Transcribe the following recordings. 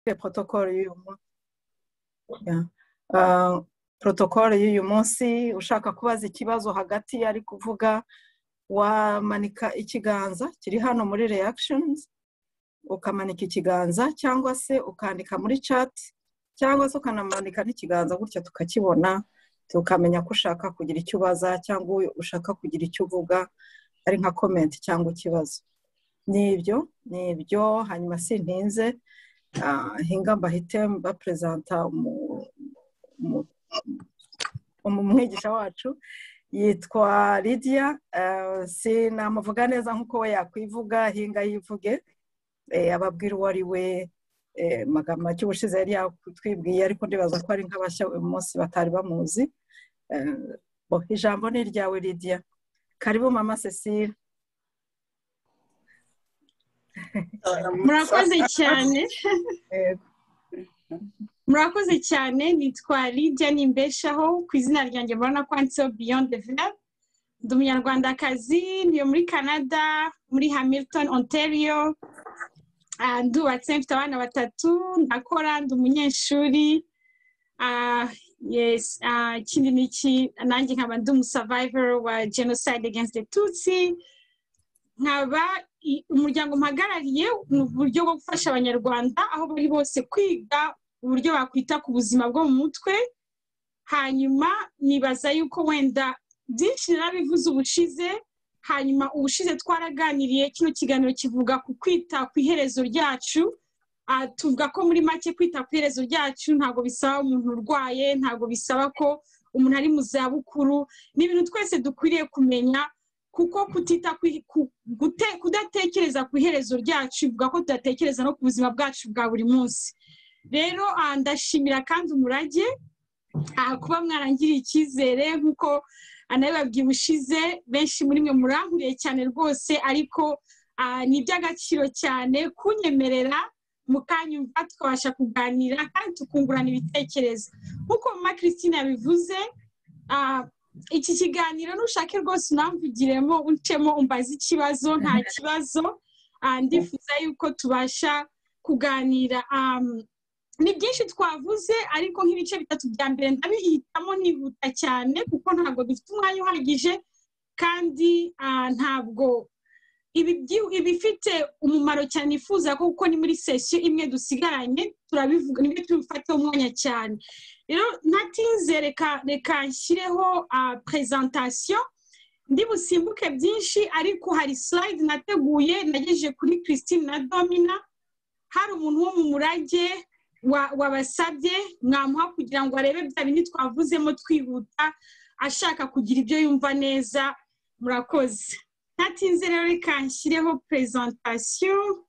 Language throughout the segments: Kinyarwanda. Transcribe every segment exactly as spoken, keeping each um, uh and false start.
protokole y'uyu munsi yeah. uh, protokole y'uyu munsi ushaka kubaza ikibazo hagati ari kuvuga wamanika ikiganza kiri hano muri reactions ukamanika ikiganza cyangwa se ukandika muri chat cyangwa se ukanamanika n'ikiganza gutya tukakibona tukamenya ko ushaka kugira icyo ubaza cyangwa ushaka kugira icyo uvuga ari nka comment cyangwa ikibazo nibyo nibyo hanyuma sintinze uh, hinga mbahite bapresenta mu umwigisha wacu yitwa Lydia uh, sinamuvuga neza nkuko we yakwivuga hinga yivuge eh, ababwira uwo ari we eh, magama cy'ubushize yari yakutwibwiye ariko ndibaza ko ari nk'abashya uyu munsi batari bamuzi eh, bo ijambo ni ryawe Lydia karibu mama Cecile. Murakoze cyane murakoze cyane nitwa Lydia Nimbeshaho ku izina ryanjye murana kwanditseho Beyond the Veil ndi umunyarwandakazi ndiyo muri Canada muri Hamilton Ontario ndubatse mfite abana batatu ndakora ndi umunyeshuri yes ikindi niki nanjye nkaba ndi umusurvivor wa genocide against the Tutsi nkaba umuryango mpagarariye mu buryo bwo gufasha abanyarwanda aho bari bose kwiga uburyo bakwita ku buzima bwo mu mutwe hanyuma nibaza yuko wenda byinshi narabivuze ubushize hanyuma ubushize twaraganiriye kino kiganiro kivuga ku kwita ku iherezo ryacu tuvuga ko muri make kwita ku iherezo ryacu ntago bisaba umuntu urwaye ntago bisaba ko umuntu ari mu zabukuru ni ibintu twese dukwiriye kumenya kuko kutita kudatekereza ku iherezo ryacu bivuga ko tudatekereza no ku buzima bwacu bwa buri munsi rero ndashimira kandi umurage kuba mwarangiriye icyizere nkuko anababwiye ubushize benshi muri mwe murankuriye cyane rwose ariko ni iby'agaciro cyane kunyemerera mukanyumva tukabasha kuganira kandi tukungurana ibitekerezo nkuko mama Christine yabivuze iki kiganiro nushake rwose unamvugiremo uncemo umbaza ikibazo nta kibazo ndifuza yuko tubasha kuganira ni byinshi twavuze ariko nk'ibice bitatu bya mbere ndabihitamo nihuta cyane kuko ntabwo dufite umwanya uhagije kandi ntabwo ibifite umumaro cyane nifuza ko kuko ni muri session imwe dusigaranye turabivuga nibyo tubifate umwanya cyane rero natinze reka reka nshyireho presentation ndi busimbuke byinshi ariko hari slide nateguye nagejeje kuri Christine na Domina hari umuntu wo mu murage wabasabye mwamuha kugira ngo arebe bya bindi twavuzemo twihuta ashaka kugira ibyo yumva neza murakoze natinze rero reka nshyireho presentation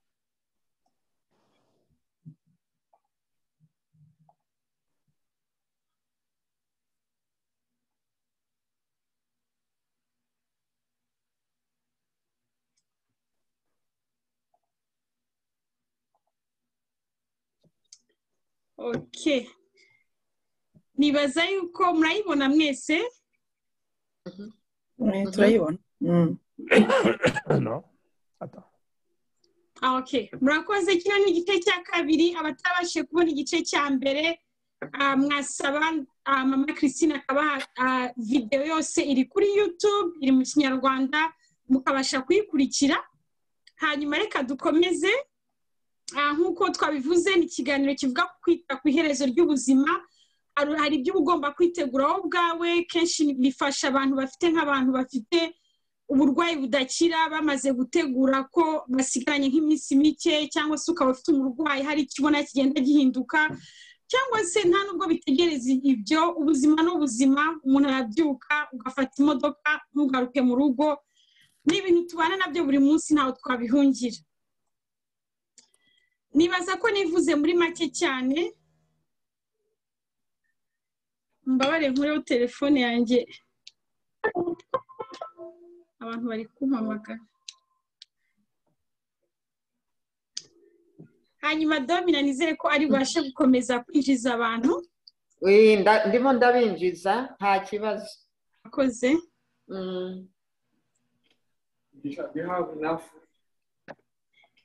Okay. Nibaza yuko murayibona mwese? Mhm. Turayibona. Mm. No. Ata. Ah okay. Murakoze kino ni igice cya kabiri abatabashe kubona igice cya mbere mwasaba mama Christine akaba video yose iri kuri YouTube iri mu Kinyarwanda mukabasha kuyikurikira hanyuma reka dukomeze nkuko twabivuze ni ikiganiro kivuga ku kwita ku iherezo ry'ubuzima hari ibyo ugomba kwiteguraho bwawe kenshi bifasha abantu bafite nk'abantu bafite uburwayi budakira bamaze gutegura ko basigaranye nk'iminsi mike cyangwa se ukaba ufite umurwayi hari ikibona kigenda gihinduka cyangwa se nta nubwo bitegereza ibyo ubuzima n'ubuzima umuntu arabyuka ugafata imodoka ntugaruke mu rugo ni ibintu tubana nabyo buri munsi ntaho twabihungira nibaza ko nivuze muri make cyane mbabare nkureho telefone yanjye abantu bari kumpamagara hanyuma Domina nizere ko ari bubashe gukomeza kwinjiza abantu ndimo ndabinjiza nta kibazo akoze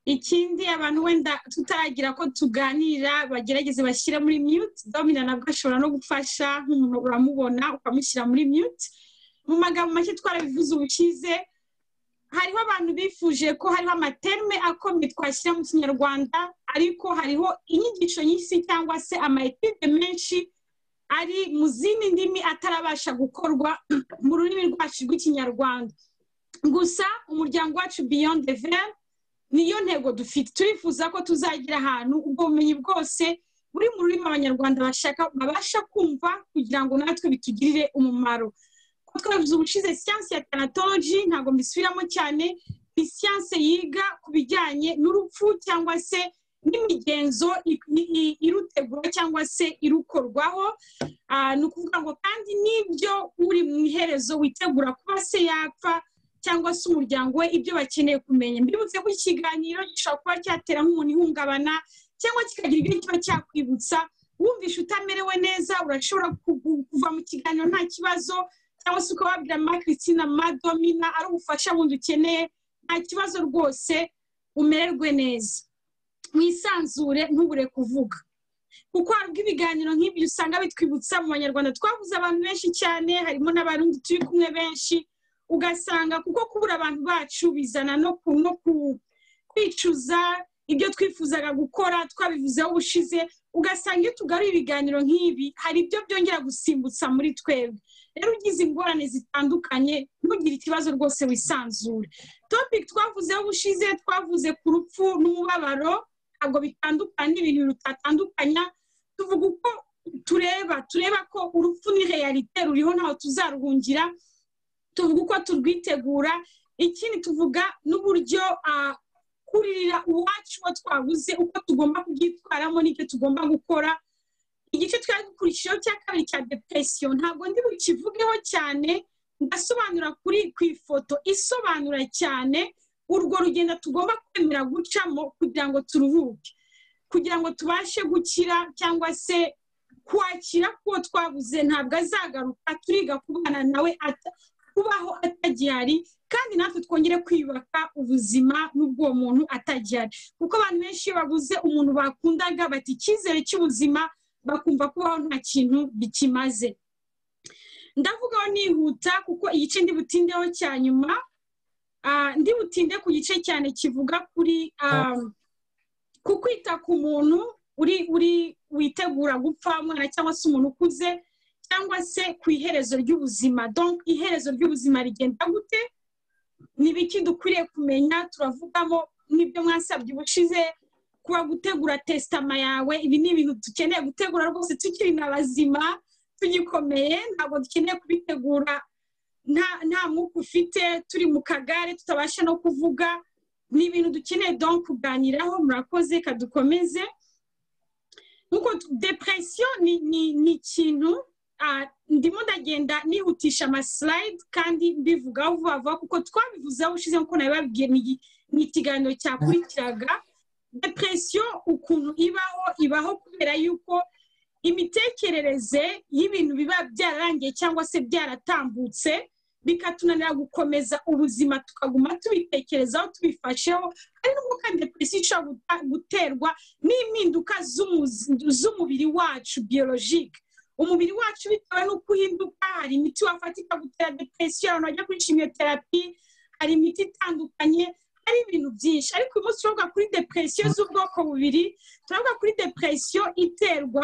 ikindi abantu wenda tutaragira ko tuganira bagerageze bashyira muri mute. Domina nabwo ashobora no gufasha nk'umuntu uramubona ukamushyira muri mute. Mu magambo make twarabivuze ubushize, hariho abantu bifuje ko hariho amaterme akomeye twashyira mu Kinyarwanda, ariko hariho inyigisho nyinshi cyangwa se amaetide menshi ari mu zindi ndimi atarabasha gukorwa mu rurimi rwacu rw'Ikinyarwanda. Gusa umuryango wacu Beyond the Veil niyo ntego dufite. Turifuza ko tuzagira ahantu ubwo bumenyi bwose buri mu rurimi abanyarwanda bashaka babasha kumva kugira ngo natwe bitugirire umumaro. Ko twavuze ubushize siyansi ya thanatology ntabwo mbisubiramo cyane, ni siyansi yiga ku bijyanye n'urupfu cyangwa se n'imigenzo irutegura cyangwa se irukorwaho. Ni ukuvuga ngo kandi n'ibyo uri mu iherezo witegura kuba se yapfa cyangwa se umuryango we ibyo bakeneye kumenya. Mbibutse ko ikiganiro gishobora kuba cyatera nk'umuntu ihungabana cyangwa kikagira ibyo kiba cyakwibutsa. Wumvisha utamerewe neza urashobora kuva mu kiganiro nta kibazo, cyangwa se ukababwira ma Christina, ma Domina ari ubufasha bundi ukeneye, nta kibazo rwose, umererwe neza, mwisanzure ntubure kuvuga. Kuko harubwo ibiganiro nk'ibi usanga bitwibutsa mu Banyarwanda twavuze abantu benshi cyane, harimo n'abarundi turi kumwe benshi, ugasanga kuko kubura abantu bacu bizana no kwicuza ibyo twifuzaga gukora twabivuzeho ubushize. Ugasanga iyo tugaruye ibiganiro nk'ibi hari ibyo byongera gusimbutsa muri twebwe. Rero ugize ingorane zitandukanye ntugire ikibazo rwose, wisanzure. Topic twavuzeho ubushize twavuze ku rupfu n'umubabaro, ntabwo bitandukanye, ibintu bitatandukanya. Tuvuga uko tureba tureba ko urupfu ni realite, ruriho ntaho tuzaruhungira. Tuvuga uko turwitegura. Ikindi tuvuga n'uburyo kuririra uwacu wo twabuze uko tugomba kubyitwaramo n'icyo tugomba gukora. Igice twari gukurikiyeho cya kabiri cya depression ntabwo ndi bukivugeho cyane, ndasobanura kuri ku ifoto isobanura cyane urwo rugendo tugomba kwemera gucamo kugira ngo turuhuke, kugira ngo tubashe gukira cyangwa se kwakira ko twabuze. Ntabwo azagaruka, turiga kubana nawe kubaho atagihari, kandi natwe twongere kwiyubaka ubuzima n'ubwo muntu atagihari. Kuko abantu benshi babuze umuntu bakundaga bati icyizere cy'ubuzima, bakumva kubaho nta kintu bikimaze. Ndavugaho nihuta kuko igice ndi butindeho cya nyuma. Ndi butinde ku gice cyane kivuga kuri ku kwita ku muntu uri uri witegura gupfa, umwana cyangwa se umuntu ukuze, cyangwa se ku iherezo ry'ubuzima. Donc iherezo ry'ubuzima rigenda gute, ni biki dukwiriye kumenya. Turavugamo n'ibyo mwasabye ubushize, kuba gutegura testama yawe. Ibi ni ibintu dukeneye gutegura rwose tukiri n'abazima tugikomeye, ntabwo dukeneye kubitegura nta nta mwuka ufite, turi mu kagare tutabasha no kuvuga. Ni ibintu dukeneye donc kuganiraho. Murakoze, kadukomeze. Nkuko depression ni ni ni ikintu ndimo ndagenda nihutisha ama slide kandi mbivugaho vuba vuba kuko twabivuzeho ushize nkuko nabibabwiye ni ikiganiro cyakurikiraga. Depression ukuntu ibaho ibaho kubera yuko imitekerereze y'ibintu biba byararangiye cyangwa se byaratambutse bikatunanira gukomeza ubuzima, tukaguma tubitekerezaho tubifasheho. Ari n'ubwo kandi depression ishobora guterwa n'impinduka z'umubiri wacu biologique. Umubiri wacu bitewe n'uko uhinduka, hari imiti wafata ikagutera depression, abantu bajya kuri chimiothérapie, hari imiti itandukanye, hari ibintu byinshi. Ariko uyu munsi turavuga kuri depression z'ubwoko bubiri. Turavuga kuri depression iterwa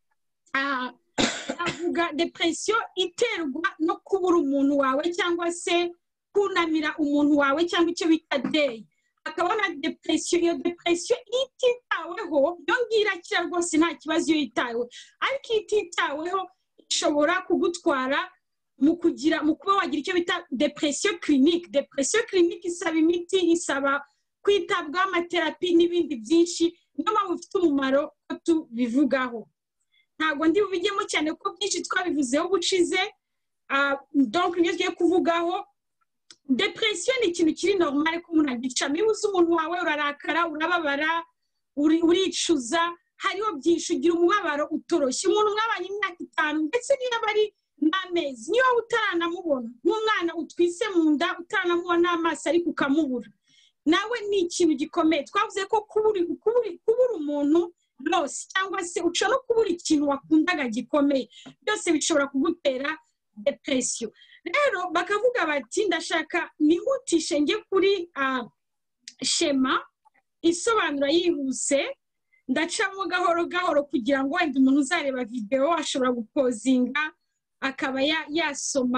avuga depression iterwa no kubura umuntu wawe cyangwa se kunamira umuntu wawe cyangwa icyo bita day. Akaba na depression, iyo depression ititaweho yongira kira rwose nta kibazo iyo yitaweho, ariko ititaweho ishobora kugutwara mu kugira mu kuba wagira icyo bita depression clinique. Depression clinique isaba imiti, isaba kwitabwaho amaterapi n'ibindi byinshi. Niyo mpamvu bifite umumaro ko tubivugaho. Ntabwo ndi bubijyemo cyane ko byinshi twabivuzeho bucize. Donc niyo tugiye kuvugaho. Depression ni ikintu kiri normal ko umuntu agica. Niba uzi umuntu wawe urarakara, urababara, uricuza, hariho byinshi, ugira umubabaro utoroshye. Umuntu mwabanye imyaka itanu ndetse niyo bari n'amezi, niyo utaranamubona, nk'umwana utwise mu nda utaranamubona n'amaso ariko ukamubura, nawe ni ikintu gikomeye twavuze ko kubura umuntu rwose cyangwa se ushobora no kubura ikintu wakundaga gikomeye byose bishobora kugutera depression rero bakavuga bati ndashaka nihutishe njye kuri shema isobanura yihuse ndacamo gahoro gahoro kugira ngo wenda umuntu uzareba video ashobora gupozinga akaba yasoma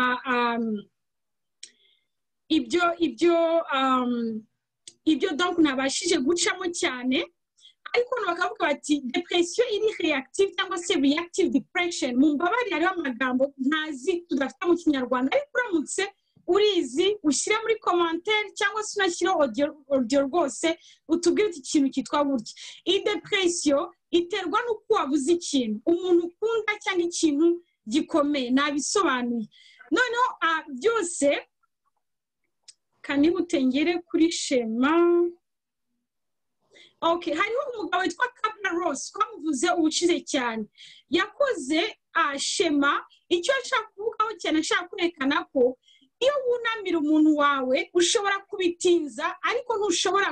ibyo ibyo ibyo donc nabashije gucamo cyane ariko bakavuga bati depression iri reactive cyangwa se reactive depression mu mbabari hariho amagambo ntazi tudafite mu kinyarwanda ariko uramutse urizi ushyira muri commentaire cyangwa se unashyira audio rwose utubwire ikintu cyitwa burya iyi depression iterwa n'uko wabuze ikintu umuntu ukunda cyangwa ikintu gikomeye nabisobanuye noneho byose kanihutengere kuri shema okay hariho umugabo witwa Kabla Ross twamuvuze ubushize cyane yakoze shema icyo ashaka kuvugaho cyane ashaka kwerekana ko iyo wunamira umuntu wawe ushobora kubitinza ariko ntushobora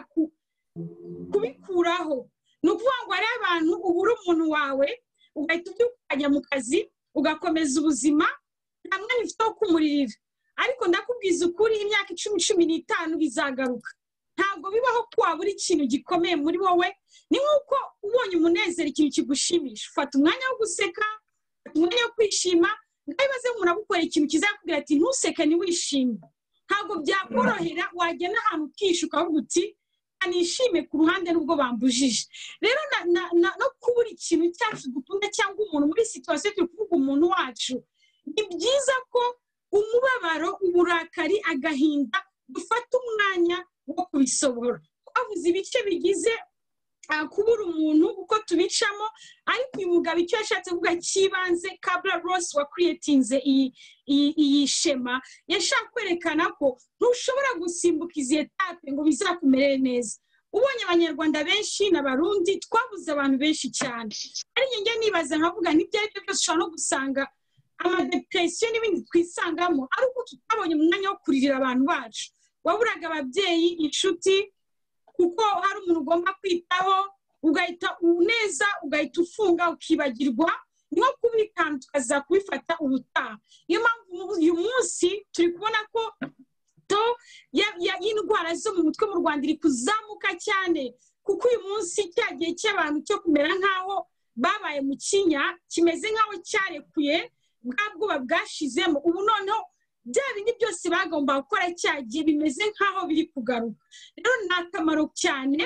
kubikuraho ni ukuvuga ngo hari abantu ubura umuntu wawe ugahita ubyukajya mu kazi ugakomeza ubuzima nta mwanya ufite wo kumuririra ariko ndakubwiza ukuri imyaka icumi cumi n'itanu bizagaruka ntabwo bibaho ko wabura ikintu gikomeye muri wowe ni nk'uko ubonye umunezero ikintu kigushimisha ufata umwanya wo guseka ufata umwanya wo kwishima ngabibaze umuntu agukora ikintu kizakubwira ati ntuseke ntiwishime ntabwo byakorohera wagenda ahantu ukishuka ukavuga uti anishime ku ruhande n'ubwo bambujije rero no kubura ikintu cyacu dukunda cyangwa umuntu muri situation turi kuvuga umuntu wacu ni byiza ko umubabaro uburakari agahinda dufata umwanya wo kubisobora twavuze ibice bigize kubura umuntu uko tubicamo ariko uyu mugabo icyo yashatse kuvuga kibanze Kabla Ross wa creatinze iyi shema yashaka kwerekana ko ntushobora gusimbuka izi etape ngo bizakumerere neza ubonye abanyarwanda benshi n'abarundi twabuze abantu benshi cyane ari njye nibaza nkavuga n'ibyo ari byo byose ushobora no gusanga amadepression n'ibindi twisangamo ariko tutabonye umwanya wo kuririra abantu bacu waburaga ababyeyi inshuti kuko hari umuntu ugomba kwitaho ugahita uneza ugahita ufunga ukibagirwa niho kubikana tukaza kubifata ubutaha niyo mpamvu uyu munsi turi kubona ko to y'indwara zo mu mutwe mu Rwanda iri kuzamuka cyane kuko uyu munsi cyagiye cy'abantu cyo kumera nk'aho babaye mu kinya kimeze nk'aho cyarekuye bwa bwoba bwashizemo ubu noneho bya bindi byose bagomba gukora cyagiye bimeze nk'aho biri kugaruka rero ni akamaro cyane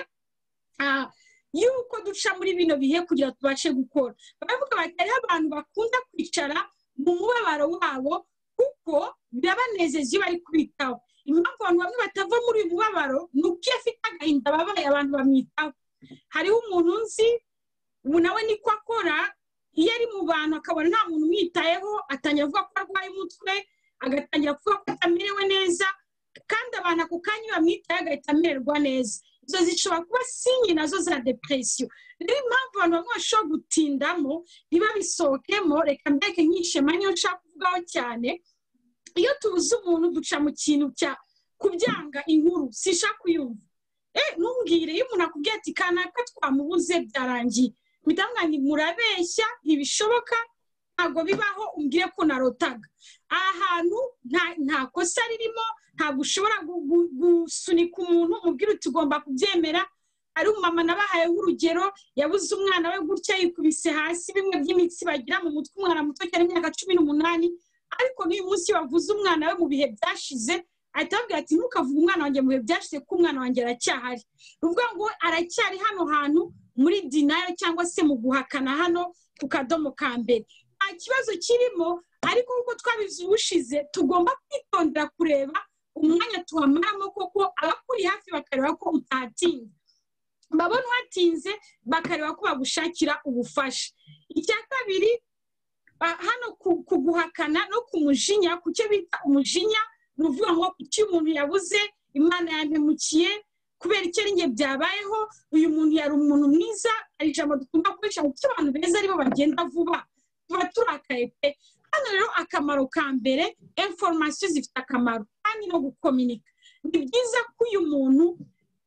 yuko duca muri bino bihe kugira tubashe gukora baravuga bati hariho abantu bakunda kwicara mu mubabaro wabo kuko birabanezeza iyo bari kubitaho impamvu abantu bamwe batava muri uyu mubabaro ni uko iyo afite agahinda babaye abantu bamwitaho hariho umuntu nzi ubu nawe niko akora iyo ari mu bantu akabona nta muntu umwitayeho atangira avuga ko arwaye umutwe agatangira kuvuga ko atamerewe neza kandi abantu ako kanya bamwitaye agahita amererwa neza izo zishobora kuba sinye nazo za depression rero impamvu abantu bamwe bashobora gutindamo ntibabisohokemo reka mbeke nk'ishema niyo nshaka kuvugaho cyane iyo tubuze umuntu duca mu kintu cya kubyanga inkuru sishaka kuyumva eh ntumbwire iyo umuntu akubwiye ati kanaka twamubuze byarangiye mitanga ni murabeshya ntibishoboka ntabwo bibaho umbwire ko narotaga ahantu nta nta kosa ririmo ntabwo ushobora gusunika umuntu umubwire uti ugomba kubyemera ari umama nabahaye urugero yabuze umwana we gutya yikubise hasi bimwe by'imitsi bagira mu mutwe umwana muto cyane imyaka cumi n'umunani ariko n'uyu munsi wavuze umwana we mu bihe byashize ahita ababwira ati ntukavuge umwana wanjye mu bihe byashize ko umwana wanjye aracyahari ruvuga ngo aracyari hano hantu muri denial cyangwa se mu guhakana hano ku kadomo ka mbere nta kibazo kirimo ariko nk'uko twabivuze ubushize tugomba kwitondera kureba umwanya tuhamaramo koko abakuri hafi bakareba ko utatinze babona uhatinze bakareba ko bagushakira ubufasha icya kabiri hano kuguhakana no kumujinya ku cyo bita umujinya ni uvuga ngo icyo umuntu yabuze imana yantemukiye kubera icyo ari njye byabayeho uyu muntu yari umuntu mwiza ari ijambo dukunda gukoresha ngo abantu beza aribo bagenda vuba tuba turakaye pe hano rero akamaro ka mbere information zifite akamaro kandi no gukominika ni byiza ko uyu muntu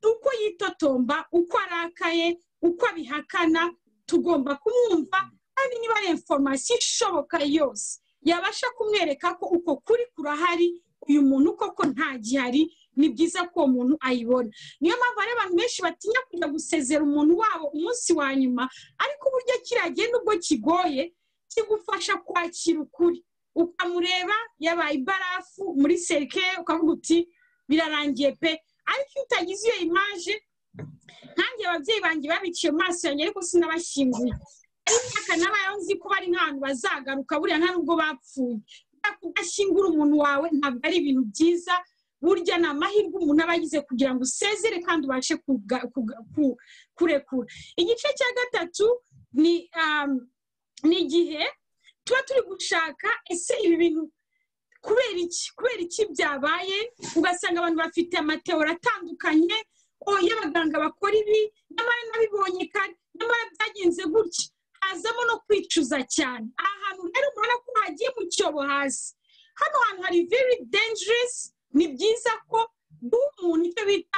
uko yitotomba uko arakaye uko abihakana tugomba kumwumva kandi niba ari information ishoboka yose yabasha kumwereka ko uko kuri kurahari uyu muntu koko nta gihari ni byiza ko umuntu ayibona niyo mpamvu ari abantu benshi batinya kujya gusezera umuntu wabo umunsi wa nyuma ariko uburyo kiragenda ubwo kigoye kigufasha kwakira ukuri ukamureba yabaye ibarafu muri serike ukavuga uti birarangiye pe ariko iyo utagize iyo image nkanjye ababyeyi banjye babiciye mu maso yanjye ariko sinabashyinguye imyaka nabayeho nzi ko bari nk'ahantu bazagaruka buriya nta nubwo bapfuye kudashyingura umuntu wawe ntabwo ari ibintu byiza burya ni amahirwe umuntu aba agize kugira ngo usezere kandi ubashe kurekura igice cya gatatu ni ni igihe tuba turi gushaka ese ibi bintu kubera iki kubera iki byabaye ugasanga abantu bafite amateori atandukanye oya abaganga bakora ibi nyamara nabibonye kandi nyamara byagenze gutya hazamo no kwicuza cyane aha hantu rero murabona ko hagiye mu cyobo hasi hano hantu hari very dangerous ni byiza ko duha umuntu icyo bita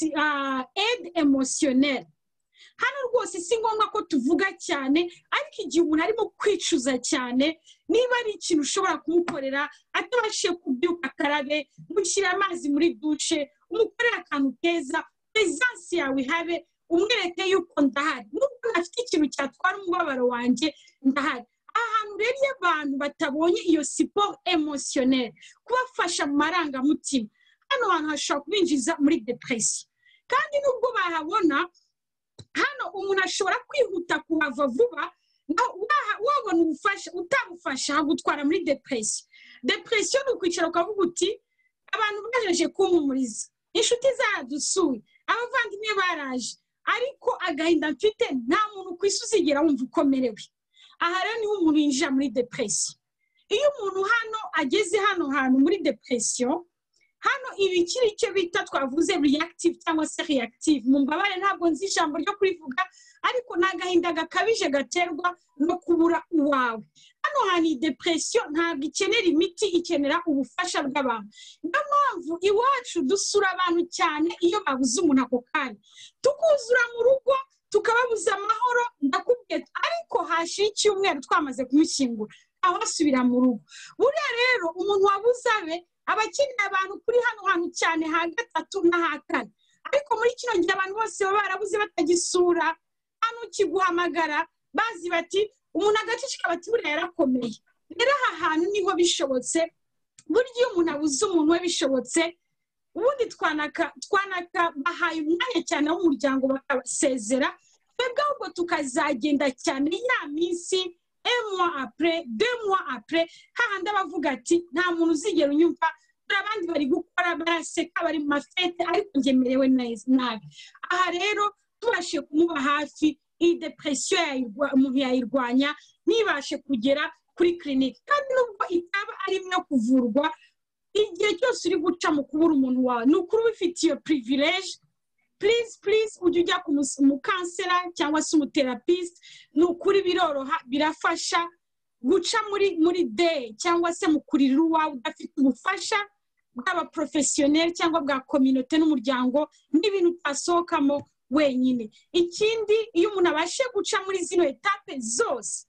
aide emotionnelle hano rwose si ngombwa ko tuvuga cyane ariko igihe umuntu arimo kwicuza cyane niba ari ikintu ushobora kumukorera atabashije kubyuka akarabe mushyira amazi muri dushe umukorera akantu keza presence yawe ihabe umwereke yuko ndahari nubwo afite ikintu cyatwara umubabaro wanjye ndahari ahantu rero iyo abantu batabonye iyo support emotionnelle kubafasha mu marangamutima hano hantu hashobora kubinjiza muri depression kandi nubwo bahabona hano umuntu ashobora kwihuta kuhava vuba wabona ubufasha utabufasha hagutwara muri depression depression ni ukwicara ukavuga uti abantu bajeje kumpumuriza inshuti zaradusuye abavandimwe baraje ariko agahinda mfite nta muntu ku isi uzigera wumva ukomerewe aha rero niho umuntu yinjira muri depression iyo umuntu hano ageze hano hantu muri depression hano ibi kiri icyo bita twavuze reactive cyangwa se reactive mu mbabare ntabwo nzi ijambo ryo kurivuga ariko n'agahinda gakabije gaterwa no kubura uwawe hano hani depression ntabwo ikenera imiti ikenera ubufasha bw'abantu niyo mpamvu iwacu dusura abantu cyane iyo babuze umuntu ako kanya tukuzura mu rugo tukababuza amahoro ndakubwira ariko hashira icyumweru twamaze kumushyingura aho asubira mu rugo buriya rero umuntu wabuze abe abakeneye abantu kuri hano hantu cyane ha gatatu na ha kane ariko muri kino gihe abantu bose baba barabuze batagisura hano kiguhamagara bazi bati umuntu agacicika bati buriya yarakomeye rero aha hantu niho bishobotse burya iyo umuntu abuze umuntu we bishobotse ubundi twanaka twanaka bahaye umwanya cyane w'umuryango bakabasezera twebwe ahubwo tukazagenda cyane ya minsi un mois après deux mois après hahandi abavuga ati nta muntu uzigera unyumva abandi bari gukora baraseka bari mu mafete ariko ngemerewe nabi aha rero tubashe kumuba hafi iyi depression umuntu yayirwanya ntibashe kugera kuri clinique kandi nubwo itaba ari imwe kuvurwa igihe cyose uri guca mu kubura umuntu wawe ni ukuri ubifite iyo privilege please please ujye ujya ku mukansera cyangwa se umuterapiste ni ukuri biroroha birafasha guca muri muri day cyangwa se mu kurira uwawe udafite ubufasha bw'aba professionnel cyangwa bwa communauté n'umuryango n'ibintu utasohokamo wenyine ikindi iyo umuntu abashe guca muri zino etape zose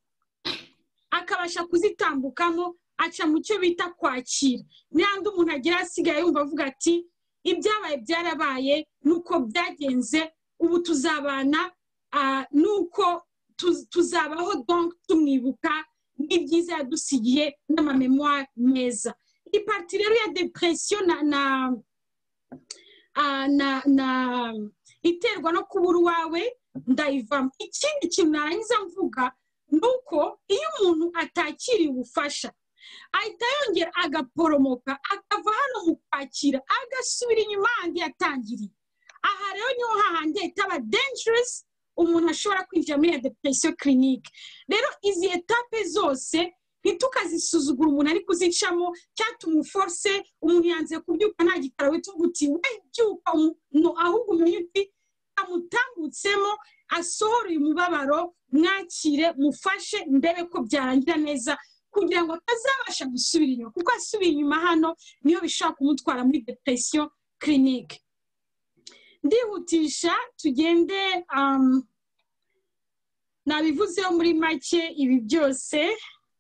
akabasha kuzitambukamo aca mu cyo bita kwakira n'andi umuntu agira asigaye yumva avuga ati ibyabaye byarabaye nuko byagenze ubu tuzabana nuko tuzabaho donc tumwibuka n'ibyiza yadusigiye n'amamemoire meza iparti rero ya depression na na na na iterwa no kubura uwawe ndayivamo ikindi kintu narangiza mvuga nuko iyo umuntu atakiriye ubufasha ahita yongera agaporomoka akava hano mu kwakira agasubira inyuma handi yatangiriye aha rero niho hahandi itaba dangerous umuntu ashobora kwinjira muri depression clinique rero izi etape zose ntitukazisuzugura umuntu ari kuzicamo cyatuma uforce umuntu yanze kubyuka nta gikarawe tuguti we byuka no ahubwo umenye uti amutambutsemo asohora uyu mubabaro mwakire mufashe ndebe ko byarangira neza kugira ngo atazabasha gusubira inyuma kuko asubira inyuma hano niyo bishaka kumutwara muri depression clinique ndihutisha tugende um, nabivuzeho muri make ibi byose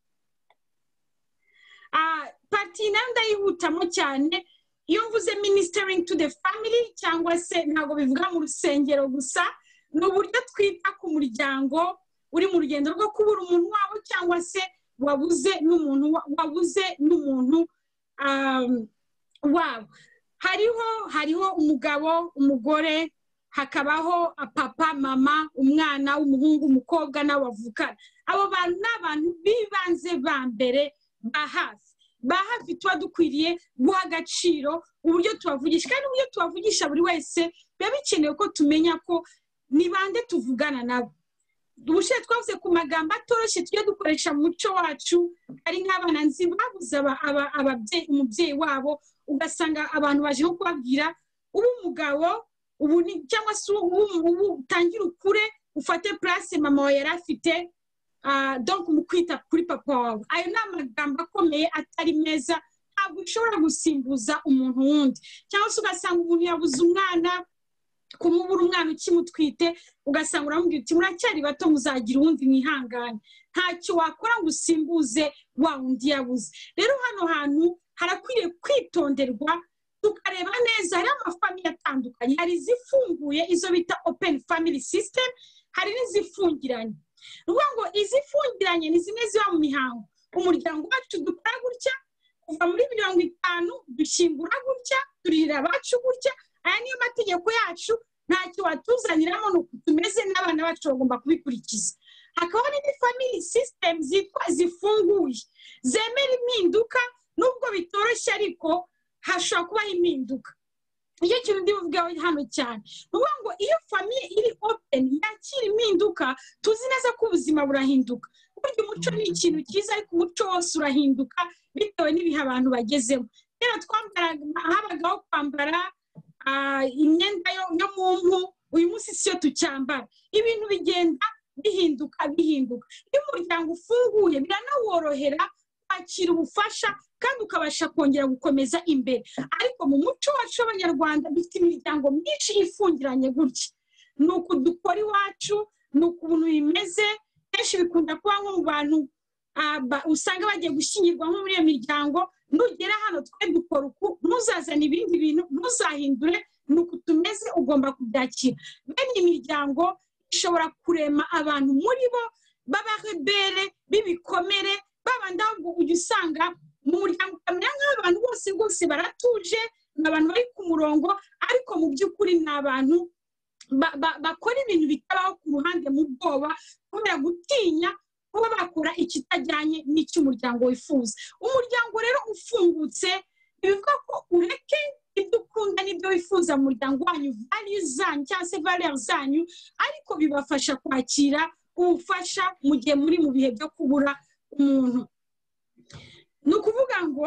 uh, parti nayo ndayihutamo cyane iyo mvuze ministering to the family cyangwa se ntabwo bivuga mu rusengero gusa ni uburyo twita ku muryango uri mu rugendo rwo kubura umuntu wabo cyangwa se wabuze n'umuntu wabuze n'umuntu um, wabo hariho hariho umugabo umugore hakabaho papa mama umwana umuhungu umukobwa n'abavukana abo bantu n'abantu bibanze ba mbere ba hafi ba hafi tuba dukwiriye guha agaciro uburyo tubavugisha kandi uburyo tubavugisha buri wese biba bikenewe ko tumenya ko ni bande tuvugana nabo ubushe twavuze ku magambo atoroshye tujye dukoresha mu muco wacu ari nk'abana nzi babuze ababyeyi umubyeyi wabo ugasanga abantu baje nko kubabwira ubu umugabo ubu cyangwa se ubu utangira ukure ufate place mama wawe yari afite donc mu kwita kuri papa wawe ayo ni amagambo akomeye atari meza ntabwo ushobora gusimbuza umuntu wundi cyangwa se ugasanga umuntu yabuze umwana kumubura umwana ukimutwite ugasanga uramubwira uti muracyari bato muzagira uwundi mwihangane ntacyo wakora ngo usimbuze wa wundi yabuze rero hano hantu harakwiriye kwitonderwa tukareba neza hari amafamiye atandukanye hari izifunguye izo bita open family system hari n'izifungiranye uvuga ngo izifungiranye ni zimwe ziba mu mihango umuryango wacu dukora gutya kuva muri mirongo itanu dushyingura gutya turira abacu gutya aya niyo mategeko yacu ntacyo watuzaniramo nuko tumeze n'abana bacu bagomba kubikurikiza hakaba n'indi family system zitwa zifunguye zemera impinduka nubwo bitoroshye ariko hashobora kubaho impinduka icyo kintu ndi buvugeho hano cyane uvuga ngo iyo famille iri open yakira impinduka tuzi neza ko ubuzima burahinduka burya umuco ni ikintu cyiza ariko umuco wose urahinduka bitewe n'ibihe abantu bagezemo rero twambaraga habagaho kwambara imyenda yo mu mpu uyu munsi siyo tucyambara ibintu bigenda bihinduka bihinduka iyo umuryango ufunguye biranaworohera kwakira ubufasha kandi ukabasha kongera gukomeza imbere ariko mu muco wacu w'abanyarwanda dufite imiryango myinshi ifungiranye gutya ni uku dukora iwacu ni ukuntu bimeze kenshi bikunda kuba nko mu bantu usanga bagiye gushyingirwa nko muri iyo miryango nugera hano twe dukora uku ntuzazane ibindi bintu ntuzahindure ni uku tumeze ugomba kubyakira bene iyi miryango ishobora kurema abantu muri bo b'abarebere b'ibikomere babandi ahubwo ujya usanga mu muryango ukamenya nk'abantu bose rwose baratuje ni abantu bari ku murongo ariko mu by'ukuri ni abantu bakora ibintu bitabaho ku ruhande mu bwoba kubera gutinya kuba bakora ikitajyanye n'icy'umuryango wifuza umuryango rero ufungutse bivuga ko ureke ibyo ukunda n'ibyo wifuza mu muryango wanyu values zanyu cyangwa se valeurs zanyu ariko bibafasha kwakira ubufasha mu gihe muri mu bihe byo kubura umuntu ni ukuvuga ngo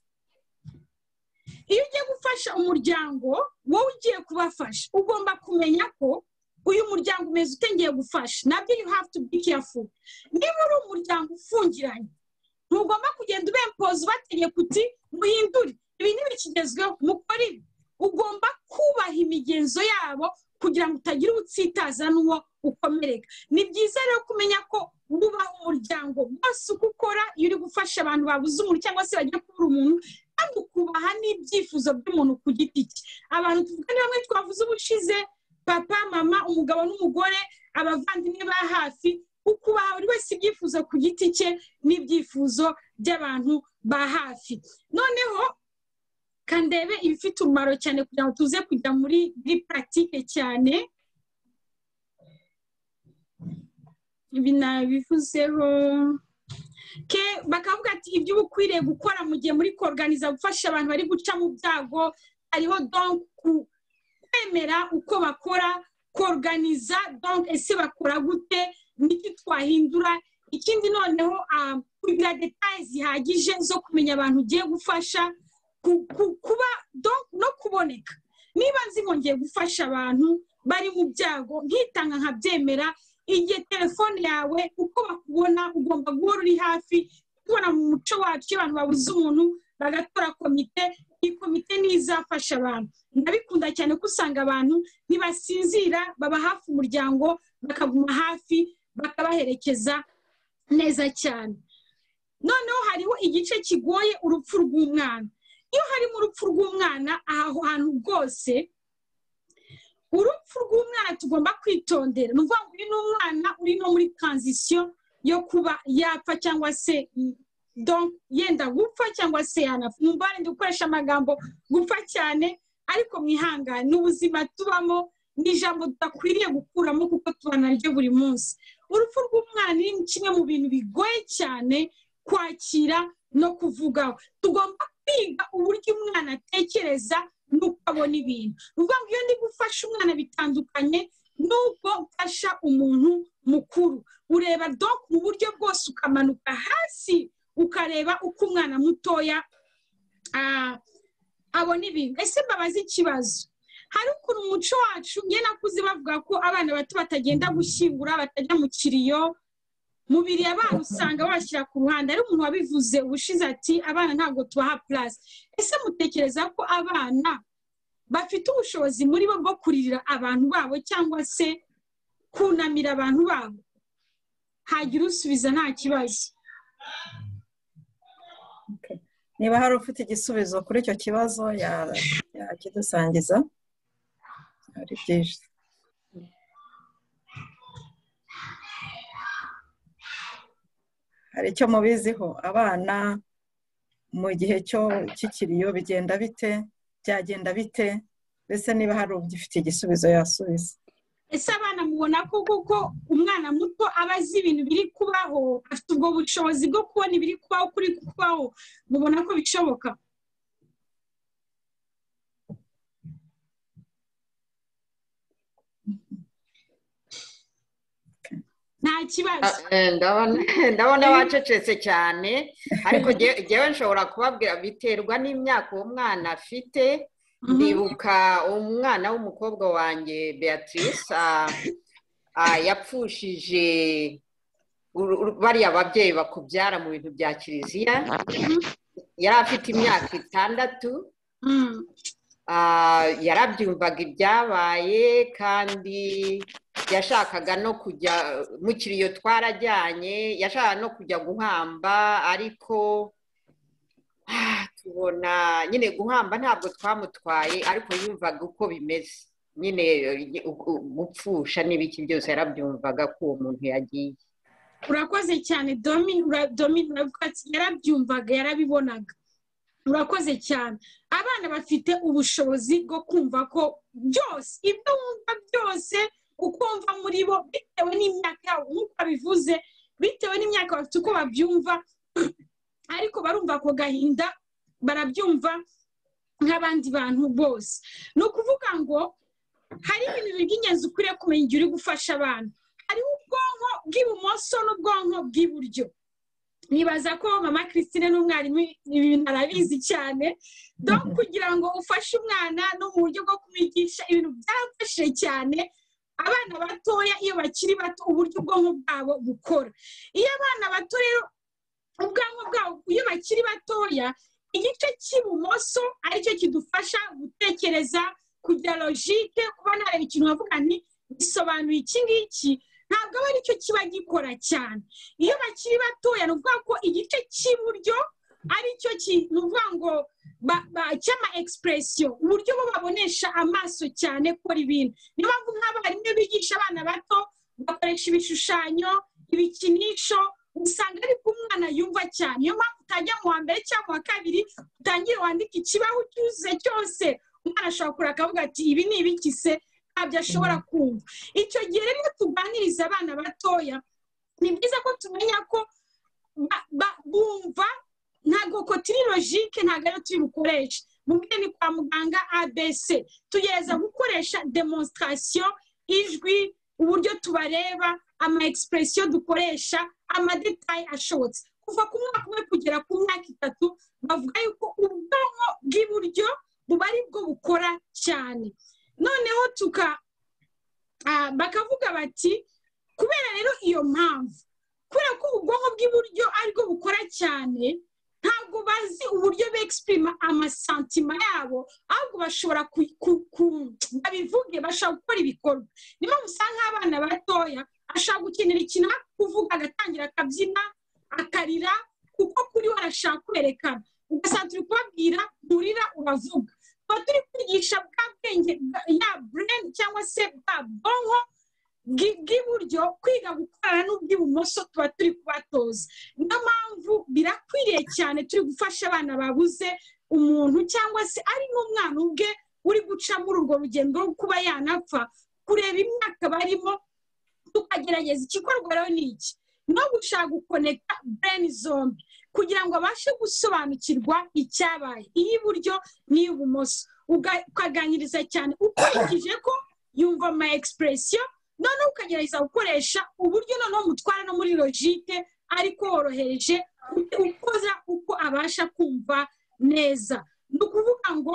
iyo ugiye gufasha umuryango wowe ugiye kubafasha ugomba kumenya ko uyu muryango umeze utengiye gufasha nabyo you have to be careful niba uri umuryango ufungiranye ntugomba kugenda ubempoza ubategeka uti muhindure ibi ntibikigezweho mukore ibi ugomba kubaha imigenzo yabo kugira ngo utagira ubutsitaza n'uwo ukomereka ni byiza rero kumenya ko wubaha umuryango wose uko ukora iyo uri gufasha abantu babuze umuntu cyangwa se bagiye kubura umuntu kandi ukubaha n'ibyifuzo by'umuntu ku giti cye abantu tuvuga ni bamwe twavuze ubushize papa mama umugabo n'umugore abavandimwe ba hafi ukubaha buri wese ibyifuzo ku giti cye n'ibyifuzo by'abantu ba hafi noneho kandebe ibifite umumaro cyane kugira ngo tuze kujya muri muri pratique cyane ibi nabivuzeho ke bakavuga ati ibyo uba ukwiriye gukora mu gihe muri kuorganiza gufasha abantu bari guca mu byago hariho donc kwemera uko bakora kuorganiza donc ese bakora gute n'iki twahindura ikindi noneho kugira details zihagije zo kumenya abantu ugiye gufasha kuba donc no kuboneka niba nzi ngo ngiye gufasha abantu bari mu byago nkitanga nkabyemera igihe telefone yawe uko bakubona ugomba guhora uri hafi tubona mu muco wacu abantu babuze umuntu bagatora komite iyi komite nizafasha abantu. Ndabikunda cyane ko usanga abantu ntibasinzira, baba hafi umuryango, bakaguma hafi, bakabaherekeza neza cyane. Noneho hariho igice kigoye, urupfu rw'umwana. Iyo harimo urupfu rw'umwana aho hantu rwose, urupfu rw'umwana tugomba kwitondera. Ni ukuvuga ngo uyu ni umwana uri no muri transition yo kuba yapfa cyangwa se donc yenda gupfa cyangwa se yanapfa. Mubare ndi gukoresha amagambo gupfa cyane, ariko mwihangane, n'ubuzima tubamo ni ijambo tudakwiriye gukuramo kuko tubana naryo buri munsi. Urupfu rw'umwana ni kimwe mu bintu bigoye cyane kwakira no kuvugaho. Tugomba kwiga uburyo umwana atekereza nuko abona ibintu. Ni ukuvuga ngo iyo ndi gufasha umwana bitandukanye nuko mfasha umuntu mukuru. Ureba donc mu buryo bwose, ukamanuka hasi ukareba uko umwana mutoya abona ibintu. Ese mbabaza ikibazo, hari ukuntu umuco wacu njye nakuze bavuga ko abana bato batagenda gushyingura, batajya mu kiriyo, mubiri abana usanga bashyira ku ruhande. Ari umuntu wabivuze ubushize ati abana ntabwo tubaha place. Ese mutekereza ko abana bafite ubushobozi muri bo bwo kuririra abantu babo cyangwa se kunamira abantu babo? Hagira usubiza nta kibazo. Niba hari ufite igisubizo kuri icyo kibazo yakidusangiza, ari byiza. Hari icyo mubiziho, abana mu gihe cyo cy'ikiriyo bigenda bite, byagenda bite? Mbese niba hari ugifite igisubizo yasubiza. Ese abana mubona ko kuko umwana muto aba azi ibintu biri kubaho, afite ubwo bushobozi bwo kubona ibiri kubaho kuri kubaho, mubona ko bishoboka? Nta kibazo. Ndabona wacecetse cyane, ariko jyewe nshobora kubabwira biterwa n'imyaka uwo mwana afite. Ndibuka umwana w'umukobwa wanjye Beatrice yapfushije bariya ababyeyi bakubyara mu bintu bya kiliziya. Yari afite imyaka itandatu, yarabyumvaga ibyabaye kandi yashakaga no kujya mu kiriyo, twarajyanye, yashakaga no kujya guhamba, ariko tubona nyine guhamba ntabwo twamutwaye, ariko yumvaga uko bimeze nyine, gupfusha n'ibiki byose yarabyumvaga ko uwo muntu yagiye. Urakoze cyane Domine, yarabyumvaga, yarabibonaga. Urakoze cyane. Abana bafite ubushobozi bwo kumva ko byose ibyo wumva byose ukumva muri bo, bitewe n'imyaka yabo, nk'uko babivuze, bitewe n'imyaka bafite uko babyumva, ariko barumva ako gahinda, barabyumva nk'abandi bantu bose. Ni ukuvuga ngo hari ibintu by'ingenzi ukwiriye kumenya igihe uri gufasha abana. Hariho ubwonko bw'ibumoso n'ubwonko bw'iburyo. Nibaza ko mama Christine n'umwarimu ibintu arabizi cyane. Donc kugira ngo ufashe umwana no mu buryo bwo kumwigisha, ibintu byafashije cyane abana batoya iyo bakiri bato, uburyo ubwonko bwabo bukora. Iyo abana bato rero ubwonko bwabo iyo bakiri batoya, igice cy'ibumoso aricyo kidufasha gutekereza, kugira logique, kuba nareba ikintu bavuga nti bisobanuye iki ngiki, ntabwo aba aricyo kiba gikora cyane. Iyo bakiri batoya ni ukuvuga ko igice cy'iburyo aricyo kivuga ngo cyama expression, uburyo bo babonesha amaso cyane gukora ibintu. Niyo mpamvu nk'abarimu bigisha abana bato bakoresha ibishushanyo, ibikinisho, usanga ariko umwana yumva cyane. Niyo mpamvu utajya mu wa mbere cyangwa mu wa kabiri utangire wandika ikibaho cyuzuye cyose, umwana ashobora kureba akavuga ati ibi ni ibiki se, ntabyo ashobora kumva. Icyo gihe rero tuganiriza abana batoya, ni byiza ko tumenya ko bumva ntabwo ko turi logique, ntabwo ariyo turi bukoresha. Mubwire ni kwa muganga A B C, tugereza gukoresha demonstration, ijwi, uburyo tubareba, ama expression dukoresha, amadetayi ashobotse. Kuva ku mwaka umwe kugera ku myaka itatu, bavuga yuko ubwonko bw'iburyo buba ari bwo bukora cyane. Noneho tuka bakavuga bati kubera rero iyo mpamvu, kubera ko ubwonko bw'iburyo ari bwo bukora cyane, ntabwo ntabwo bazi uburyo begisipurima amasantima yabo ahubwo bashobora babivuge bashobora gukora ibikorwa niyo mpamvu usanga nk'abana batoya ashaka gukenera ikintu kuvuga agatangira akabyina akarira kuko kuri we arashaka kwerekana ugasanga turi kubabwira nturira uravuga tuba turi kwigisha bwa bwenge ya bureni cyangwa se bwa bwonko bw'iburyo kwiga gukorana n'ubw'ibumoso tuba turi kubatoza niyo mpamvu birakwiriye cyane turi gufasha abana babuze umuntu cyangwa se ari nk'umwana ubwe uri guca muri urwo rugendo rwo kuba yanapfa kureba imyaka barimo tukagerageza igikorwa rero ni iki no gushaka gukonekita bureni zombi kugira ngo abashe gusobanukirwa icyabaye iy'iburyo n'iy'ibumoso ukaganiriza cyane ukurikije ko yumva ama egisipuresiyo noneho ukagerageza gukoresha uburyo noneho mutwara no muri logike ariko worohereje ukoza uko abasha kumva neza ni ukuvuga ngo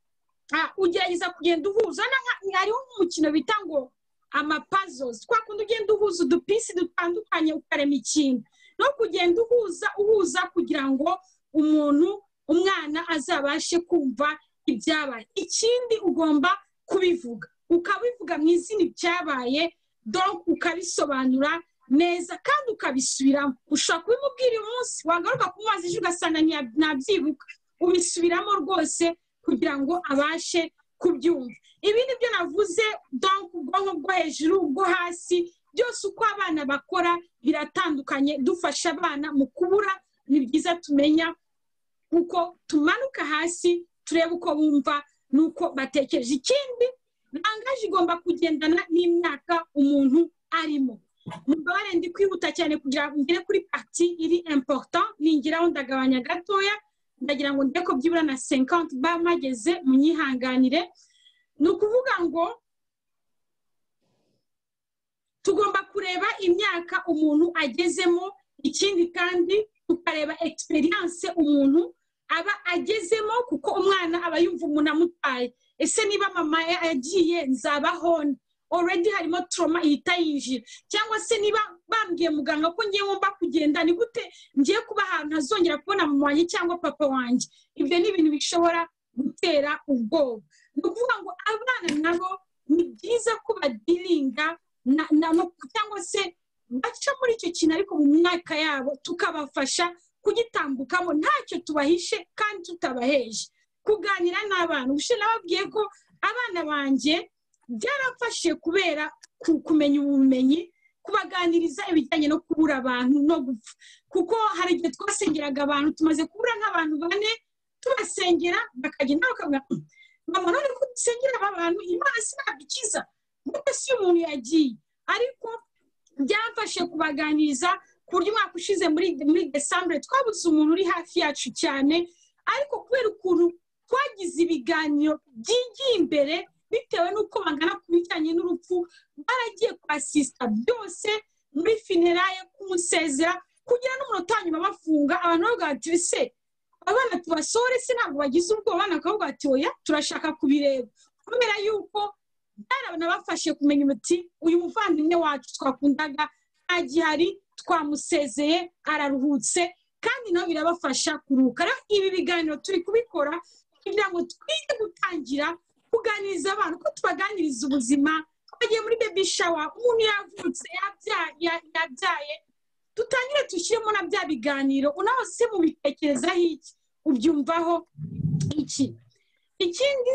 ugerageza kugenda uhuza hariho nk'umukino bita ngo amapazozi twakundi ugenda uhuza udupisi dutandukanye ukarema ikintu no kugenda uhuza uhuza kugira ngo umuntu umwana azabashe kumva ibyabaye ikindi ugomba kubivuga ukabivuga mu izina ibyabaye donc ukabisobanura neza kandi ukabisubiramo ushobora kubimubwira uyu munsi wagaruka kumubaza ejo ugasanga ntabyibuka ubisubiramo rwose kugira ngo abashe kubyumva ibi ni byo navuze donc ubwonko bwo hejuru ubwo hasi byose uko abana bakora biratandukanye dufasha abana mu kubura ni byiza tumenya uko tumanuka hasi turebe uko bumva n'uko batekereje ikindi langaje igomba kugendana n'imyaka umuntu arimo mubare ndi kwihuta cyane kugira ngo ngere kuri parti iri important ningiraho ndagabanya gatoya ndagira ngo ndeko byibura na cinquante ba mageze munyihanganire ni ukuvuga ngo tugomba kureba imyaka umuntu agezemo ikindi kandi tukareba experience umuntu aba agezemo kuko umwana aba yumva umuntu amutaye ese niba mama yagiye nzabahone already harimo trauma ihita yinjira cyangwa se niba bambwiye muganga ko ngiye ngomba kugenda ni gute ngiye kuba ahantu hazongera kubona mama wanjye cyangwa papa wanjye ibyo ni ibintu bishobora gutera ubwoba ni ukuvuga ngo abana nabo ni byiza ko badiringa cyangwa se baca muri icyo kintu ariko mu myaka yabo tukabafasha kugitambukamo ntacyo tubahishe kandi tutabaheje kuganira n'abana ubushe nababwiye ko abana banjye byarafashe kubera kumenya ubumenyi kubaganiriza ibijyanye no kubura abantu no gupfa kuko hari igihe twasengeraga abantu tumaze kubura nk'abantu bane tubasengera bakagenda bakavuga mama none ko dusengera aba bantu imana sinabikiza kuko si umuntu yagiye ariko byafashe kubaganiriza ku buryo umwaka ushize muri muri December twabuze umuntu uri hafi yacu cyane ariko kubera ukuntu twagize ibiganiro by'igiye imbere bitewe n'uko bangana ku bijyanye n'urupfu baragiye kwasista byose muri fineraye kumusezera kugira n'umunota nyuma bafunga abantu bavuga se abana tubasore se ntabwo bagize ubwoba abana bakavuga ati oya turashaka kubireba kubera yuko bafashe kumenya umuti uyu muvandimwe wacu twakundaga agihari twamusezeye araruhutse kandi nabo birabafasha kuruhuka ibi biganiro turi kubikora kugira ngo twige gutangira kuganiriza abantu ko tubaganiriza ubuzima twagiye muri baby shower umuntu yavutse yabyaye tutangire tushyiremo na bya biganiro unaho se mu bitekerezaho iki ubyumvaho iki ikindi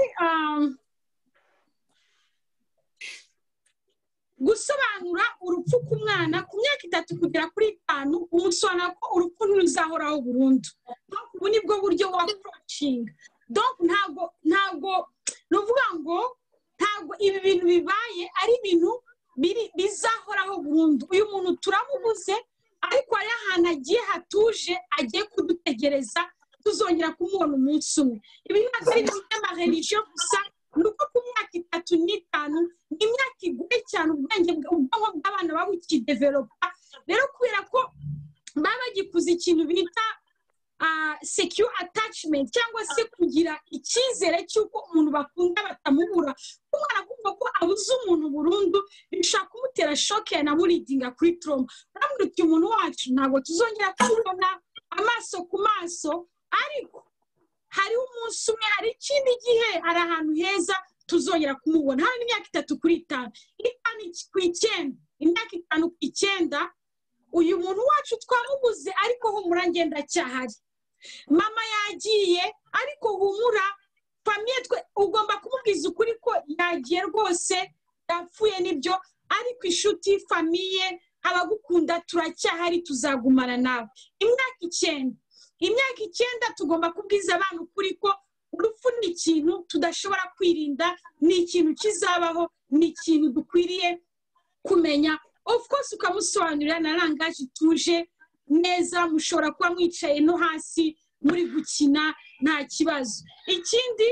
gusobanura urupfu ku mwana ku myaka itatu kugera kuri itanu umusobanura ko urupfu ntiruzahoraho burundu ubu ni bwo buryo wa approaching donc ntabwo ntabwo nuvuga ngo ntabwo ibi bintu bibaye ari ibintu bizahoraho burundu uyu muntu turamubuze ariko hari ahantu agiye hatuje agiye kudutegereza tuzongera kumubona umunsi umwe ibi ntabwo ari ibintu by'amareligiyo gusa nuko ku myaka itatu n'itanu ni imyaka igoye cyane ubwenge ubwonko bw'abana baba bukidevelopa rero kubera ko baba bagikuza ikintu bita secure attachment cyangwa se kugira icyizere cy'uko umuntu bakunda batamubura umwana kumva ko abuze umuntu burundu bishaka kumutera shock yanamuridinga kuri trauma uramutse umuntu wacu ntabwo tuzongera kubona amaso ku maso ariko hariho umunsi umwe hari ikindi gihe ari ahantu heza tuzongera kumubona hari imyaka itatu kuri itanu itanu ku icyenda imyaka itanu ku icyenda uyu muntu wacu twamubuze ariko humura ngenda cyahari mama yagiye ariko humura famiye twe ugomba kumubwiza ukuri ko yagiye rwose yapfuye nibyo ariko inshuti famiye abagukunda turacyahari tuzagumana nawe imyaka icyenda imyaka icyenda tugomba kubwiza abantu ukuri ko urupfu ni ikintu tudashobora kwirinda ni ikintu kizabaho ni ikintu dukwiriye kumenya of course ukamusobanurira na langaje tuje neza mushobora kuba mwicaye no hasi muri gukina nta kibazo ikindi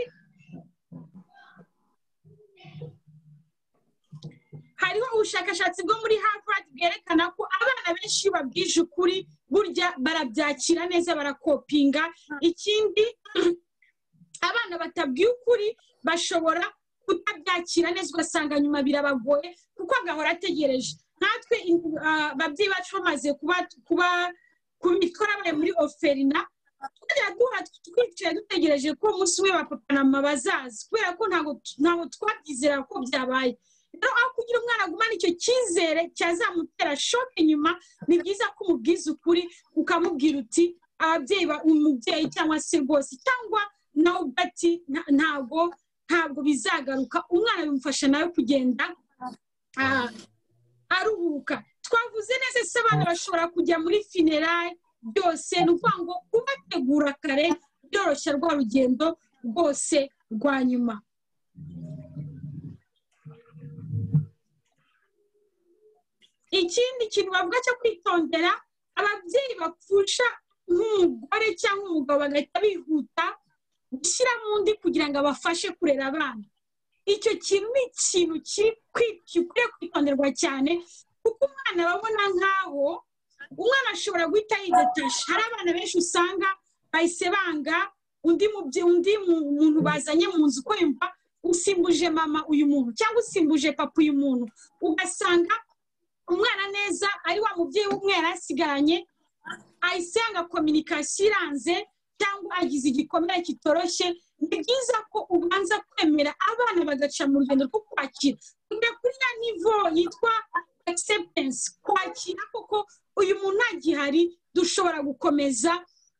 hariho ubushakashatsi bwo muri Harvard bwerekana ko abana benshi babwije ukuri burya barabyakira neza barakopinga ikindi abana batabwiye ukuri bashobora kutabyakira neza ugasanga nyuma birabagoye kuko agahora ategereje natwe ababyeyi bacu bamaze kuba kuba kubikora bari muri oferina twajya duha twicaye dutegereje ko umunsi umwe ba papa na mama bazaza kubera ko ntabwo ntabwo twabyizera ko byabaye rero aho kugira umwana agumana icyo cyizere cyazamutera shoke nyuma ni byiza ko umubwiza ukuri ukamubwira uti ababyeyi umubyeyi cyangwa se rwose cyangwa nawe ugati ntabwo ntabwo bizagaruka umwana bimufasha nawe kugenda aruhuka twavuze neza se abana bashobora kujya muri funeral byose ni ukuvuga ngo kubategura kare byoroshya rwa rugendo rwose rwa nyuma ikindi kintu bavuga cyo kwitondera ababyeyi bapfusha nk'umugore cyangwa umugabo bagahita bihuta gushyira mu ndi kugira ngo abafashe kurera abana icyo kintu ni ikintu gikwiye kwitonderwa cyane kuko umwana babona nk'aho umwana ashobora guhita yidetasha hari abana benshi usanga bahise banga undi undi muntu bazanye mu nzu ko yumva usimbuje mama uyu muntu cyangwa usimbuje papa uyu muntu ugasanga umwana neza ari wa mubyeyi w'umwe yarasigaranye ayisanga kominikasiyo iranze cyangwa agize igikomere kitoroshye ni byiza ko ubanza kwemera abana bagaca mu rugendo rwo kwakira kujya kuri ya nivo yitwa acceptance kwakira koko uyu muntu ntagihari dushobora gukomeza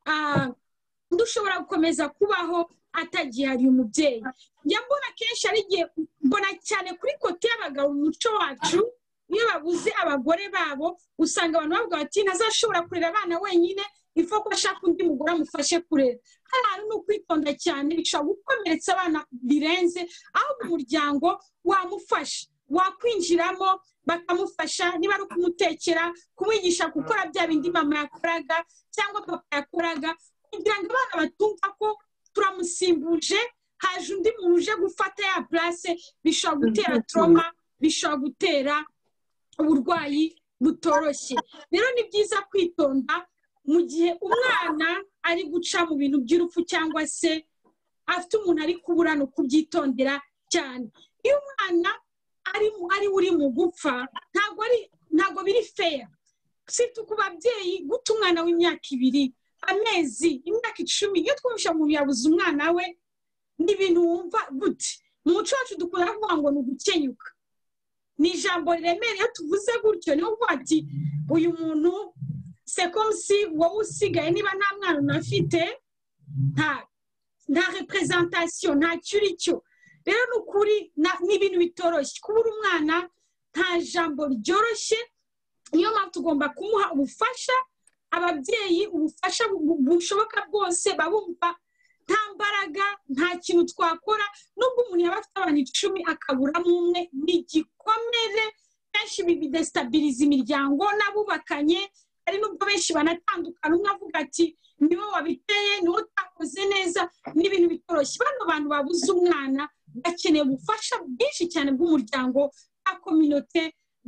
dushobora gukomeza kubaho atagihari umubyeyi njya mbona kenshi ari igihe mbona cyane kuri kote y'abagabo mu muco wacu iyo babuze abagore babo usanga abantu bavuga bati ntazashobora kurera abana wenyine ifu ko ashaka undi mugore amufashe kurera hari ahantu ni ukwitonda cyane bishobora gukomeretsa abana birenze aho umuryango wamufasha wakwinjiramo bakamufasha niba ari ukumutekera kumwigisha gukora bya bindi mama yakoraga cyangwa papa yakoraga kugira ngo abana batumva ko turamusimbuje haje undi muntu uje gufata ya place bishobora gutera trauma bishobora gutera uburwayi butoroshye rero ni byiza kwitonda mu gihe umwana ari guca mu bintu by'urupfu cyangwa se afite umuntu ari kuburana kubyitondera cyane iyo umwana ari ari uri mu gupfa ntabwo ari ntabwo biri fair sito ku babyeyi guta umwana w'imyaka ibiri amezi imyaka icumi iyo twumvisha umuntu yabuze umwana we ni ibintu wumva gute mu muco wacu dukunda kuvuga ngo ni ugukenyuka ni ijambo riremereye tuvuze gutyo niyo uvuga ati uyu muntu sekomsi wowe usigaye niba nta mwana unafite nta nta representation nta cyuricyo rero ni ukuri ni ibintu bitoroshye kubura umwana nta jambo ryoroshye niyo mpamvu tugomba kumuha ubufasha ababyeyi ubufasha bushoboka bwose babumva nta mbaraga nta kintu twakora nubwo umuntu yaba afite abantu icumi akaburamo umwe ni igikomere benshi bidestabiliza imiryango n'abubakanye ari nubwo benshi banatandukana umwe avuga ati niwe wabiteye niwe utakoze neza n'ibintu bitoroshye bano bantu babuze umwana bakeneye ubufasha bwinshi cyane bw'umuryango bwa kominote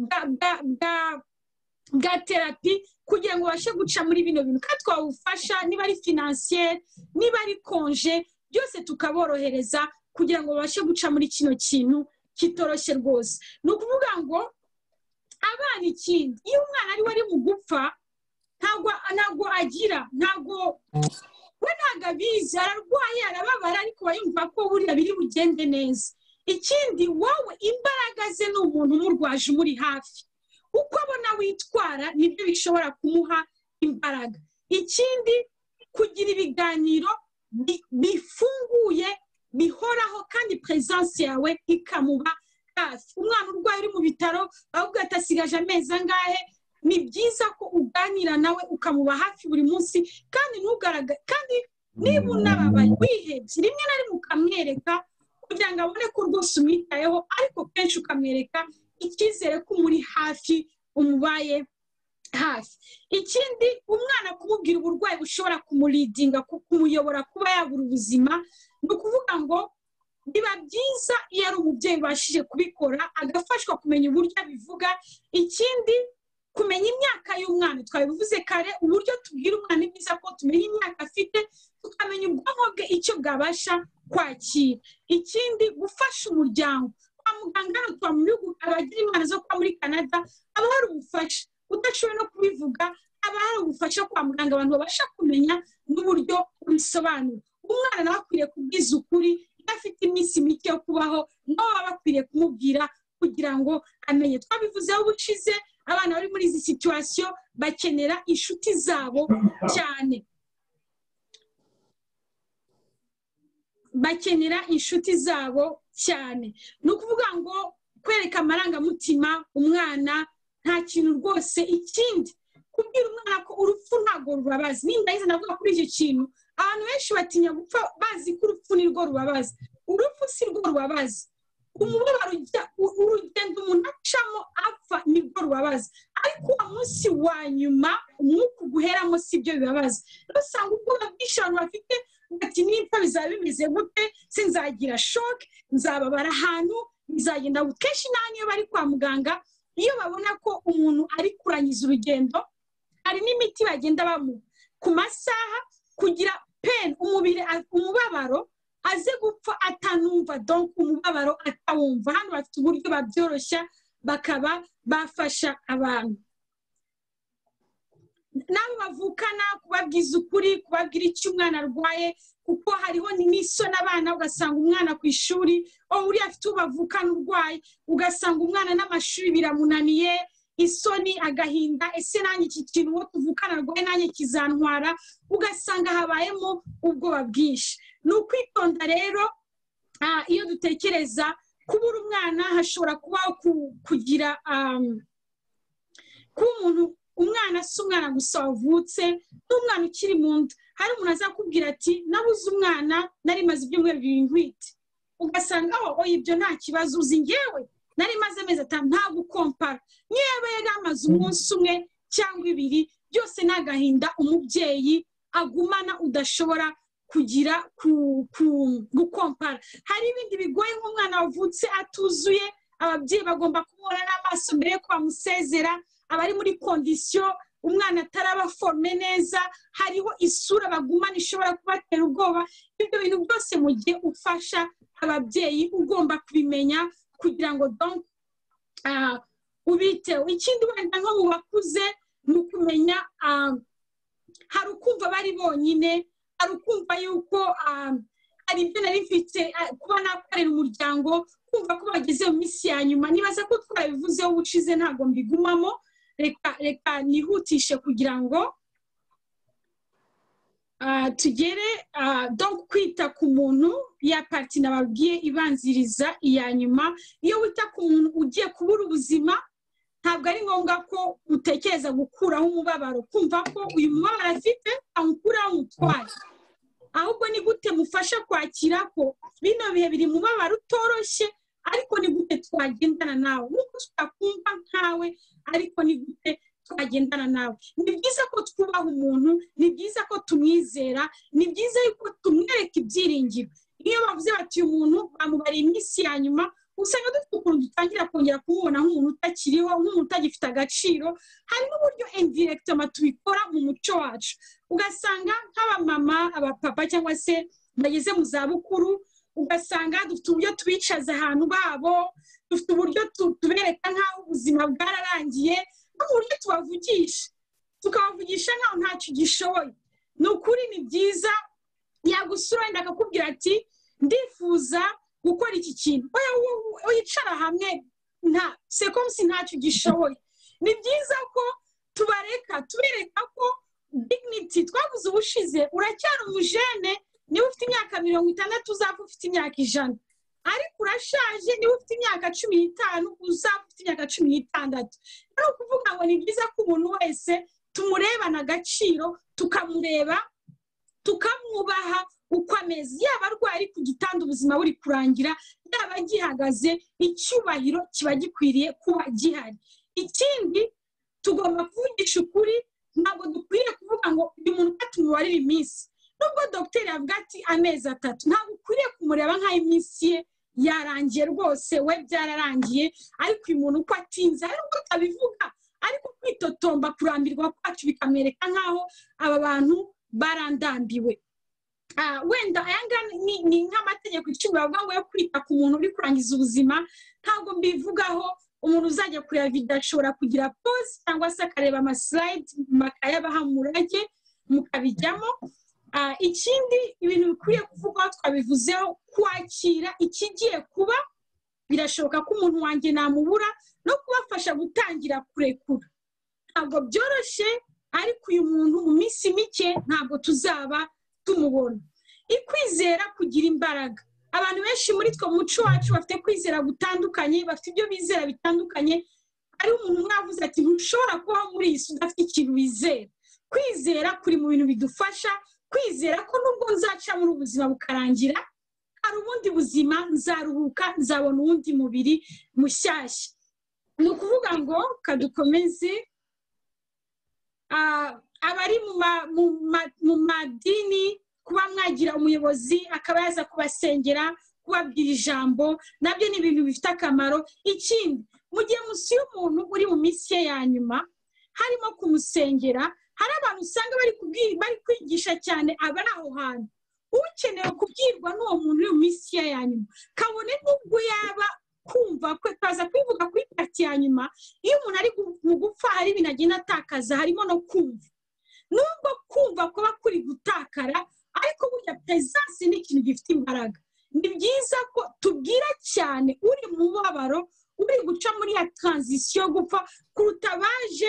bwa terapi kugira ngo babashe guca muri bino bintu kandi twabufasha niba ari finansiyeri niba ari konje byose tukaborohereza kugira ngo babashe guca muri kino kintu kitoroshye rwose ni ukuvuga ngo abana ikindi iyo umwana ari we ari mu gupfa ntabwo ntabwo agira ntabwo we ntabwo abizi ararwaye arababara ariko yumva ko buriya biri bugende neza. Ikindi wowe imbaraga ze ni umuntu umurwaje umuri hafi, uko abona witwara nibyo bishobora kumuha imbaraga. Ikindi kugira ibiganiro bifunguye bihoraho kandi presence yawe ikamuba hafi. Umwana urwaye uri mu bitaro ahubwo atasigaje amezi angahe, ni byiza ko uganira nawe ukamuba hafi buri munsi kandi ntugaragare, kandi niba unababaye wihebye rimwe na rimwe ukamwereka kugira ngo abone ko rwose umwitayeho, ariko kenshi ukamwereka icyizere ko umuri hafi, umubaye hafi. Ikindi umwana kumubwira uburwayi bushobora kumuridinga, kumuyobora kuba yabura ubuzima, ni ukuvuga ngo biba byiza iyo ari umubyeyi ubashije kubikora agafashwa kumenya uburyo abivuga. Ikindi kumenya imyaka y'umwana, twabivuze kare, uburyo tubwira umwana ni byiza ko tumenya imyaka afite, tukamenya ubwonko bwe icyo bwabasha kwakira. Ikindi gufasha umuryango, kwa muganga hano tuba mu bihugu abagira imana zo kuba muri Canada haba hari ubufasha, udashoboye no kubivuga haba hari ubufasha kwa muganga abantu babasha kumenya n'uburyo bisobanura. Umwana nawe akwiriye kubwiza ukuri, iyo afite iminsi mike yo kubaho nawe baba bakwiriye kumubwira kugira ngo amenye. Twabivuzeho ubushize, abana bari muri izi situation bakenera inshuti zabo cyane, bakenera inshuti zabo cyane. Ni ukuvuga ngo kwereka amarangamutima umwana nta kintu rwose. Ikindi kubwira umwana ko urupfu ntabwo rubabaza. Nindahize navuga kuri icyo kintu, abantu benshi batinya gupfa bazi ko urupfu ni rwo rubabaza. Urupfu si rwo rubabaza, umubabaro urugendo umuntu acamo apfa ni rwo rubabaza, ariko uwo munsi wa nyuma umwuka uguheramo si byo bibabaza. Usanga ubwoba bwinshi abantu bafite, ati nimba bizaba bimeze gute, sinzagira shock, nzababara ahantu, bizagenda gute. Kenshi naniyo bari kwa muganga, iyo babona ko umuntu ari kurangiza urugendo, hari n'imiti bagenda bamuha ku masaha kugira pen umubiri umubabaro aze gupfa atanumva, donc umubabaro atawumva. Hano bafite uburyo babyoroshya bakaba bafasha abantu. Nabo bavukana kubabwiza ukuri, kubabwira icyo umwana arwaye, kuko hariho n'iso n'abana ugasanga umwana ku ishuri oh uri afite ubavukana urwaye, ugasanga umwana n'amashuri biramunaniye, isoni, agahinda, ese nanjye iki kintu wo tuvukana arwaye nanjye kizantwara, ugasanga habayemo ubwoba bwinshi. Ni ukwitonda rero iyo dutekereza kubura umwana. Hashobora kubaho kugira kuba umuntu, umwana si umwana gusa wavutse, n'umwana ukiri mu nda. Hari umuntu azakubwira ati nabuze umwana nari maze ibyumweru bibiri ntwite, ugasanga oh ibyo nta kibazo, uzi ngewe nari maze amezi atanu. nta gukompara, niyo yaba yari amaze umunsi umwe cyangwa ibiri, byose ni agahinda umubyeyi agumana udashobora kugira gukompara. Hari ibindi bigoye nk'umwana wavutse atuzuye, ababyeyi bagomba kumubona n'amaso mbere yo bamusezera, abari muri kondisiyo umwana ataraba forme neza, hariho isura bagumana ishobora kubatera ubwoba. Ibyo bintu byose mu gihe ufasha ababyeyi ugomba kubimenya kugira ngo donc ubiteho. Ikindi wenda nko mu bakuze ni ukumenya, hari ukumva bari bonyine, hari ukumva yuko hari ibyo nari mfite kuba nakorera umuryango, kumva ko bageze mu minsi ya nyuma. Nibaza ko twabivuzeho ubushize ntabwo mbigumamo, reka reka nihutishe kugira ngo tugere donc kwita ku muntu ya parti nababwiye ibanziriza iya nyuma. Iyo wita ku muntu ugiye kubura ubuzima, ntabwo ari ngombwa ko utekereza gukuraho umubabaro, kumva ko uyu mubabaro afite awukuraho umutware, ahubwo ni gute mufasha kwakira ko bino bihe biri mubabaro utoroshye, ariko ni gute twagendana nawe, nuko tutakumva nkawe, ariko ni gute twagendana nawe. Ni byiza ko twubaha umuntu, ni byiza ko tumwizera, ni byiza ko tumwereka ibyiringiro. Iyo bavuze bati uyu muntu bamubariye iminsi ya nyuma, usanga dufite ukuntu dutangira kongera kumubona nk'umuntu utakiriho, nk'umuntu utagifite agaciro. Hari n'uburyo indirectement tubikora mu muco wacu, ugasanga nk'abamama, abapapa cyangwa se bageze mu zabukuru, ugasanga dufite uburyo tubicaza ahantu babo, dufite uburyo tubereka nk'aho ubuzima bwararangiye, n'uburyo tubavugisha tukabavugisha nk'aho ntacyo gishoboye. Ni ukuri ni byiza yagusura wenda akakubwira ati ndifuza gukora iki kintu wicara hamwe nta sekonsi ntacyo gishoboye. Ni byiza ko tubareka tubereka ko dignity twavuze ubushize uracyari umujene niba ufite imyaka mirongo itandatu uzapfa ufite imyaka ijana, ariko urashaje niba ufite imyaka cumi n'itanu uzapfa ufite imyaka cumi n'itandatu. Ni ukuvuga ngo ni byiza ko umuntu wese tumurebana agaciro, tukamureba tukamwubaha uko ameze, yaba arwaye ku gitanda ubuzima buri kurangira, yaba gihagaze icyubahiro kiba gikwiriye kuba gihari. Ikindi tugomba kuvugisha ukuri, ntabwo dukwiriye kuvuga ngo uyu muntu tumubarire iminsi. Nubwo dogiteri avuga ati amezi atatu, ntabwo ukwiriye kumureba nk'aho iminsi ye yarangiye rwose, we byararangiye, ariko uyu muntu uko atinze ari uko atabivuga, ariko kwitotomba kurambirwa kwacu bikamwereka nk'aho aba bantu barandambiwe. Wenda aya ngaya ni nk'amategeko icumi bavuga ngo yo kwita ku muntu uri kurangiza ubuzima, ntabwo mbivugaho. Umuntu uzajya kureba video ashobora kugira pause cyangwa se akareba amaslide makayabaha murage mukabijyamo. Ikindi ibintu bikwiye kuvugwaho twabivuzeho, kwakira ikigiye kuba. Birashoboka ko umuntu wanjye namubura no kubafasha gutangira kurekura. Ntabwo byoroshye, ariko uyu muntu mu minsi mike ntabwo tuzaba tumubona. Ikwizera kugira imbaraga. Abantu benshi muri twe mu muco wacu bafite kwizera gutandukanye, bafite ibyo bizera bitandukanye. Ari umuntu mwavuze ati ntushobora kubaho muri iyi si udafite ikintu wizera. Kwizera kuri mu bintu bidufasha, kwizera ko nubwo nzaca muri ubuzima bukarangira, hari ubundi buzima, nzaruhuka, nzabona uwundi mubiri mushyashya. Ni ukuvuga ngo kadukomeze. Abari mu madini, kuba mwagira umuyobozi akaba yaza kubasengera, kubabwira ijambo, nabyo ni ibintu bifite akamaro. Ikindi, mu gihe musuye umuntu uri mu minsi ye ya nyuma, harimo kumusengera, hari abantu usanga bari kwigisha cyane abari aho hantu. Ukeneye kubwirwa n'uwo muntu uri mu minsi ye ya nyuma, kabone n'ubwo yaba kumva ko twaza kwivuga kuri parti ya nyuma. Iyo umuntu ari mu gupfa hari ibintu agenda atakaza, harimo no kumva. Nubwo kumva kuba kuri gutakara, ariko burya presence ni ikintu gifite imbaraga. Ni byiza ko tubwira cyane uri mu mubabaro, uri guca muri ya transition gupfa, kuruta baje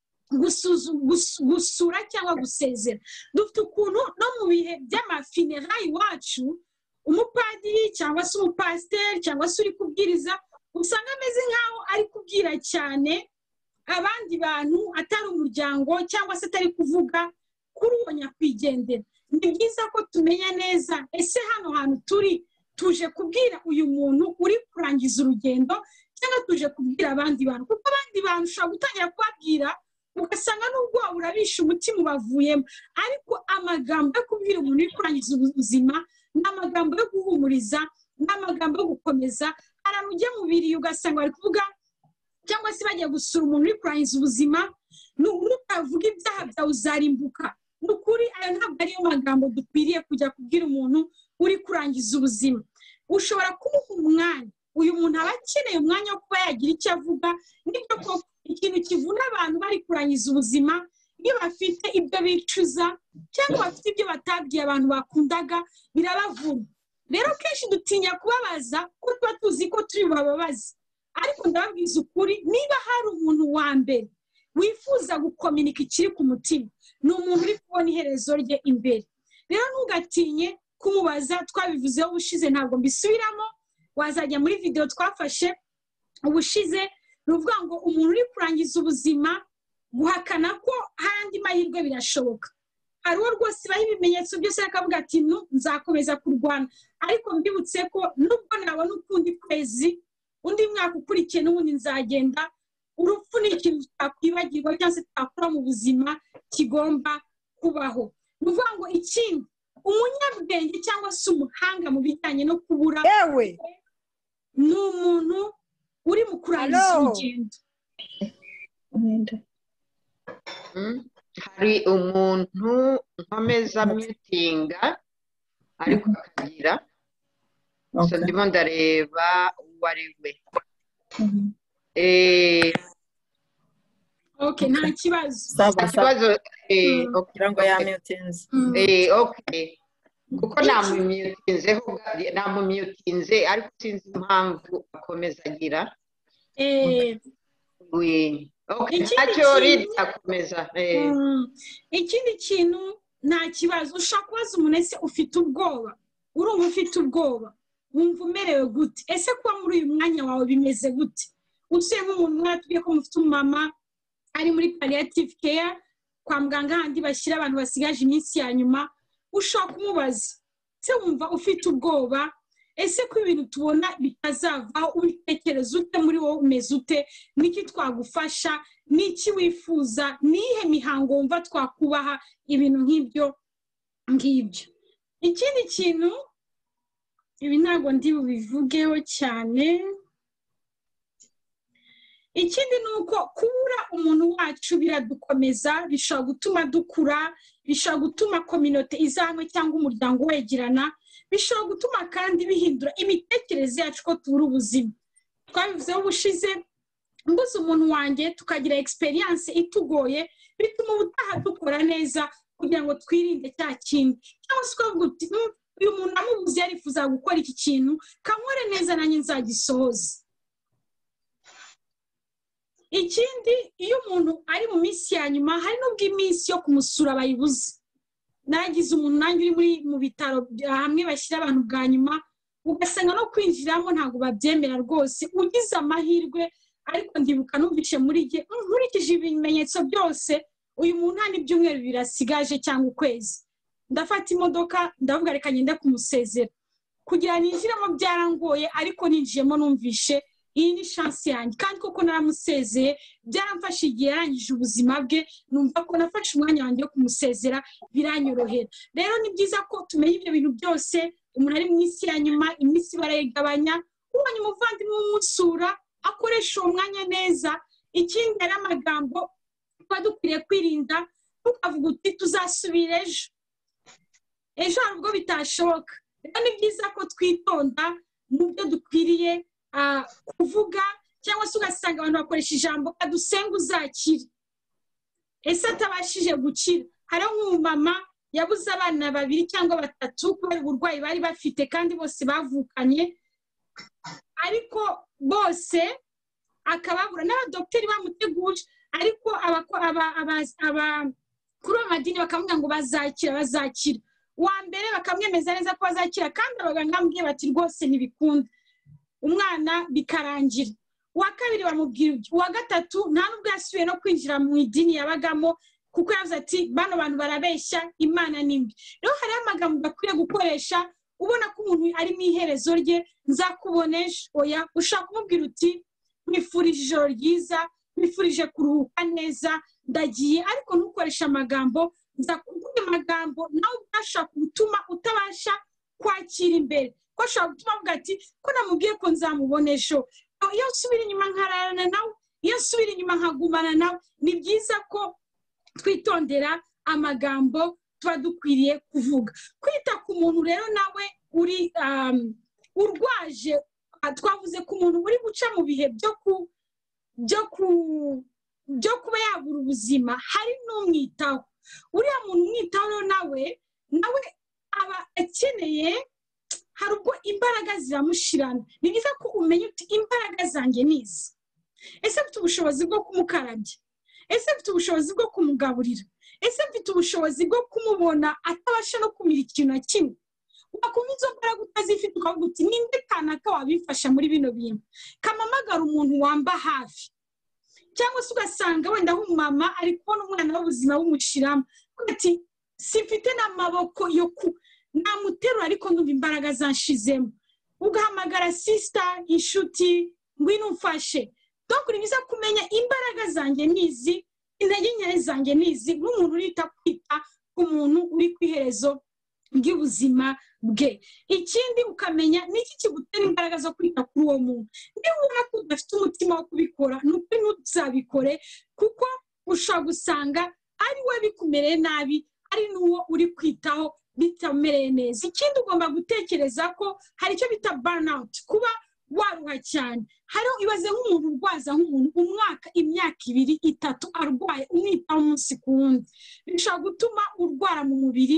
gusura cyangwa gusezera. Dufite ukuntu no mu bihe by'amafunerai iwacu, umupadiri cyangwa se umupasiteri cyangwa se uri kubwiriza, usanga ameze nk'aho ari kubwira cyane abandi bantu, atari umuryango cyangwa se atari kuvuga kuri uwo nyakwigendera. Ni byiza ko tumenya neza, ese hano hantu turi tuje kubwira uyu muntu uri kurangiza urugendo, cyangwa tuje kubwira abandi bantu. Kuko abandi bantu ushobora gutangira kubabwira ugasanga n'ubwo urabisha umutima ubavuyemo, ariko amagambo yo kubwira umuntu uri kurangiza ubuzima ni amagambo yo guhumuriza, ni amagambo yo gukomeza. Aramujya mu biri ugasanga bari kuvuga, cyangwa se bagiye gusura umuntu uri kurangiza ubuzima, n'utavuga ibyaha byawe uzarimbuka. Nukuri ayo ntabwo ariyo magambo dukwiriye kujya kubwira umuntu uri kurangiza ubuzima. Ushobora kumuha umwanya, uyu muntu aba akeneye umwanya wo kuba yagira icyo avuga. Nibyo ko ikintu kivuna abantu bari kurangiza ubuzima, iyo bafite ibyo bicuza cyangwa bafite ibyo batabwiye abantu bakundaga, birabavuna. Rero kenshi dutinya kubabaza ko tuba tuzi ko turi bababazi, ariko ndababwiza ukuri, niba hari umuntu wa mbere wifuza gukominika ikiri ku mutima, ni umuntu uri kubona iherezo rye imbere. Rero ntugatinye kumubaza. Twabivuzeho ubushize, ntabwo mbisubiramo, wazajya muri video twafashe ubushize. Ni ukuvuga ngo umuntu uri kurangiza ubuzima, guhakana ko hari andi mahirwe birashoboka. Hari uwo rwose ibaho ibimenyetso byose akavuga ati nzakomeza kurwana, ariko mbibutse ko nubwo nabona ukundi kwezi, undi mwaka ukurikiye n'ubundi nzagenda. Urupfu ni ikintu twakwibagirwa cyangwa se twakora mu buzima kigomba kubaho. Ni ukuvuga ngo ikindi, umunyabwenge cyangwa se umuhanga mu bijyanye no kubura, yewe ni umuntu uri mu kurangiza urugendo. Hari umuntu nkomeza mitinga ariko akagira, gusa ndimo ndareba uwo ari we. Okay, nta kibazo. Saba Ikibazo kugira ngo yamitinze. eh okay. kuko namumyutinzeho namumyutinze ariko sinzi impamvu akomeza agira ntacyo rida akomeza ikindi kintu nta kibazo ushaka kubaza umuntu ese ufite ubwoba urumva ufite ubwoba wumva umerewe gute ese kuba muri uyu mwanya wawe bimeze gute usuye nk'umuntu mwatubwiye ko mufite umumama ari muri palliative care kwa muganga handi bashyira abantu basigaje iminsi ya nyuma ushaka kumubaza se wumva ufite ubwoba ese ko ibintu tubona bitazavaho ubitekereza ute muri wowe umeze ute niki twagufasha niki wifuza nihe mihango wumva twakubaha ibintu nk'ibyo ngibyo ikindi kintu ibi ntabwo ndi bubivugeho cyane ikindi ni uko kubura umuntu wacu biradukomeza bishobora gutuma dukura bishobora gutuma kominote izamwe cyangwa umuryango wegerana bishobora gutuma kandi bihindura imitekerereze yacu ko tubura ubuzima twabivuzeho ubushize mbuze umuntu wanjye tukagira experience itugoye bituma ubutaha dukora neza kugira ngo twirinde cya kintu cyangwa se ukavuga uti uyu muntu amubuze yarifuza gukora iki kintu kankore neza nanjye nzagisohoza ikindi iyo umuntu ari mu minsi ya nyuma hari n'ubwo iminsi yo kumusura bayibuze nagize umuntu nanjye uri muri mu bitaro hamwe bashyira abantu bwa nyuma ugasanga no kwinjiramo ntabwo babyemera rwose ugize amahirwe ariko ndibuka numvishe muri gihe nkurikije ibimenyetso byose uyu muntu nta n'ibyumweru birasigaje cyangwa ukwezi ndafata imodoka ndavuga reka ngende kumusezera kugira ninjiramo byarangoye ariko ninjiyemo numvishe iyi ni chance yanjye kandi koko naramusezeye byaramfashe igihe yarangije ubuzima bwe numva ko nafashe umwanya wanjye wo kumusezera biranyorohera rero ni byiza ko tumenya ibyo bintu byose umuntu ari mu isi ya nyuma iminsi barayigabanya ubonye umuvandimwe w'umusura akoresha uwo mwanya neza ikindi ari amagambo tuba dukwiriye kwirinda tukavuga uti tuzasubira ejo ejo hari ubwo bitashoboka rero ni byiza ko twitonda mu byo dukwiriye kuvuga cyangwa se ugasanga abantu bakoresha ijambo adusenga uzakira ese atabashije gukira hari nk'umumama yabuze abana babiri cyangwa batatu kubera uburwayi bari bafite kandi bose bavukanye ariko bose akababura n'abadogiteri bamuteguje ariko kuri uwo madini bakavuga ngo bazakira bazakira uwa mbere bakamwemeza neza ko bazakira kandi abaganga bamubwiye bati rwose ntibikunda umwana bikarangira uwa kabiri bamubwira uwa gatatu nta nubwo yasubiye no kwinjira mu idini yabagamo kuko yavuze ati bano bantu barabeshya imana nimbi rero hariho amagambo bakwiye gukoresha ubona ko umuntu ari mu iherezo rye nzakubonesha oya ushaka kumubwira uti mwifurije ijoro ryiza mwifurije kuruhuka neza ndagiye ariko ntukoresha amagambo nzakubwira amagambo nawe ubashaka gutuma utabasha kwakira imbere ko ashobora gutuma avuga ati ko namubwiye ko nzamubona ejo iyo nsubira inyuma nkararana nawe iyo nsubira inyuma nkagumana nawe ni byiza ko twitondera amagambo tuba dukwiriye kuvuga kwita ku muntu rero nawe uri urwaje twavuze ku muntu uri guca mu bihe byo ku byo ku byo kuba yabura ubuzima hari n'umwitaho uriya muntu umwitaho nawe nawe aba akeneye hari ubwo imbaraga ziramushirana ni byiza ko umenya uti imbaraga zanjye nizi ese mfite ubushobozi bwo kumukarabya ese mfite ubushobozi bwo kumugaburira ese mfite ubushobozi bwo kumubona atabasha no kumira ikintu na kimwe wakumva izo mbaraga utazifite ukavuga uti ninde kanaka wabifasha muri bino bintu kamamagara umuntu wamba hafi cyangwa se ugasanga wenda aho umumama ari kubona umwana w'ubuzima bumushiramo ati simfite n'amaboko yo ku namuterura ariko ndumva imbaraga zanshizemo ugahamagara sister inshuti ngwino umfashe donc ni byiza kumenya imbaraga zanjye nizi intege nke zanjye nizi nk'umuntu urita kwita ku muntu uri ku iherezo ry'ubuzima bwe ikindi ukamenya niki kigutera imbaraga zo kwita kuri uwo muntu niba ubona ko udafite umutima wo kubikora nuko ntuzabikore kuko ushobora gusanga ari we bikumereye nabi ari n'uwo uri kwitaho bitamereye neza ikindi ugomba gutekereza ko hari icyo bita burnout kuba waruha cyane hariho ibaze nk'umuntu urwaza nk'umuntu umwaka imyaka ibiri itatu arwaye umwitaho umunsi ku wundi bishobora gutuma urwara mu mubiri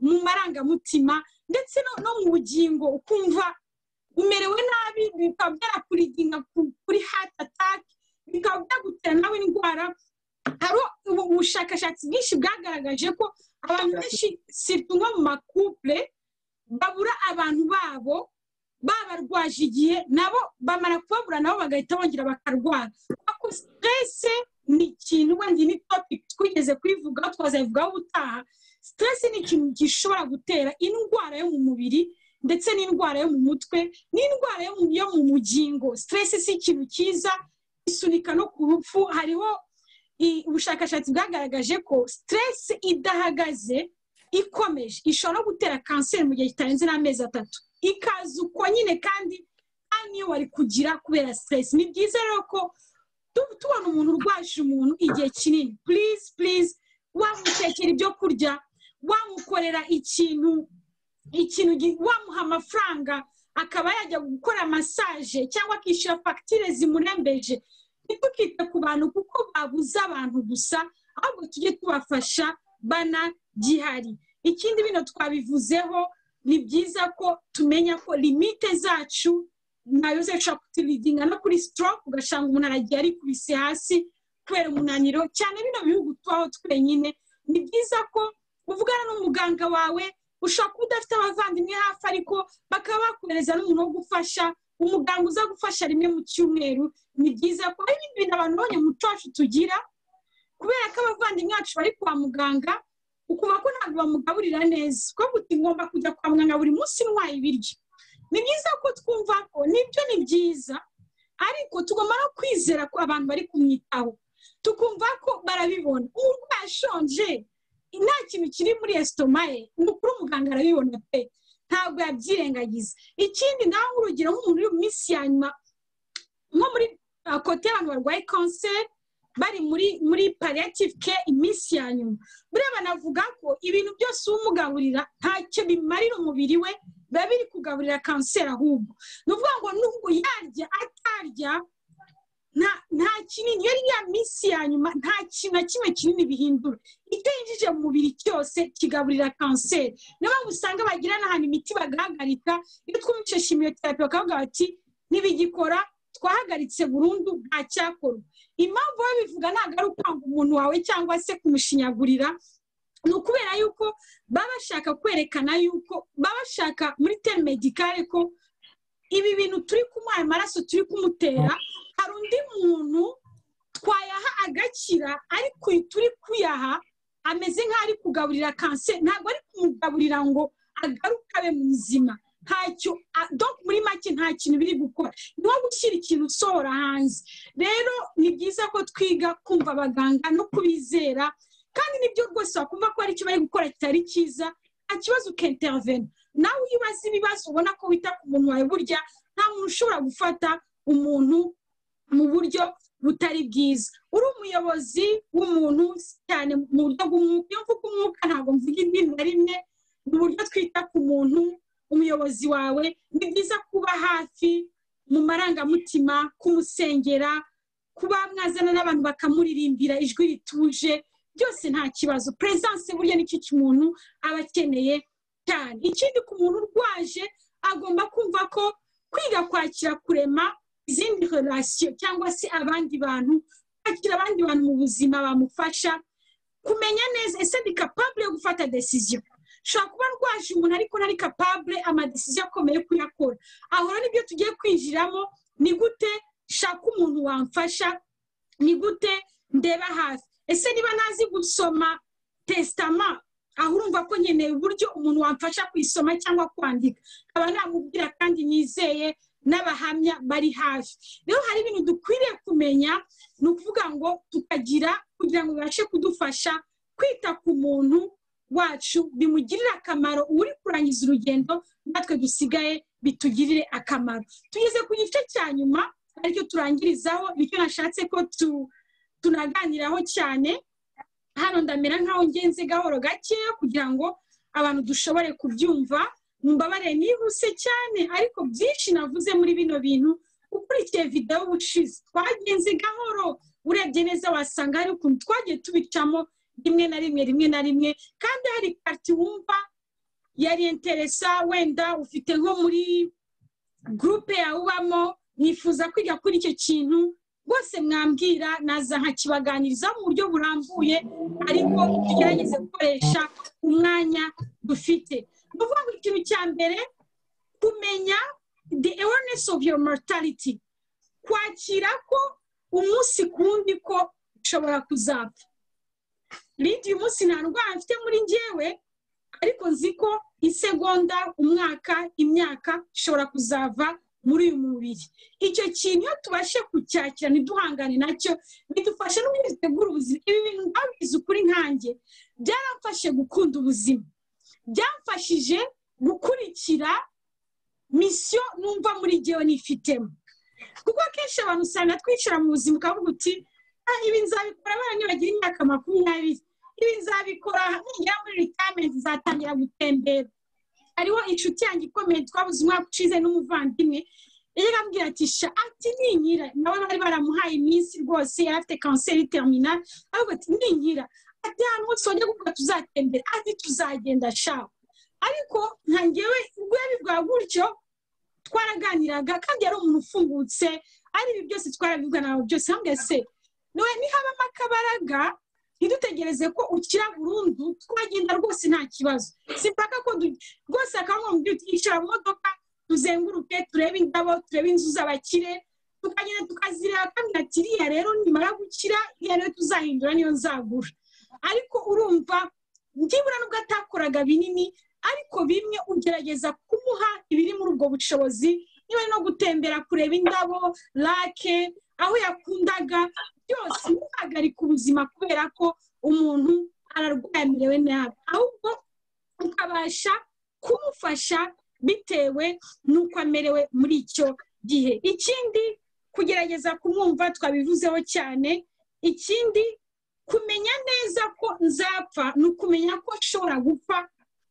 mu marangamutima ndetse no mu bugingo ukumva umerewe nabi bikaba byarakuridinga kuri heart attack bikaba byagutera nawe indwara. Hari ubushakashatsi bwinshi bwagaragaje ko abantu benshi sirtu nko mu makouple babura abantu babo babarwaje igihe nabo bamara kubabura nabo bagahita bongera bakarwara. Kuko stress ni ikintu wenda ni topic twigeze kwivuga twazavugaho ubutaha. Stress ni ikintu gishobora gutera indwara yo mu mubiri ndetse n'indwara yo mu mutwe n'indwara yo mu mugingo. Stress si ikintu cyiza isunika no ku rupfu. Hariho ubushakashatsi bwagaragaje ko stress idahagaze ikomeje ishobora no gutera kanseri mu gihe kitarenze n'amezi atatu ikaza uko nyine kandi niyo wari kugira kubera stress. Ni byiza rero ko tubona umuntu urwaje umuntu igihe kinini please please wamutekera ibyo kurya wamukorera ikintu ikintu wamuha amafaranga akaba yajya gukora massage cyangwa akishyura fagitire zimurembeje. Ntitukite ku bantu kuko babuze abantu gusa ahubwo tujye tubafasha bana gihari. Ikindi bino twabivuzeho ni byiza ko tumenya ko limite zacu nayo zishobora kuturidinga no kuri stroke ugashanga umuntu aragiye ari kubise hasi kubera umunaniro cyane. Bino bihugu tubaho twenyine ni byiza ko uvugana n'umuganga wawe. Ushobora kuba udafite abavandimwe hafi ariko bakaba bakohereza n'umuntu wo gufasha umuganga uza gufasha rimwe mu cyumweru. Ni byiza ko hari ibindi bintu abantu bonye mu cyacu tugira kubera ko abavandimwe bacu bari kwa muganga ukuba ko ntabwo bamugaburira neza kuko ngomba kujya kwa muganga buri munsi ntwaye ibiryo. Ni byiza ko twumva ko nibyo ni byiza ariko tugomba no kwizera ko abantu bari kumwitaho tukumva ko barabibona. Umurwayi ashonje nta kintu kiri muri estomac umukuru umuganga arabibona pe ntabwo yabyirengagiza. Ikindi naho urugero nk'umuntu uri mu minsi ya nyuma nko muri kote abantu barwaye kanseri bari muri muri palliative care iminsi ya nyuma buriya banavuga ko ibintu byose umugaburira ntacyo bimarira umubiri we biba biri kugaburira kanseri ahubwo. Ni ukuvuga ngo nubwo yarya atarya nta kinini yari ya minsi ya nyuma nta kintu na kimwe kinini bihindura. Icyo yinjije mu mubiri cyose kigaburira kanseri. Niyo mpamvu usanga bagira n'ahantu imiti bagahagarika iyo twumvise chimiotherapy bakavuga bati ntibigikora twahagaritse burundu nta cyakorwa. Impamvu babivuga ntabwo ari ukwanga umuntu wawe cyangwa se kumushinyagurira ni ukubera yuko baba bashaka kwerekana yuko baba bashaka muri terme medicale ko ibi bintu turi kumuha amaraso turi kumutera hari undi muntu twayaha agakira ariko turi kuyaha ameze nk'ari kugaburira kanseri ntabwo ari kumugaburira ngo agaruke abe muzima. Ntacyo donc muri make nta kintu biri gukora ni nko gushyira ikintu usohora hanze. Rero ni byiza ko twiga kumva abaganga no kubizera kandi nibyo rwose wakumva ko ari icyo bari gukora kitari cyiza nta kibazo ukintervene. Nawe iyo ubaza ibibazo ubona ko wita ku muntu wawe burya nta muntu ushobora gufata umuntu mu buryo butari bwiza. Uri umuyobozi w'umuntu cyane mu buryo bw'umwuka. Iyo mvuga umwuka ntabwo mvuga indimi na rimwe mu buryo twita ku muntu umuyobozi wawe. Ni byiza kuba hafi mu marangamutima kumusengera kuba mwazana n'abantu bakamuririmbira ijwi rituje byose nta kibazo. Presence burya nicyo cy'umuntu aba akeneye cyane. Ikindi ku muntu urwaje agomba kumva ko kwiga kwakira kurema izindi relation cyangwa se abandi bantu kwakira abandi bantu mu buzima bamufasha kumenya neza ese ndi capable yo gufata decision. Shaka kuba rwaje umuntu ariko ntari capable ama decision akomeye kuyakora. Ahora nibyo tugiye kwinjiramo ni gute shaka umuntu wamfasha ni gute ndeba hafi. Ese niba nazi gusoma testament aho urumva ko nkeneye uburyo umuntu wamfasha kuyisoma cyangwa kwandika aba namubwira kandi nizeye n'abahamya bari hafi. Rero hari ibintu dukwiriye kumenya ni ukuvuga ngo tukagira kugira ngo bibashe kudufasha kwita ku muntu wacu bimugirira akamaro uri kurangiza urugendo natwe dusigaye bitugirire akamaro. Tugeze ku gice cya nyuma aricyo turangirizaho nicyo nashatse ko tu tunaganiraho cyane. Hano ndamera nkaho ngenze gahoro gake kugira ngo abantu dushobore kubyumva. Mbabare nihuse cyane ariko byinshi navuze muri bino bintu ukurikiye video ubushize twagenze gahoro urebye neza wasanga hari ukuntu twagiye tubicamo rimwe na rimwe rimwe na rimwe kandi hari parti wumva yari interesa wenda ufite nko muri groupe yawe ubamo nifuza kwiga kuri icyo kintu rwose mwambwira naza nkakibaganiriza mu buryo burambuye ariko tugerageze gukoresha umwanya dufite ni ukuvuga ngo ikintu cya mbere kumenya the awareness of your mortality, kwakira ko umunsi kundi ko ushobora kuzapfa. Lidia uyu munsi nta ndwara mfite muri njyewe ariko nzi ko isegonda umwaka imyaka ishobora kuzava muri uyu mubiri. Icyo kintu iyo tubashe kucyakira ntiduhangane nacyo bidufasha no gutegura ubuzima. Ibi bintu ndabizi ukuri nkanjye byaramfashe gukunda ubuzima, byamfashije gukurikira misiyo numva muri jyewe nifitemo, kuko akenshi abantu usanga twicara mu buzima ukavuga uti ibi nzabikora abana nibagira imyaka makumyabiri, ibi nzabikora ningera muri retirement zatangira gutembera. Hariho inshuti yanjye ikomeye twabuze umwaka ushize n'umuvandimwe yari ambwira ati sha ati ninkira, nawe bari baramuhaye iminsi rwose yari afite kanseri terminal, avuga ati ninkira ati hano hose wajya kuvuga tuzatembera ati tuzagenda shaho. Ariko nka njyewe ubwo yabibwa gutyo twaraganiraga kandi yari umuntu ufungutse, ari ibi byose twarabivuga nawe byose hambwe se niwe nihabamo akabaraga ntidutegereze ko ukira burundu twagenda rwose nta kibazo. Simpaka ko rwose akamwe mu byuti yicara mu modoka tuzenguruke turebe indabo turebe inzu z'abakire tukagenda tukazireba kandi atiriya rero nimara gukira iya rero tuzahindura niyo nzagura. Ariko urumva ndibura nubwo atakoraga binini ariko bimwe ugerageza kumuha ibiri muri ubwo bushobozi, niba no gutembera kureba indabo lake aho yakundaga byose muhagarika ubuzima kubera ko umuntu ararwaye amerewe nabi, ahubwo ukabasha kumufasha bitewe n'uko amerewe muri icyo gihe. Ikindi kugerageza kumwumva twabivuzeho cyane. Ikindi kumenya neza ko nzapfa ni ukumenya ko ashobora gupfa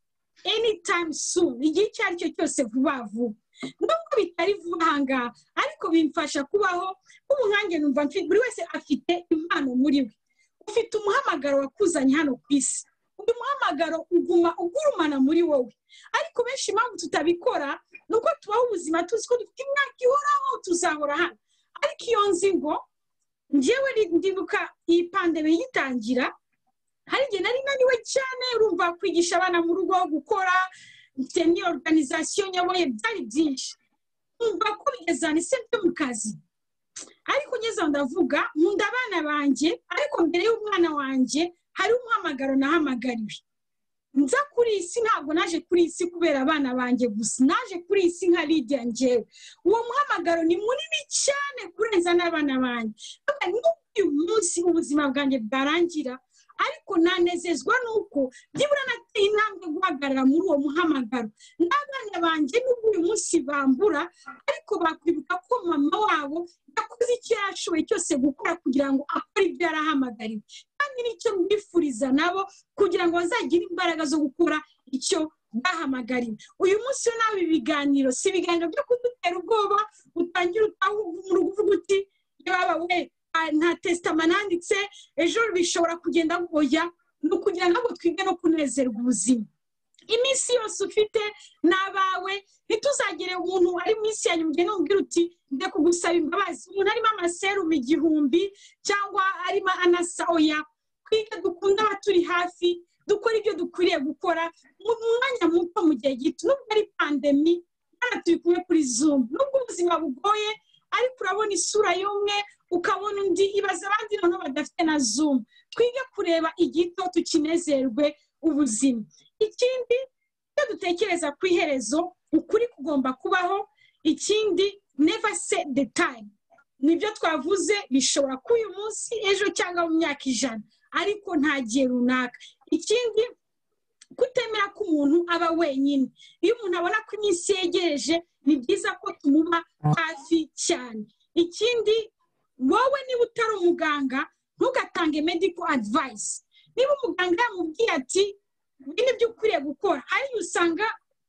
anytime soon, igihe icyo ari cyo cyose vuba vuba. Nubwo bitari vuba ahangaha ariko bimfasha kubaho nk'umuhange numva buri wese afite impano muri we, ufite umuhamagaro wakuzanye hano ku isi, uyu muhamagaro uguma ugurumana muri wowe. Ariko benshi impamvu tutabikora ni uko tubaho ubuzima tuzi ko dufite imyaka ihoraho tuzahora hano. Ariko iyo nzi ngo njyewe ndibuka iyi pandemi yitangira hari igihe nari naniwe cyane, urumva kwigisha abana mu rugo gukora mfite ni organisation nyaboye byari byinshi, umva ko bigezana ise byo mu kazi. Ariko ngeze ndavuga nkunda abana banjye, ariko mbere y'umwana wanjye hari umuhamagaro nahamagariwe. Nza kuri isi ntabwo naje kuri isi kubera abana banjye gusa, naje kuri isi nka Lidia njyewe. Uwo muhamagaro ni munini cyane kurenza n'abana banjye. Uyu munsi ubuzima bwanjye bwarangira ariko nanezezwa nuko byibura nateye intambwe guhagarara muri uwo muhamagaro. N'abana banjye n'ubwo uyu munsi bambura ariko bakwibuka ko mama wabo yakoze icyo yashoboye cyose gukora kugira ngo akore ibyo yarahamagariwe, kandi nicyo mbifuriza nabo kugira ngo bazagire imbaraga zo gukora icyo bahamagariwe. Uyu munsi nawe ibiganiro si ibiganiro byo kudutera ubwoba utangira utaho mu rugo uvuga uti yaba we nta testament nanditse ejo bishobora kugenda ngoya, no kugira ngo twige no kunezerwa ubuzima. Iminsi yose ufite n'abawe ntituzagere umuntu ari mu isi yanyu mugende mubwira uti nde kugusaba imbabazi. Umuntu arimo amaserumu igihumbi cyangwa arimo anasa oya, twige dukunda abaturi hafi, dukora ibyo dukwiriye gukora mu mwanya muto mu gihe gito. Nubwo ari pandemi hano turi kumwe kuri Zoom, nubwo ubuzima bugoye ariko urabona isura y'umwe ukabona undi, ibaza abandi noneho badafite na Zoom. Twige kureba igito tukinezerwe ubuzima. Ikindi iyo dutekereza ku iherezo ukuri kugomba kubaho. Ikindi never set the time, nibyo twavuze bishobora kuba uyu munsi ejo cyangwa mu myaka ijana ariko nta gihe runaka. Ikindi kutemera ko umuntu aba wenyine. Iyo umuntu abona ko iminsi yegereje ni byiza ko tumuba hafi cyane. Ikindi wowe niba utari umuganga ntugatange medical advice. Niba umuganga yamubwiye ati ibi nibyo ukwiriye gukora, hari usanga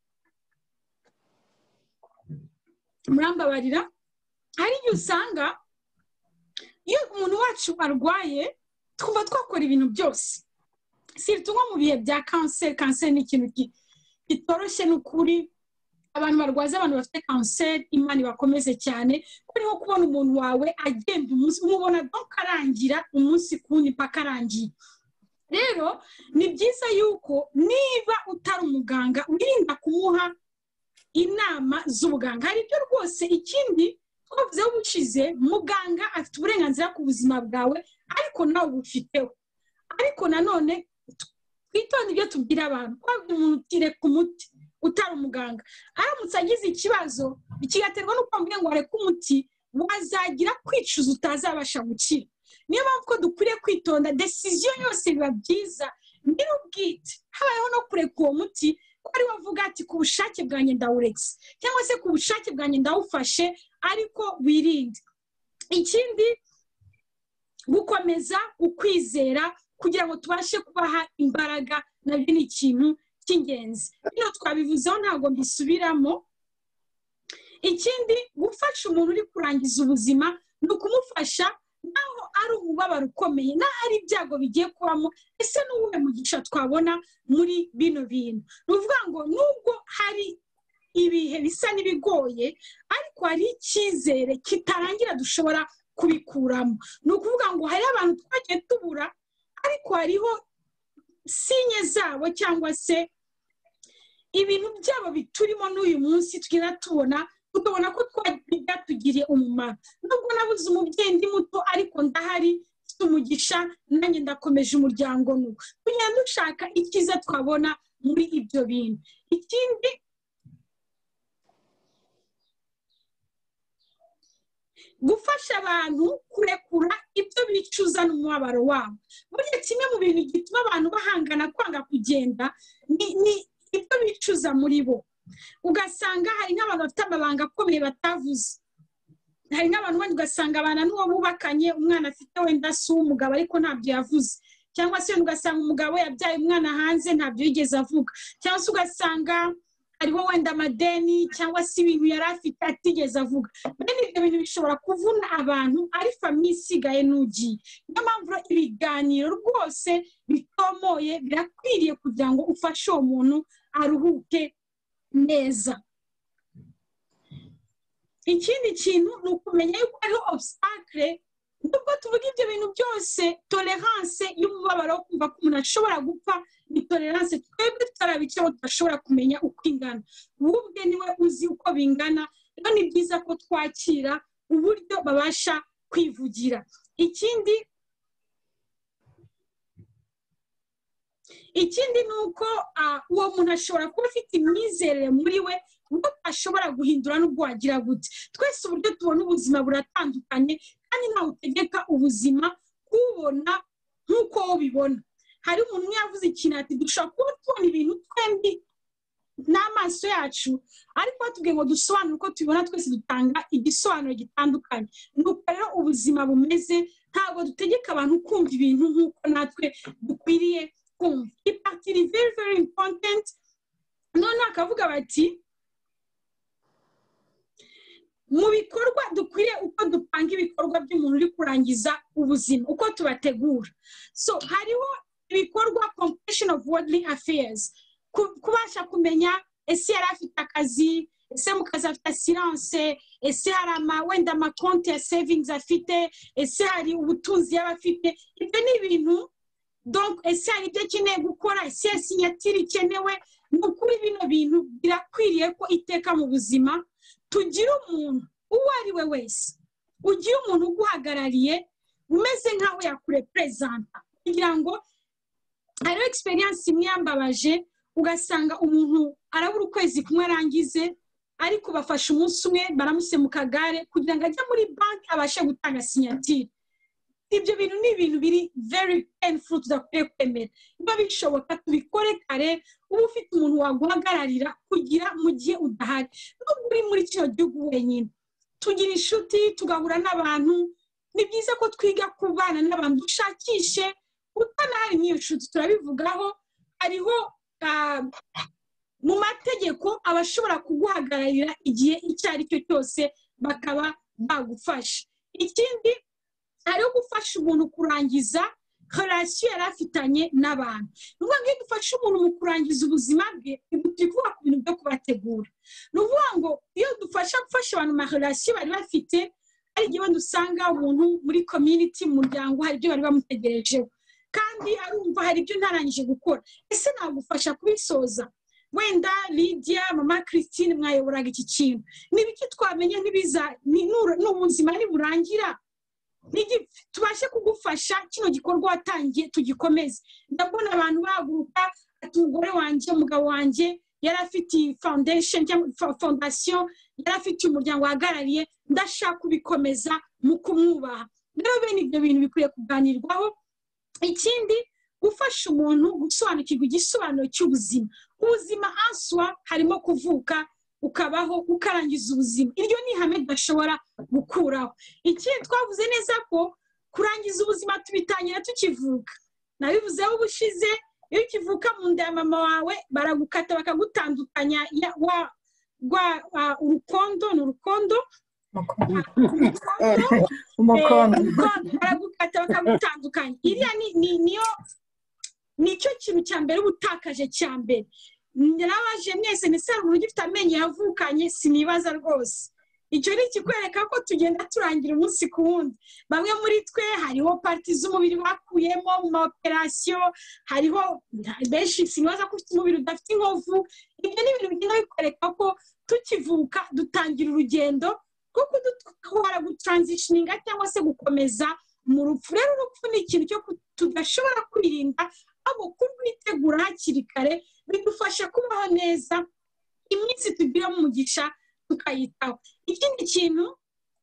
murambabarira, hari usanga iyo umuntu wacu arwaye twumva twakora ibintu byose, si nko mu bihe bya cancer. Cancer ni ikintu bitoroshye n'ukuri abantu barwaza abantu bafite kanseri imana ibakomeze cyane ko niho kubona umuntu wawe agenda umunsi umubona donc arangira umunsi kundi mpaka arangiye rero ni byiza yuko niba utari umuganga wirinda kumuha inama z'ubuganga hari ibyo rwose ikindi twavuzeho ubushize muganga afite uburenganzira ku buzima bwawe ariko nawe ubufiteho ariko nanone twitonde ibyo tubwira abantu twabwira umuntu utire ku muti utari umuganga aramutse agize ikibazo bikigaterwa n'uko bamubwiye ngo areke umuti wazagira kwicuza utazabasha gukira niyo mpamvu ko dukwiriye kwitonda decision yose biba byiza nyir'ubwite habayeho no kureka uwo muti ko ari wavuga ati ku bushake bwanjye ndawuretse cyangwa se ku bushake bwanjye ndawufashe ariko wirinde ikindi gukomeza ukwizera kugira ngo tubashe kubaha imbaraga nabyo ni ikintu cy'ingenzi bino twabivuzeho ntabwo mbisubiramo ikindi gufasha umuntu uri kurangiza ubuzima ni ukumufasha naho ari umubabaro ukomeye naho ari ibyago bigiye kubamo ese n'uwuhe mugisha twabona muri bino bintu ni ukuvuga ngo nubwo hari ibihe bisa n'ibigoye ariko hari icyizere kitarangira dushobora kubikuramo ni ukuvuga ngo hari abantu twagiye tubura ariko hariho sinye zabo cyangwa se ibintu byabo biturimo n'uyu munsi tugenda tubona tukabona ko byatugiriye umumaro nubwo nabuze umubyeyi ndi muto ariko ndahari umugisha nanjye ndakomeje umuryango n'ubu tugenda dushaka icyiza twabona muri ibyo bintu ikindi gufasha abantu kurekura ibyo bicuza n'umubabaro wabo burya kimwe mu bintu gituma abantu bahangana kwanga kugenda ni ibyo bicuza muri bo ugasanga hari nk'abantu bafite amabanga akomeye batavuze hari n'abantu bandi ugasanga abana n'uwo bubakanye umwana afite wenda si uw'umugabo ariko ntabyo yavuze cyangwa se ugasanga umugabo yabyaye umwana hanze ntabyo yigeze avuga cyangwa se ugasanga hariho wenda amadeni cyangwa se ibintu yari afite atigeze avuga bene ibyo bintu bishobora kuvuna abantu ari famiye isigaye n'ugiye niyo mpamvu ibiganiro rwose bitomoye birakwiriye kugira ngo ufashe uwo muntu aruhuke neza ikindi kintu ni ukumenya yuko hariho obstacle nubwo tuvuga ibyo bintu byose tolerance y'umubabaro wo kumva ko umuntu ashobora gupfa ni tolerance twebwe tutarabicaho tudashobora kumenya uko ingana ubwe niwe uzi uko bingana rero ni byiza ko twakira uburyo babasha kwivugira ikindi ikindi ni uko uwo muntu ashobora kuba afite imyizerere muri we ubwo ashobora guhindura n'ubwo wagira gute twese uburyo tubona ubuzima buratandukanye kandi ntawe utegeka ubuzima kubona nk'uko ubibona hari umuntu umwe yavuze ikintu ati dushobora kuba tubona ibintu twembi n'amaso yacu ariko batubwiye ngo dusobanure uko tubibona twese dutanga igisobanuro gitandukanye nuko rero ubuzima bumeze ntabwo dutegeka abantu kumva ibintu nk'uko natwe dukwiriye kumva ipatiri very very important noneho akavuga bati mu bikorwa dukwiriye uko dupanga ibikorwa by'umuntu uri kurangiza ubuzima uko tubategura so hariho ibikorwa completion of worldly affairs kubasha kumenya ese yari afite akazi ese mu kazi afite assurance ese hari ama wenda amakonti ya savings afite ese hari ubutunzi yaba afite ibyo ni ibintu donc ese hari ibyo akeneye gukora ese sinyatire ikenewe ni ukuri bino bintu birakwiriye ko iteka mu buzima tugira umuntu uwo ari we wese ugira umuntu uguhagarariye umeze nk'aho yakurepresenta kugira ngo hariho experience imwe yambabaje ugasanga umuntu arabura ukwezi kumwe arangize ariko bafashe umunsi umwe baramuse mu kagare kugira ngo ajye muri banki abashe gutanga sinyatire ibyo bintu ni ibintu biri very painful tudakwiye kwemera niba bishoboka tubikore kare uba ufite umuntu waguhagararira kugira mu gihe udahari nubwo uri muri kino gihugu wenyine tugira inshuti tugahura n'abantu ni byiza ko twiga kubana n'abantu dushakishe utanahari n'iyo nshuti turabivugaho hariho mu mategeko abashobora kuguhagararira igihe icyo ari cyo cyose bakaba bagufasha ikindi hariho gufasha umuntu kurangiza relation yari afitanye n'abantu. Ni ukuvuga ngo iyo dufashe umuntu mu kurangiza ubuzima bwe turi kuvuga ku bintu byo kubategura. Ni ukuvuga ngo iyo dufasha gufasha abantu ma relation bari bafite, hari igihe wenda usanga umuntu muri community mu muryango hari ibyo bari bamutegerejeho kandi arumva hari ibyo ntarangije gukora, ese nagufasha kubisoza? Wenda Lydia, mama Christine mwayoboraga iki kintu, n'ibiki twamenye ntibiza n'ubuzima niburangira tubashe kugufasha kino gikorwa watangiye tugikomeze. Ndabona abantu baguruka ati umugore wanjye umugabo wanjye yari afite foundation cyangwa fondation, yari afite umuryango wahagarariye, ndashaka kubikomeza mu kumwubaha. Rero bene ibyo bintu bikwiye kuganirwaho. Ikindi, gufasha umuntu gusobanukirwa igisobanuro cy'ubuzima. Ubuzima answa harimo kuvuka ukabaho ukarangiza ubuzima, iryo ni ihame tudashobora gukuraho. Ikindi twavuze neza ko kurangiza ubuzima tubitangira tukivuka. Nabivuzeho ubushize, iyo ukivuka mu nda ya mama wawe baragukata bakagutandukanya wa rwa urukondo n'urukondo umukondo baragukata bakagutandukanya. Iriya ni niyo nicyo kintu cya mbere ubutakaje cya mbere. Narabaje mwese nese umuntu ugifite amenyo yavukanye sinibaza rwose. Icyo ni ikikwereka ko tugenda turangira umunsi ku wundi. Bamwe muri twe hariho parti z'umubiri bakuyemo mu maoperasiyo, hariho benshi sinibaza ko ufite umubiri udafite inkovu. Ibyo ni ibintu bigenda bikwereka ko tukivuka dutangira urugendo kuko dutwara gutransitioninga cyangwa se gukomeza mu rupfu. Rero urupfu ni ikintu cyo tudashobora kwirinda, abo kurwitegura hakiri kare bidufasha kubaho neza, iminsi tugira mu mugisha tukayitaho. Ikindi kintu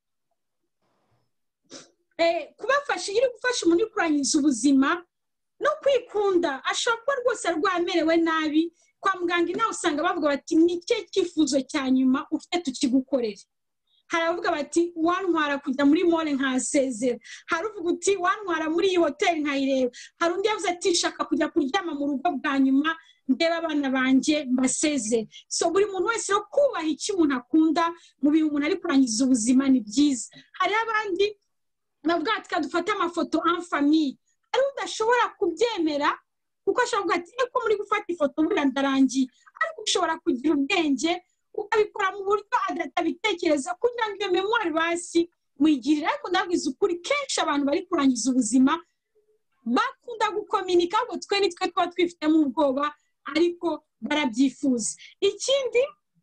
eh kubafasha iri gufasha umuntu kurangiza ubuzima no kwikunda. Ashobora kuba rwose arwamerewe nabi kwa muganga, nawe usanga bavuga bati ni cye cyifuzo cya nyuma ufite tukigukorera. Haravuga bati wantwara kujya muri mole nkasezera, haruvuga uti wantwara muri iyi hoteli nkayireba, hari undi yavuze ati shaka kujya kuryama mu rugo bwa nyuma ndeba abana banjye mbasezere. So buri muntu wese no kubaha icyo umuntu akunda mu bihe umuntu ari kurangiza ubuzima ni byiza. Hari abandi bavuga ati kadufata amafoto en famille, ari udashobora kubyemera kuko ashobora ati eko muri gufata ifoto bura ndarangiye, ariko ushobora kugira ubwenge ukabikora mu buryo atabitekereza kugira ngo iyo memoire basi muyigirire. Ariko ndabwiza ukuri kenshi abantu bari kurangiza ubuzima bakunda gukominika ngo twe nitwe twa twifitemo ubwoba ariko barabyifuza. Ikindi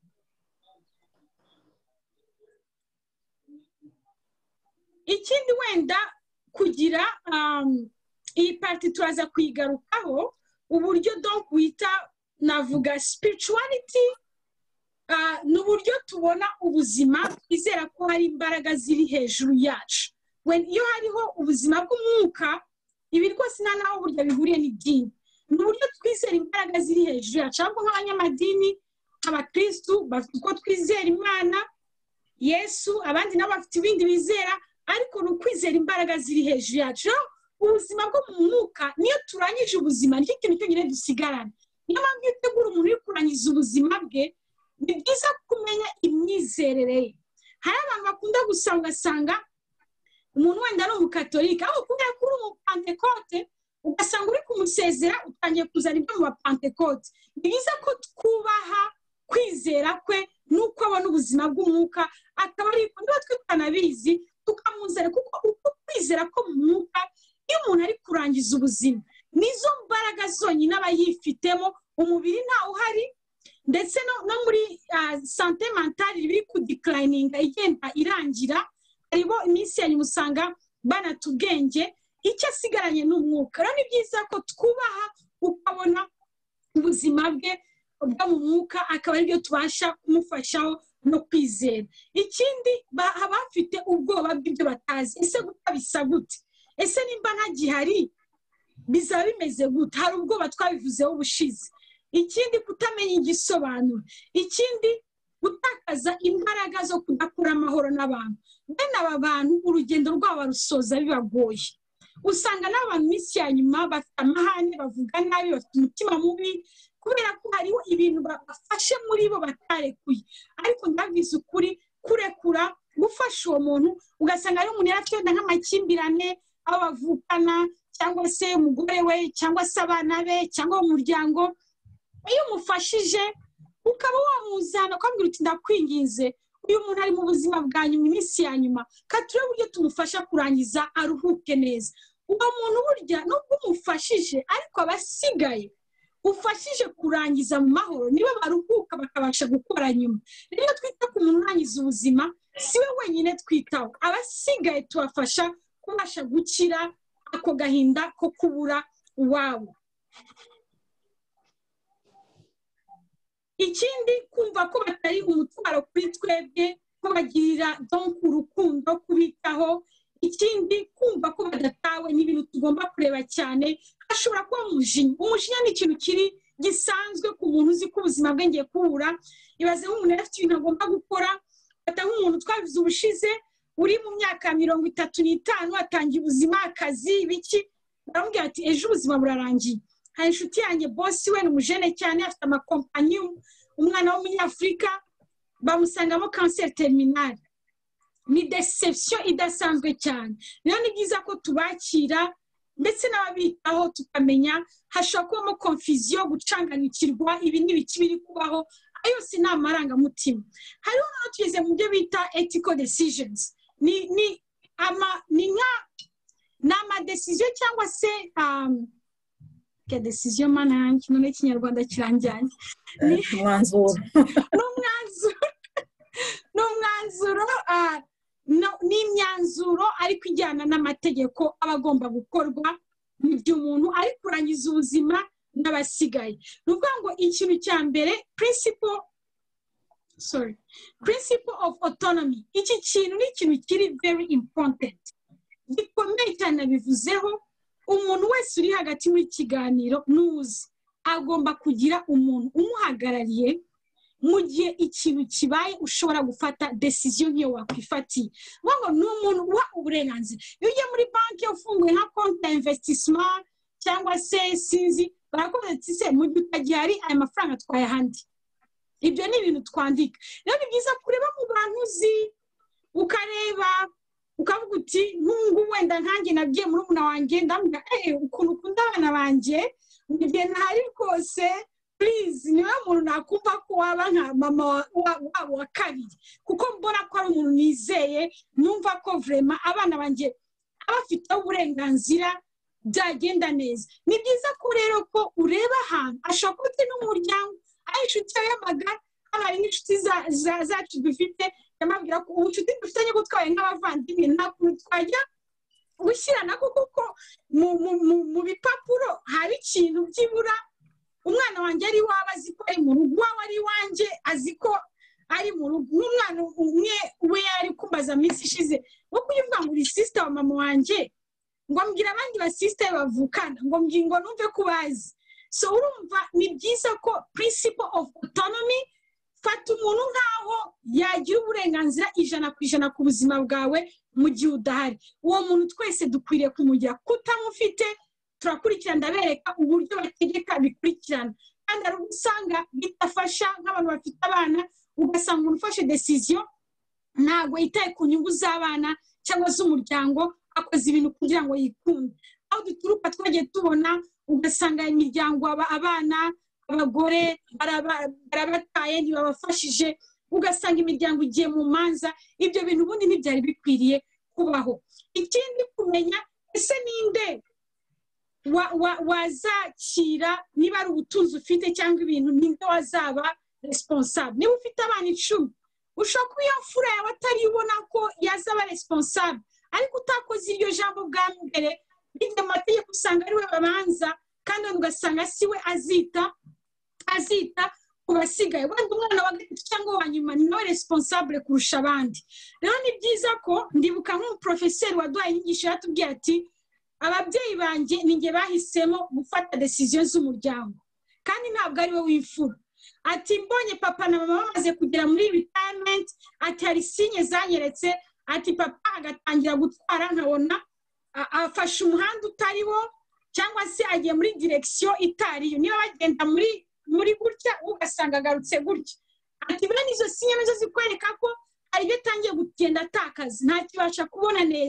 ikindi wenda kugira um, iyi parti turaza kwigarukaho uburyo donc wita navuga spirituality. Uh, n'uburyo tubona ubuzima twizera ko hari imbaraga ziri hejuru yacu. When iyo hariho ubuzima bw'umwuka, ibi rwose nta naho burya bihuriye n'idini. N'uburyo twizera imbaraga ziri hejuru yacu. Ahubwo nk'abanyamadini, abakristu bafite uko twizera Imana, Yesu, abandi nabo bafite ibindi bizera, ariko ni ukwizera imbaraga ziri hejuru yacu. Ubuzima bwo mu mwuka niyo turangije ubuzima nicyo kintu cyonyine dusigarana. Niyo mpamvu iyo utegura umuntu uri kurangiza ubuzima bwe, ni byiza kumenya imyizerere ye. Hari abantu bakunda gusanga sanga umuntu wenda ari umukatolika, aho kubera ko uri umupantekote ugasanga uri kumusezera utangiye kuzana ibyo mu bapantekote. Ni byiza ko twubaha kwizera kwe nuko abona ubuzima bw'umwuka, akaba ari niba twe tutanabizi tukamuzera, kuko uko kwizera ko mu mwuka iyo umuntu ari kurangiza ubuzima nizo mbaraga zonyine aba yifitemo, umubiri ntawe uhari, ndetse no, no muri uh, santé mentale biri ku declining igenda irangira. Haribo iminsi ya nyuma usanga banatubwenge icyo asigaranye n'umwuka. Rero ni byiza ko twubaha ukabona ubuzima bwe bwo mu mwuka, akaba aribyo tubasha kumufashaho no kwizera. Ikindi bafite ubwoba bw'ibyo batazi. Ese gutabisa gute? Ese nimba ntagihari bizaba bimeze gute? Hari ubwoba twabivuzeho ubushize. Ikindi kutamenya igisobanuro. Ikindi gutakaza imbaraga zo kudakura amahoro n'abantu. Bene aba bantu urugendo rwabo rusoza bibagoye. Usanga n'abantu iminsi ya nyuma bafite amahane, bavuga nabi, bafite umutima mubi kubera ko hariho ibintu bafashe muri bo batarekuye. Ariko ndabizi ukuri kurekura gufasha uwo muntu, ugasanga ari umuntu yarafite nk'amakimbirane aho bavukana cyangwa se umugore we cyangwa se abana be cyangwa umuryango iyo umufashije ukaba wamuzana ukambwira uti ndakwinginze uyu muntu ari mu buzima bwa nyuma iminsi ya nyuma kature uburyo tumufasha kurangiza aruhuke neza uwo muntu burya nubwo umufashije ariko abasigaye ufashije kurangiza mu mahoro niba baruhuka bakabasha gukora nyuma rero twita ku muntu urangiza ubuzima siwe wenyine twitaho abasigaye tubafasha kubasha gukira ako gahinda ko kubura uwabo ikindi kumva ko batari umutwaro kuri twebwe ko bagirira donc urukundo kubitaho ikindi kumva ko badatawe n'ibintu tugomba kureba cyane ashobora kuba umujinya umujinya ni ikintu kiri gisanzwe ku muntu uzi ko ubuzima bwe ngiye kubura ibaze nk'umuntu afite ibintu agomba gukora ata nk'umuntu twabize ubushize uri mu myaka mirongo itatu n'itanu atangiye ubuzima akazi biki baramubwira ati ejo ubuzima burarangiye hari inshuti yanjye bosi we ni umujene cyane afite amakompanyi umwana w'umunyafurika bamusangamo kanseri terminale ni deception idasanzwe cyane rero ni byiza ko tubakira ndetse n'ababitaho tukamenya hashobora kubamo confusion gucanganyikirwa ibi n'ibiki biri kubaho ayo si ni amarangamutima hariho n'aho tugeze mu byo bita ethical decisions ni ni ama ni nka ni amadecision cyangwa se um, ke decision mana yanjye none ikinyarwanda kiranjyanye ni umwanzuro n'umwanzuro n'umwanzuro n'imyanzuro ariko ijyana n'amategeko aba agomba gukorwa mu gihe umuntu ari kurangiza ubuzima n'abasigaye ni ukuvuga ngo ikintu cya mbere principle sorry principle of autonomy iki kintu ni ikintu kiri very important gikomeye cyane bivuzeho umuntu wese uri hagati muri kiganiro nuzi agomba kugira umuntu umuhagarariye mu gihe ikintu kibaye ushobora gufata decision nk'iyo wakwifatiye ngo ni umuntu uha uburenganzira iyo ugiye muri banki ufunguye nka konti ya investissement cyangwa se sinzi barakoze ati se mu gihe utagihari aya mafaranga atwaye ahandi ibyo ni ibintu twandika rero ni byiza kureba mu bantu uzi ukareba ukavuga uti ntungu wenda nkanjye nabwiye muri umuna wanjye ndambwira eh ukuntu ukunda abana banjye ngiye ntari rwose please niwe muntu nakumva ko waba nka mama wabo wa kabiri kuko mbona ko ari umuntu nizeye numva ko vraiment abana banjye abafite uburenganzira byagenda neza ni byiza ko rero ko ureba ahantu ashobora kuba ufite n'umuryango ari inshuti yawe y'amagara hano hari n'inshuti zacu dufite yamabwira ko ubucuti dufitanye ko twabaye nk'abavandimwe nta kuntu twajya gushyirana kuko mu bipapuro hari ikintu byibura umwana wanjye ari waba azi ko ari mu rugo wawe ari wanjye azi ko ari mu rugo n'umwana umwe we yari kumbaza minsi ishize wo kuyivuga ngo uri sister wa mama wanjye ngo mbwira abandi ba sister bavukana ngo mbwira ngo numve ko bazi so urumva ni byiza ko principle of autonomy fata umuntu nkaho yagira uburenganzira ijana ku ijana ku buzima bwawe mu gihe udahari uwo muntu twese dukwiriye kumugira kutamufite turakurikirana ndabereka uburyo bategeka bikurikirana kandi ari usanga bitafasha nk'abantu bafite abana ugasanga umuntu ufashe decision ntabwo yitaye ku nyungu z'abana cyangwa z'umuryango akoze ibintu kugira ngo yikunde aho duturuka twagiye tubona ugasanga imiryango abana abagore barabataye ntibabafashije ugasanga imiryango igiye mu manza ibyo bintu ubundi ntibyari bikwiriye kubaho ikindi kumenya ese ninde wazakira niba ari ubutunzi ufite cyangwa ibintu ninde wazaba responsable niba ufite abana icumi ushobora kuba iyo mfura yawe atari ubona ko yazaba responsable ariko utakoze iryo jambo bwa mbere bijya mu mategeko usanga ari we babanza kandi ugasanga si we azita azita ku basigaye wenda umwana wa gatatu cyangwa wa nyuma ni nawe responsable kurusha abandi rero ni byiza ko ndibuka nk'umuprofeseri waduhaye inyigisho yatubwiye ati ababyeyi banjye ninjye bahisemo gufata decision z'umuryango kandi ntabwo ari we w'imfura ati mbonye papa na mama bamaze kugera muri retirement ati hari sinye zanyeretse ati papa agatangira gutwara nkabona afashe umuhanda utari wo cyangwa se agiye muri direction itariyo niba bagenda muri muri gutya ugasanga agarutse gutya ati bene izo sinye nazo zikwereka ko hari ibyo tangiye kugenda atakaza nta kibasha kubona neza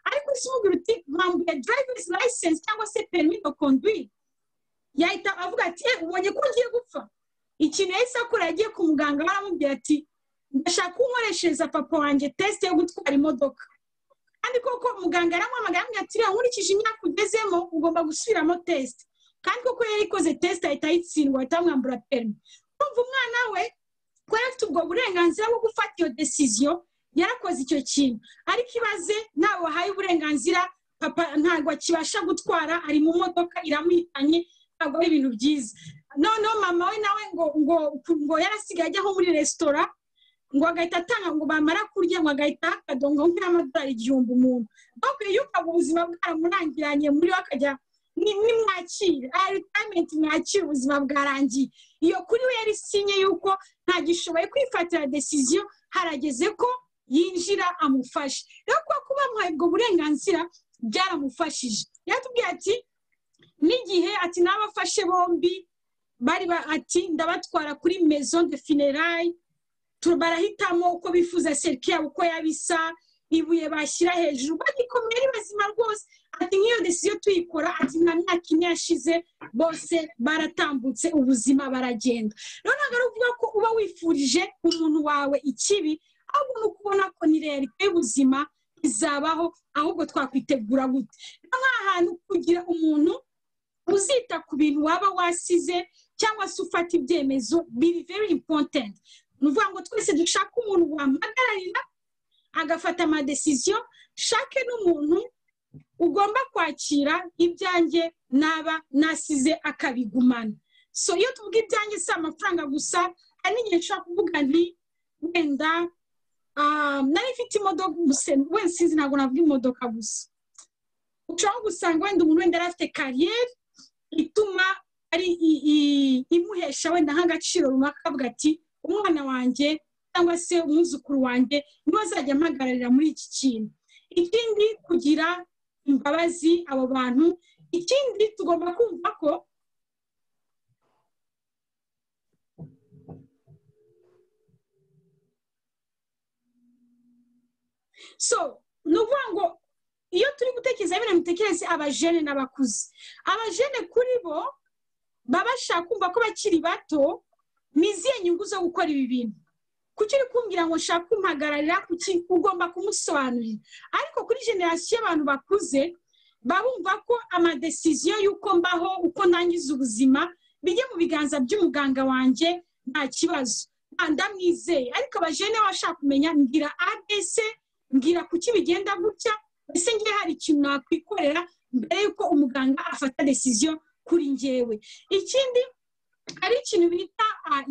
ariko simubwira uti mwambuye driver's license cyangwa se permis de conduire yahita avuga ati eh ubonye ko ngiye gupfa ikintu yahise akora yagiye ku muganga baramubwira ati ndashaka kunkoreshereza papa wanjye test yo gutwara imodoka kandi koko muganga yaramwamagara amubwira ati nkurikije imyaka ugezemo ugomba gusubiramo test kandi koko yari ikoze test ahita ayitsindwa ahita amwambura permis kumva umwana we ko afite ubwo burenganzira bwo gufata iyo decision yarakoze icyo kintu ariko ibaze nawe wahaye uburenganzira papa ntabwo akibasha gutwara ari mu modoka iramuhitanye ntabwo ari ibintu byiza noneho mama we nawe ngo ngo ngo yarasigaye ajya nko muri resitora ngo agahita atanga ngo bamara kurya ngo agahita akadongo nk'amadolari igihumbi umuntu donc iyo ukaba ubuzima bwaramurangiranye muri we akajya ni mwakire retirement mwakire ubuzima bwarangiye iyo kuri we yari sinye yuko ntagishoboye kwifatira decision harageze ko yinjira amufashe rero kuba kuba mwaye ubwo burenganzira byaramufashije yatubwiye ati n'igihe ati n'abafashe bombi bari ati ndabatwara kuri maison de funérailles barahitamo uko bifuza serike yabo uko yabisa ibuye bashyira hejuru bagikomeye ari bazima rwose ati nk'iyo decision tuyikora ati nta myaka ine yashize bose baratambutse ubuzima baragenda rero ntabwo ari uvuga ko uba wifurije umuntu wawe ikibi ahubwo ni ukubona ko ni realite y'ubuzima izabaho ahubwo twakwitegura gute nk'ahantu kugira umuntu uzita ku bintu waba wasize cyangwa se ufata ibyemezo biri very important ni ukuvuga ngo twese dushaka umuntu wampagararira agafata amadecision shake n'umuntu ugomba kwakira ibyanjye naba nasize akabigumana so iyo tuvuga ibyanjye si amafaranga gusa hari n'igihe nshobora kuvuga nti wenda nari mfite imodoka gusa wenda sinzi ntabwo navuga imodoka gusa ushobora gusanga wenda umuntu wenda arafite kariyeri ituma ari imuhesha wenda nk'agaciro runaka avuga ati umwana wanjye cyangwa se umwuzukuru wanjye niwe azajya ampagararira muri iki kintu ikindi kugira imbabazi abo bantu ikindi tugomba kumva ko so ni ukuvuga ngo iyo turi gutekereza bino mutekereze abajene n'abakuze abajene kuri bo baba bashaka kumva ko bakiri bato niziye nyungu zo gukora ibi bintu kuki uri kumbwira ngo nshaka kumpagararira kuki ugomba kumusobanurira ariko kuri generasiyo y'abantu bakuze babumva ko amadecision y'uko mbaho uko ndangiza ubuzima bijye mu biganza by'umuganga wanjye nta kibazo ndamwizeye ariko abajene bashaka kumenya mbwira abc mbwira kuki bigenda gutya ese ngiye hari ikintu nakwikorera mbere y'uko umuganga afata decision kuri njyewe ikindi hari ikintu bita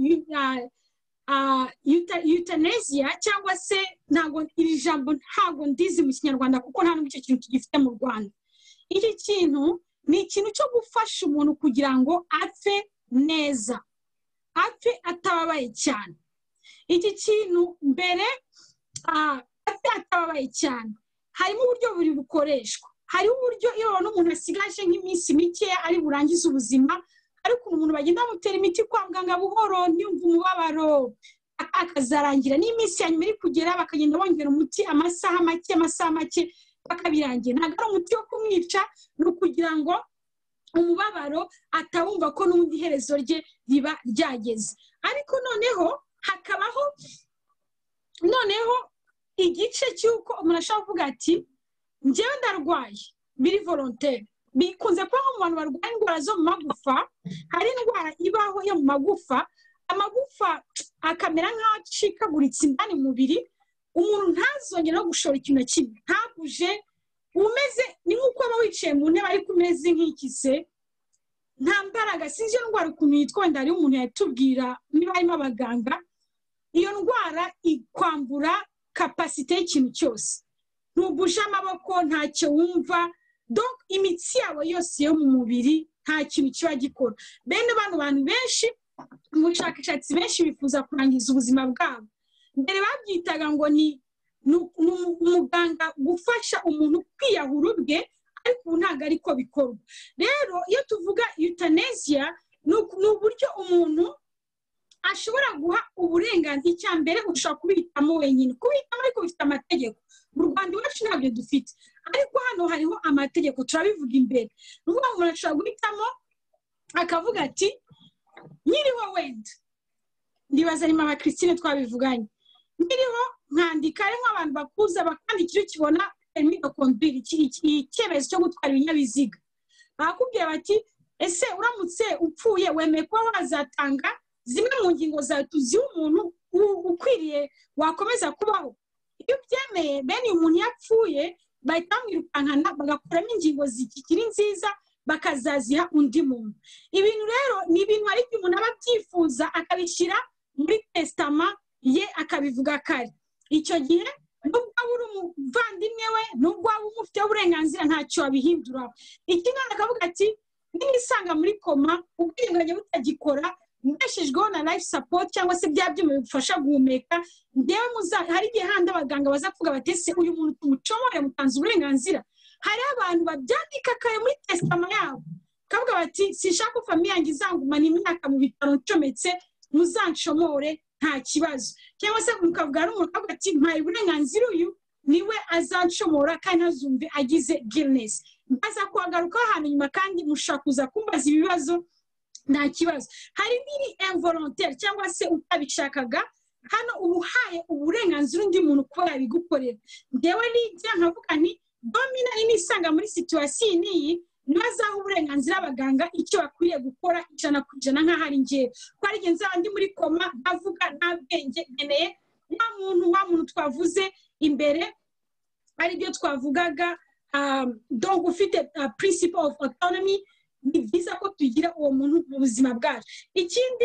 euthanasia cyangwa se ntabwo iri jambo ntabwo ndizi mu kinyarwanda kuko nta n'ubwo icyo kintu tugifite mu Rwanda iki kintu ni ikintu cyo gufasha umuntu kugira ngo apfe neza apfe atababaye cyane iki kintu mbere apfe atababaye cyane harimo uburyo buri bukoreshwa hariho uburyo iyo babona umuntu asigaje nk'iminsi mikeya ari burangize ubuzima ariko umuntu bagenda bamutera imiti kwa muganga buhoro ntiyumve umubabaro akazarangira n'iminsi ya nyuma iri kugera bakagenda bongera umuti amasaha make amasaha make bakabirangira ntabwo ari umuti wo kumwica ni ukugira ngo umubabaro atawumva ko n'ubundi iherezo rye riba ryageze ariko noneho hakabaho noneho igice cy'uko umuntu ashobora kuvuga ati njyewe ndarwaye biri volontaire bikunze kuba mu bantu barwaye indwara zo mu magufa hari indwara ibaho yo mu magufa amagufa akamera nk'acikaguritse indani mu mubiri umuntu ntazongere no gushora ikintu kimwe ntabuje umeze ni nk'uko aba wicaye mu ntebe ariko umeze nk'ikise nta mbaraga sinzi iyo ndwara ukuntu yitwa wenda hariho umuntu yatubwira niba harimo abaganga iyo ndwara ikwambura kapasite y'ikintu cyose ntubuje amaboko ntacyo wumva donc imitsi yawe yose yo mu mubiri nta kintu kiba gikora bene bano bantu benshi mu bushakashatsi benshi bifuza kurangiza ubuzima bwabo mbere babyitaga ngo ni umuganga gufasha umuntu kwiyahura ubwe ariko ubu ntabwo ariko bikorwa rero iyo tuvuga euthanasia ni uburyo umuntu ashobora guha uburenganzira icya mbere ushobora kubihitamo wenyine kubihitamo ariko bifite amategeko mu Rwanda iwacu ntabyo dufite ariko hano hariho amategeko turabivuga imbere n'ubwo umuntu ashobora guhitamo akavuga ati nyiriho wenda ndibaza ni mama Christine twabivuganye nyiriho nkandika ari nk'abantu bakuza bakandikira ukibona permis de conduire icyemezo cyo gutwara ibinyabiziga bakubwira bati ese uramutse upfuye wemeye kuba wazatanga zimwe mu ngingo zawe tuziho umuntu ukwiriye wakomeza kubaho iyo byemeye bene umuntu yapfuye bahita bamwirukankana bagakuramo ingingo zikiri nziza bakazaziha undi muntu ibintu rero ni ibintu ari byo umuntu aba abyifuza akabishyira muri testament ye akabivuga kare icyo gihe nubwo uri umuvandimwe we nubwo waba umufiteho uburenganzira ntacyo wabihinduraho ikindi akavuga ati nisanga muri koma ubwiyunganye butagikora mbeshejweho na life support cyangwa se bya byuma bigufasha guhumeka ndewe hari igihe handi abaganga baza kuvuga batese uyu muntu tumucomore mutanze uburenganzira hari abantu babyandika kare muri testament yabo kavuga bati sinshaka ko famiye yanjye izangumana imyaka mu bitaro ncometse muzanshomore nta kibazo cyangwa se mukavuga ari umuntu kavuga ati mpaye uburenganzira uyu niwe azanshomora kandi azumve agize guiltiness baza kuhagaruka ahantu nyuma kandi mushaka kuza kumbaza ibibazo nta kibazo hari n'iri involontaire cyangwa se utabishakaga hano ubuhaye uburenganzira undi muntu kuba yabigukorera ndewe nijya nkavuga nti domina nisanga muri situation iyi nibazaho uburenganzira abaganga icyo bakwiriye gukora ijana ku ijana nk'aho ari njyewe ko ari njye nzaba ndi muri koma ndavuga nta bwenge nkeneye nta muntu wa muntu twavuze imbere ari byo twavugaga donc ufite principle of autonomy ni byiza ko tugira uwo muntu mu buzima bwacu ikindi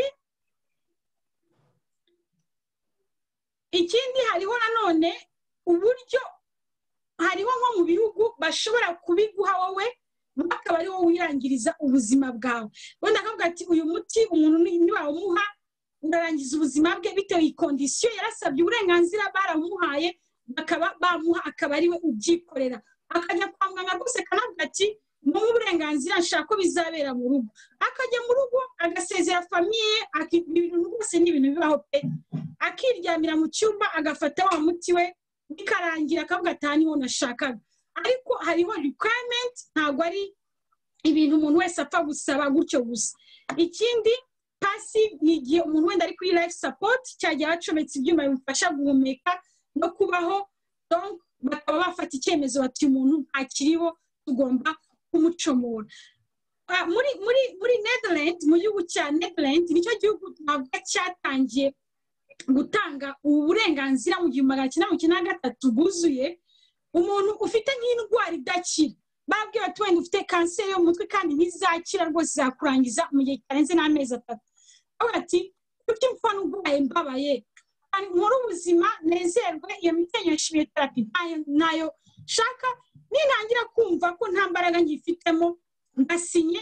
ikindi hariho nanone uburyo hariho nko mu bihugu bashobora kubiguha wowe bakaba ari wowe wirangiriza ubuzima bwawe wenda akavuga ati uyu muti umuntu niwawumuha urarangiza ubuzima bwe bitewe ikondisiyo yarasabye uburenganzira barawumuhaye bakaba bamuha akaba ari we ubyikorera akajya kwa muganga rwose akanavuga ati mu burenganzira nshaka ko bizabera mu rugo akajya mu rugo agasezera famiye ibintu rwose ni ibintu bibaho pe akiryamira mu cyumba agafata wa muti we bikarangira akavuga ati niho nashakaga ariko hariho requirement ntabwo ari ibintu umuntu wese apfa gusaba gutyo gusa ikindi passive ni igihe umuntu wenda ari kuri life support cyagiye bacometse ibyuma bimufasha guhumeka no kubaho donc bakaba bafata icyemezo bati umuntu ntakiriho tugomba kumucomora muri muri muri Netherlands mu gihugu cya Netherlands nicyo gihugu ntabwo cyatangiye gutanga uburenganzira mu gihumbi magana cyenda mirongo icyenda na gatatu bwuzuye umuntu ufite nk'indwara idakira babwiye bati wenda ufite kanseri yo mu mutwe kandi ntizakira rwose zakurangiza mu gihe kitarenze n'amezi atatu aho ati kuki mpfa n'urwaye mbabaye nkora ubuzima nezerwe iyo miti ya chimiothérapie nayo nayo shaka ninangira kumva ko nta mbaraga ngifitemo ngasinye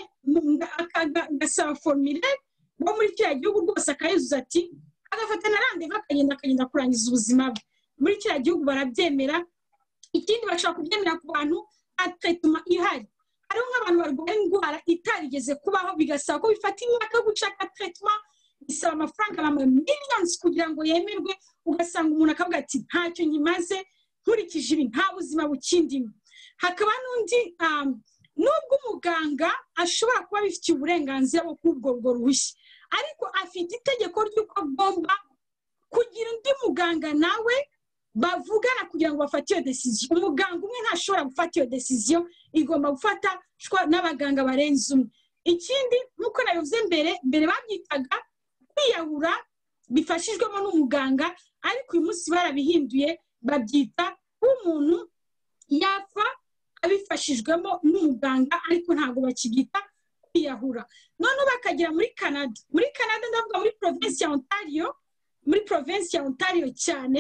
ngasaba formulaire bo muri kiriya gihugu rwose akayuzuza ati agafata na rendez-vous akagenda akagenda kurangiza ubuzima bwe muri kiriya gihugu barabyemera ikindi bashaka kubyemera ku bantu nta traitement ihari hariho nk'abantu barwaye indwara itarigeze kubaho bigasaba ko bifata imyaka yo gushaka traitement bisaba amafaranga ama millions kugira ngo yemerwe ugasanga umuntu akavuga ati ntacyo nyimaze nkurikije ibi nta buzima bukindimo hakaba n'undi nubwo umuganga ashobora kuba bifitiye uburenganzira bwo kubwo bwo ruhushya ariko afite itegeko ry'uko agomba kugira undi muganga nawe bavugana kugira ngo bafate iyo decision umuganga umwe ntashobora gufata iyo decision igomba gufata n'abaganga barenze umwe ikindi nkuko nabivuze mbere mbere babyitaga kwiyahura bifashijwemo n'umuganga ariko uyu munsi barabihinduye babyita umuntu yapfa abifashijwemo n'umuganga ariko ntabwo bakibita kwiyahura none bakagera muri Canada muri Canada ndavuga muri province ya Ontario muri province ya Ontario cyane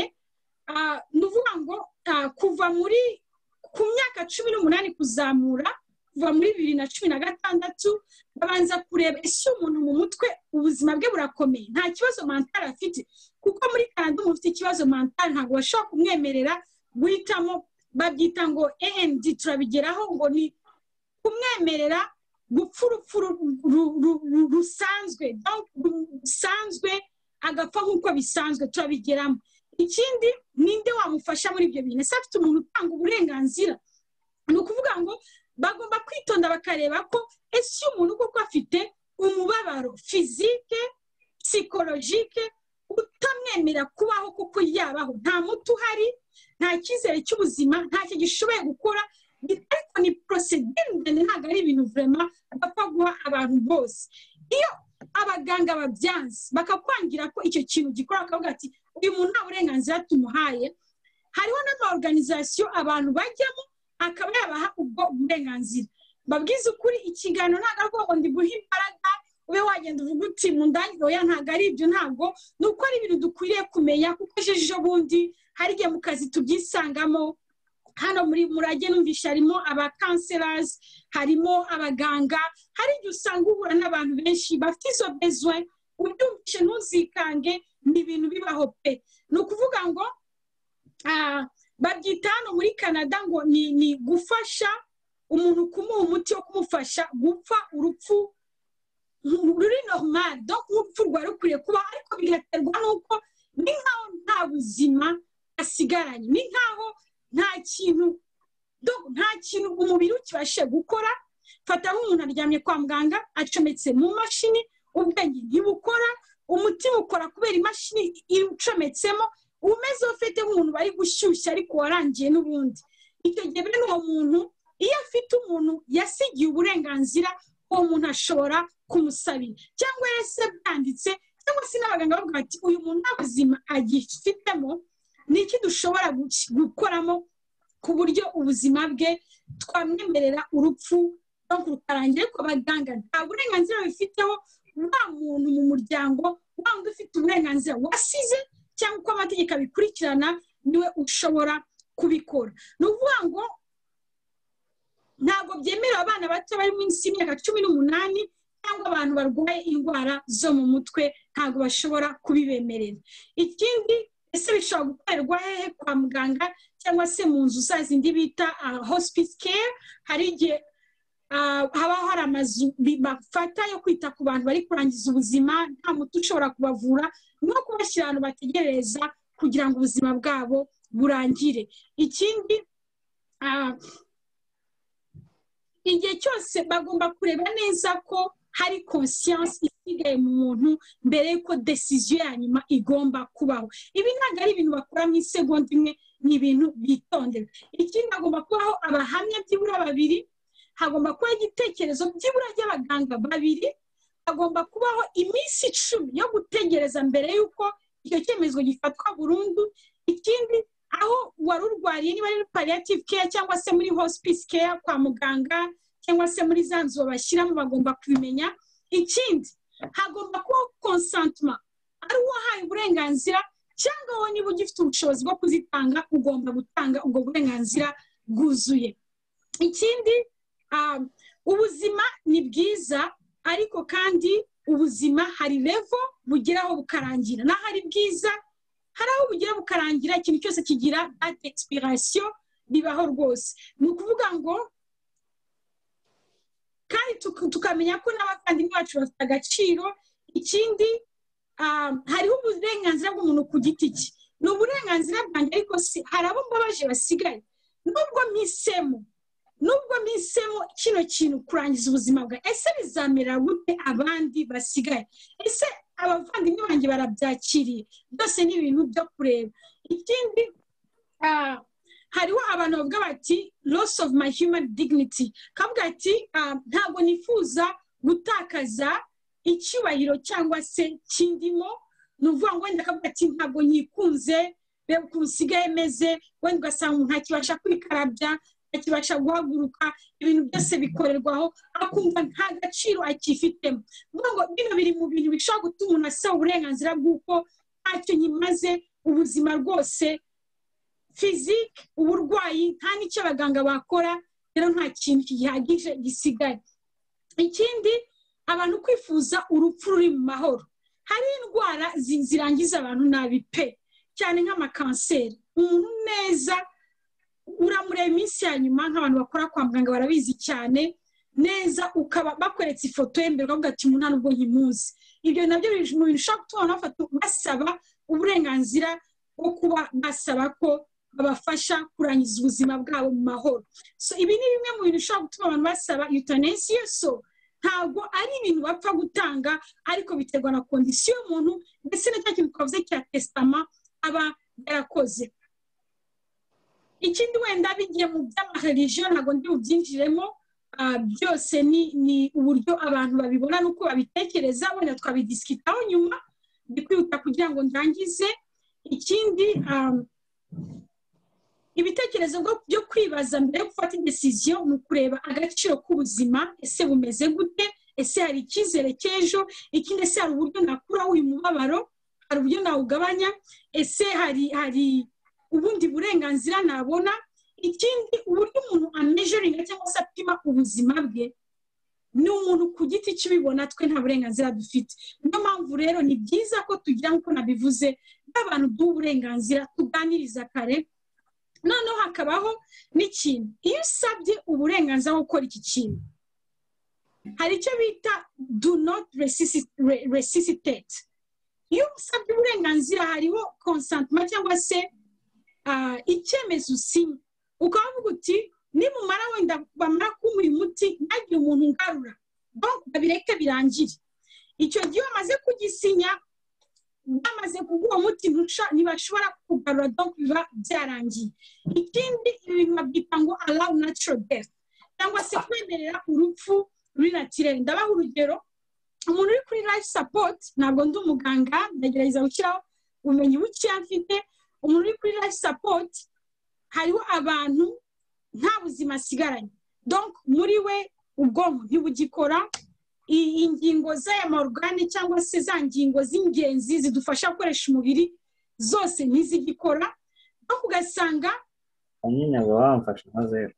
nuvuga ngo kuva muri ku myaka cumi n'umunani kuzamura kuva muri bibiri na cumi na gatandatu babanza kureba ese umuntu mu mutwe ubuzima bwe burakomeye nta kibazo mental afite kuko muri Canada umuntu ufite ikibazo mental ntabwo bashobora kumwemerera guhitamo babyita ngo A N D turabigeraho ngo ni kumwemerera gupfa urupfu rusanzwe rusanzwe agapfa nk'uko bisanzwe turabigeramo ikindi ninde wamufasha muri ibyo bintu ese afite umuntu utanga uburenganzira ni ukuvuga ngo bagomba kwitonda bakareba ko ese umuntu koko afite umubabaro fizike psikologike utamwemerera kubaho kuko yabaho nta muti uhari nta cyizere cy'ubuzima ntacyo gishoboye gukora ariko ni procedure ndende ntabwo ari ibintu vraiment bapfa guha abantu bose iyo abaganga babyanze bakakwangira ko icyo kintu gikora akavuga ati uyu muntu nta burenganzira tumuhaye hariho n'amaorganisation abantu bajyamo akaba yabaha ubwo burenganzira babwiza ukuri ikiganiro ntabwo ngo ndi guha imbaraga ube wagenda uvuga uti mu ndangizo ya ntabwo ari ibyo ntabwo ni uko ari ibintu dukwiriye kumenya kuko ejo bundi hari igihe mu kazi tubyisangamo hano muri murage numvisha harimo aba counselors harimo abaganga hari igihe usanga uhura n'abantu benshi bafite izo besoin ubyumvishe ntuzikange ni ibintu bibaho pe ni ukuvuga ngo babyita hano muri Canada ngo ni ni gufasha umuntu kumuha umuti wo kumufasha gupfa urupfu ruri normal donc urupfu rwari rukwiriye kuba ariko bigaterwa n'uko ni nkaho nta buzima asigaranye ni nkaho nta kintu nta kintu umubiri ukibashe gukora fata nk'umuntu aryamye kwa muganga acometse mu mashini ubwenge ntibukora umutima ukora kubera imashini irucometsemo umeze ufite nk'umuntu bari gushyushya ariko warangiye n'ubundi icyo gihe bene uwo muntu iyo afite umuntu yasigiye uburenganzira uwo muntu ashobora kumusabira cyangwa yese byanditse cyangwa se n'abaganga bavuga ati uyu muntu nta buzima agifitemo ni iki dushobora gukoramo ku buryo ubuzima bwe twamwemerera urupfu no rukarangira ariko abaganga nta burenganzira bifiteho nta muntu mu muryango waba ufite uburenganzira wasize cyangwa uko amategeko abikurikirana niwe ushobora kubikora ni ukuvuga ngo ntabwo byemerera abana bato bari munsi y'imyaka cumi n'umunani cyangwa abantu barwaye indwara zo mu mutwe ntabwo bashobora kubibemerera ikindi ese bishobora gukorerwa hehe kwa muganga cyangwa se mu nzu za zindi bita hospice care hari igihe haba hari amazu bafata yo kwita ku bantu bari kurangiza ubuzima nta muti ushobora kubavura no kubashyira ahantu bategereza kugira ngo ubuzima bwabo burangire ikindi igihe cyose bagomba kureba neza ko hari conscience isigaye mu muntu mbere y'uko decision ya nyuma igomba kubaho ibi ntabwo ari ibintu bakora mu isegonda imwe ni ibintu bitondera ikindi hagomba kubaho abahamya byibura babiri hagomba kuba igitekerezo byibura by'abaganga babiri hagomba kubaho iminsi icumi yo gutegereza mbere y'uko icyo cyemezo gifatwa burundu ikindi aho wari urwariye niba ari palliative care cyangwa se muri hospice care kwa muganga cyangwa se muri za nzu babashyiramo bagomba kubimenya ikindi hagomba kubaho consentement ari uwahaye uburenganzira cyangwa wowe niba ugifite ubushobozi bwo kuzitanga ugomba gutanga ubwo burenganzira bwuzuye ikindi ubuzima ni bwiza ariko kandi ubuzima hari level bugeraho bukarangira naho ari bwiza hari aho bugera bukarangira ikintu cyose kigira date expiration bibaho rwose ni ukuvuga ngo kandi tukamenya ko n'abavandimwe bacu bafite agaciro ikindi hariho uburenganzira bw'umuntu ku giti cye ni uburenganzira bwanjye ariko hari abo mbabaje basigaye nubwo mpisemo nubwo mpisemo kino kintu kurangiza ubuzima bwawe ese bizamera gute abandi basigaye ese abavandimwe banjye barabyakiriye byose ni ibintu byo kureba ikindi hariho abantu bavuga bati loss of my human dignity kavuga ati ntabwo nifuza gutakaza icyubahiro cyangwa se kindimo ni ukuvuga ngo wenda kavuga ati ntabwo nyikunze reba ukuntu usigaye meze wenda ugasanga umuntu ntakibasha kwikarabya ntakibasha guhaguruka ibintu byose bikorerwaho akumva nta gaciro akifitemo uvuga ngo bino biri mu bintu bishobora gutuma umuntu asaba uburenganzira bw'uko ntacyo nyimaze ubuzima rwose fizike uburwayi nta n'icyo abaganga bakora rero nta kintu gihagije gisigaye ikindi abantu kwifuza urupfu ruri mu mahoro hari indwara zirangiza abantu nabi pe cyane nk'amakanseri umuntu neza uramureba iminsi ya nyuma nk'abantu bakora kwa muganga barabizi cyane neza ukaba bakweretse ifoto ye mbere ukavuga ati umuntu nubwo nkimuzi ibyo nabyo biri mu bintu ushobora gutuma bafata basaba uburenganzira bwo kuba basaba ko babafasha kurangiza ubuzima bwabo mu mahoro. So ibi ni bimwe mu bintu ushobora gutuma abantu basaba euthanasia. So ntabwo ari ibintu bapfa gutanga, ariko biterwa na kondisiyo y'umuntu ndetse na cya kintu twavuze cya testament aba yarakoze. Ikindi wenda bigiye mu by'amareligion ntabwo ndi bubyinjiremo, byose ni ni uburyo abantu babibona n'uko babitekereza, wenda twabidiskitaho nyuma bikwihuta kugira ngo ndangize. Ikindi ibitekerezo byo kwibaza mbere yo gufata decision mu kureba agaciro k'ubuzima, ese bumeze gute, ese hari icyizere cy'ejo, ikindi ese hari uburyo nakuraho uyu mubabaro, hari uburyo nawugabanya, ese hari hari ubundi burenganzira nabona. Ikindi uburyo umuntu ameasuringa cyangwa se apima ubuzima bwe ni umuntu ku giti cy'ubibona, twe nta burenganzira dufite. Niyo mpamvu rero ni byiza ko tugira nk'uko nabivuze abantu b'uburenganzira tuganiriza kare. Noneho hakabaho n'ikintu, iyo usabye uburenganzira bwo gukora iki kintu hari icyo bita do not resuscitate. Iyo usabye uburenganzira hariho consentement cyangwa se icyemezo usinya, ukavuga uti nimumara wenda bamara kumuha umuti ntagire umuntu ngarura, babireke birangire. Icyo gihe bamaze kugisinya, bamaze kuguha umuti ntibashobora kugarura, donc biba byarangiye. Ikindi ibintu babyita ngo allow natural death cyangwa se kwemerera urupfu ruri naturel. Ndabaha urugero, umuntu uri kuri life support, ntabwo ndi umuganga, ndagerageza gushyiraho ubumenyi bukeya mfite. Umuntu uri kuri life support hariho abantu nta buzima asigaranye, donc muri we ubwonko ntibugikora, ingingo z'aya marugane cyangwa se za ngingo z'ingenzi zidufasha gukoresha umubiri zose ntizigikora. no ugasanga nyine bamfasha maze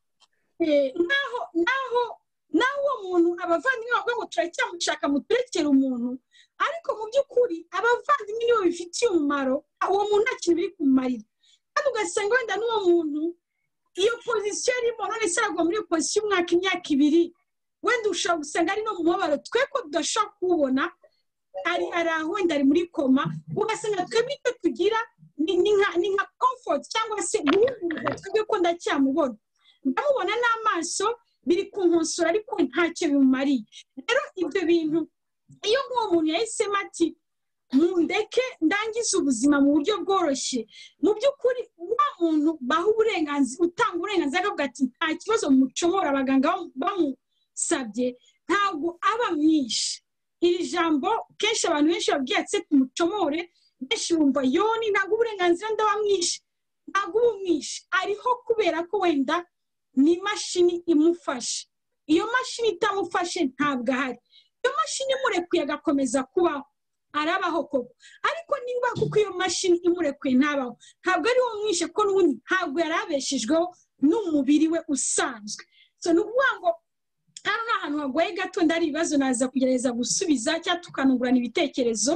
naho naho naho uwo muntu abavandimwe bavuga ngo turacyamushaka muturekere umuntu, ariko mu by'ukuri abavandimwe nibo bifitiye umumaro, uwo muntu nta kintu biri kumumarira. kandi ugasanga wenda n'uwo muntu iyo pozisiyo arimo, none se aragwa muri iyo pozisiyo umwaka imyaka ibiri, wenda ushobora gusanga ari no mu mubabaro twe ko tudashobora kuwubona, ari aho wenda ari muri koma, ugasanga twebwe icyo tugira ni nka comfort cyangwa se guhumuriza twebwe ko ndacyamubona, ndamubona n'amaso biri kunkonsora ariko ntacyo bimumariye. Rero ibyo bintu iyo nk'uwo muntu yahisemo ati mundeke ndangiza ubuzima mu buryo bworoshye, mu by'ukuri wa muntu baha uburenganzira, utanga uburenganzira akavuga ati nta kibazo mucomora, abaganga bamusabye ntabwo aba mwinshi. Iri jambo kenshi abantu benshi babwiye ati tumucomore, benshi bumva yoni ntabwo uburenganzira ndabamwishe. Ntabwo uba umwishe, ariho kubera ko wenda ni imashini imufashe. Iyo mashini itamufashe ntabwo ahari. Iyo mashini imurekuye agakomeza kubaho arabaho koko, ariko niba kuko iyo mashini imurekuye ntabaho, ntabwo ari wo mwishe, ko n'ubundi ntabwo yari abeshejweho n'umubiri we usanzwe. So ni ukuvuga ngo hano ni ahantu hagoye gato, ndari ibibazo naza kugerageza gusubiza cyangwa tukanungurana ibitekerezo.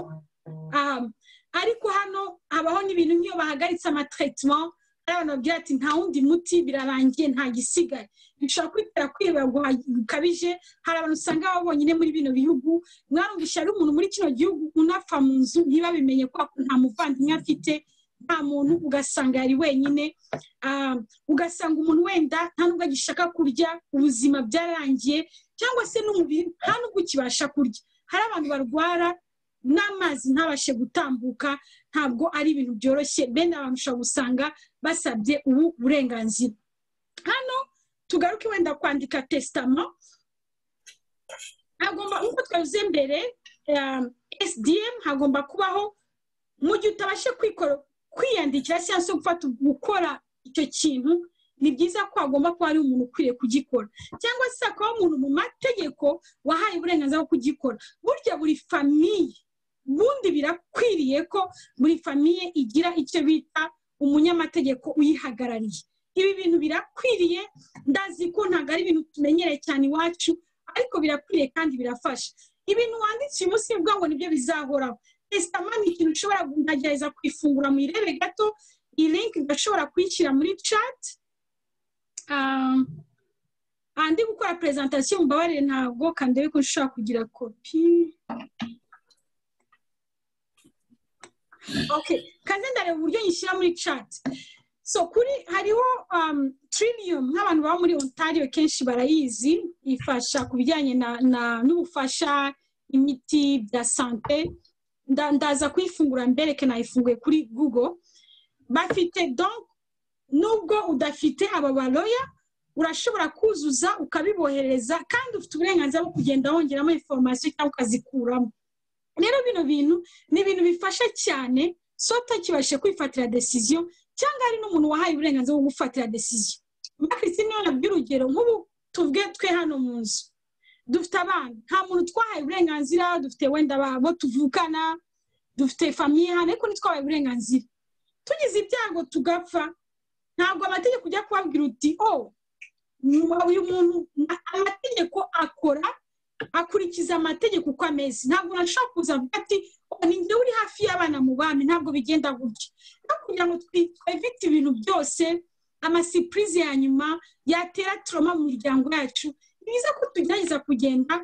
Ariko hano habaho n'ibintu nk'iyo bahagaritse amatraitement, hari abantu babwira ati nta wundi muti, birarangiye nta gisigaye, bishobora kwitera kwiheba gukabije. Hari abantu usanga baba bonyine muri bino bihugu, mwarumvisha ari umuntu muri kino gihugu unapfa mu nzu ntibabimenye ko nta muvandimwe afite, nta muntu, ugasanga yari wenyine. Ugasanga umuntu wenda nta nubwo agishaka kurya, ubuzima byararangiye, cyangwa se n'umubiri nta nubwo ukibasha kurya. Hari abantu barwara n'amazi ntabashe gutambuka, ntabwo ari ibintu byoroshye. Bene abantu ushobora gusanga basabye ubu burenganzira. Hano tugaruke wenda kwandika testament, hagomba nk'uko twavuze mbere S D M hagomba kubaho, mu gihe utabashe kwiyandikira cyangwa se gufata gukora icyo kintu, ni byiza ko hagomba kuba hari umuntu ukwiriye kugikora, cyangwa se akaba umuntu mu mategeko wahaye uburenganzira bwo kugikora. Burya buri famiye bundi birakwiriye ko buri famiye igira icyo bita umunyamategeko uyihagarariye. Ibi bintu birakwiriye, ndazi ko ntabwo ari ibintu tumenyereye cyane iwacu, ariko birakwiriye kandi birafasha. Ibintu wanditse uyu munsi bivuga ngo nibyo bizahoraho. Testament ni ikintu ushobora kugerageza kwifungura mu irebe gato, iyi link ndashobora kuyishyira muri chat. Andi gukora presentation mbabarire ntabwo kandi ariko ushobora kugira kopi. Okay, kaze ndareba uburyo nyishyira muri chat. so kuri hariho um, Trillium nk'abantu baba muri Ontario kenshi barayizi ifasha ku bijyanye na, na n'ubufasha imiti bya sante ndaza kuyifungura mbereke nayifunguye kuri Google bafite donc nubwo udafite aba baloya urashobora kuzuza ukabibohereza kandi ufite uburenganzira bwo kugenda wongeramo information cyangwa ukazikuramo rero bino bintu ni ibintu bifasha cyane sota kibashe kwifatira decision cyangwa ari n'umuntu wahaye uburenganzira bwo gufatira decision Christine by'urugero nk'ubu tuvuge twe hano mu nzu dufite abana nta muntu twahaye uburenganzira dufite wenda babo tuvukana dufite famille hano ariko nitwahaye uburenganzira tugize ibyago tugapfa ntabwo amategeko kujya kubabwira uti oh uyu muntu amategeko akora akurikiza amategeko uko ameze ntabwo nashaka kuza avuga ati ni njye uri hafi y'abana mu bami ntabwo bigenda gutya no kugira ngo twivite ibintu byose amasurprise ya nyuma yatera trauma mu miryango yacu ni byiza ko tugerageza kugenda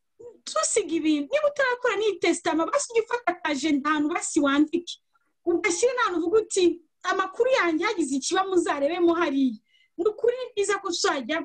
tusiga ibintu niba utarakora n'iyi testament basi ugifata agenda ahantu basi wandike ugashyira n'ahantu uvuga uti amakuru yanjye yagize ikiba muzarebemo hariya ni ukuri ni byiza ko tuzajya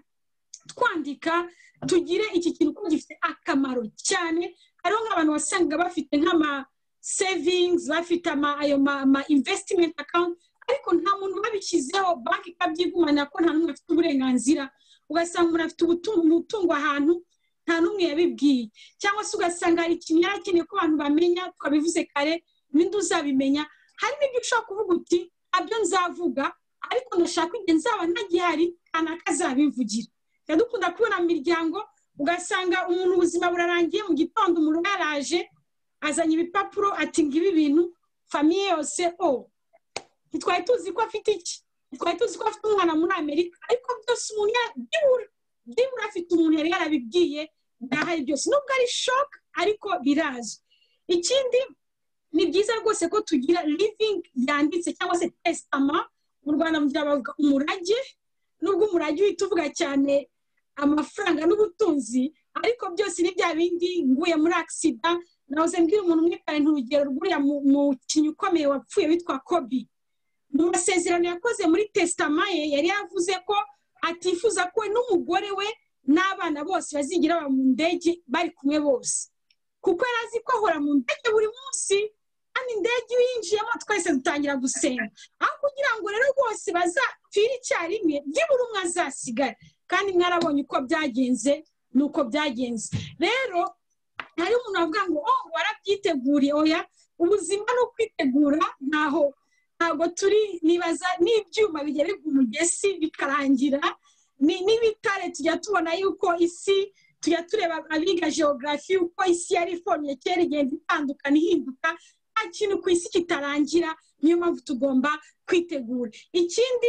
twandika tugire iki kintu ko gifite akamaro cyane hariho nk'abantu wasanga bafite nk'ama savings bafite ama ayo ma investment account ariko nta muntu babishyizeho banki ikabyigumana ko nta n'umwe afite uburenganzira ugasanga umuntu afite umutungo ahantu nta n'umwe yabibwiye cyangwa se ugasanga hari ikintu yarakeneye ko abantu bamenya twabivuze kare ibindi uzabimenya hari n'ibyo ushobora kuvuga uti ntabyo nzavuga ariko ndashaka igihe nzaba ntagihari kanaka azabivugira dukunda kubona mu miryango ugasanga umuntu ubuzima burarangiye mu gitondo umuntu yaraje azanye ibipapuro ati ngibi ibintu famiye yose o ntitwari tuzi ko afite iki ntitwari tuzi ko afite umwana muri Amerika ariko byose umuntu byibura byibura afite umuntu yari yarabibwiye ndahari byose nubwo ari shock ariko biraje ikindi ni byiza rwose ko tugira living yanditse cyangwa se testament mu Rwanda mu bavuga umurage nubwo umurage uhita uvuga cyane amafaranga n'ubutunzi ariko byose ni bya bindi nguye muri accident nahoze mbwira umuntu umwe kandi urugero rwuriya mu kintu ukomeye wapfuye witwa Kobe mu masezerano yakoze muri testament ye yari yavuze ko atifuza ko n'umugore we n'abana bose bazigira mu ndege bari kumwe bose kuko yarazi ko ahora mu ndege buri munsi kandi indege yinjiyemo twese dutangira gusenga aho kugira ngo rero bose bazapfira icyarimwe byibura umwe azasigara kandi mwarabonye uko byagenze nuko byagenze rero hari umuntu avuga ngo oh warabyiteguriye oya ubuzima no kwitegura ntaho ntabwo turi nibaza n'ibyuma bigiye bigwa umugesi bikarangira n'ibitare tujya tubona yuko isi tujya tureba abiga geography uko isi yari iformye kera igenda itandukana ihinduka nta kintu ku isi kitarangira niyo mpamvu tugomba kwitegura ikindi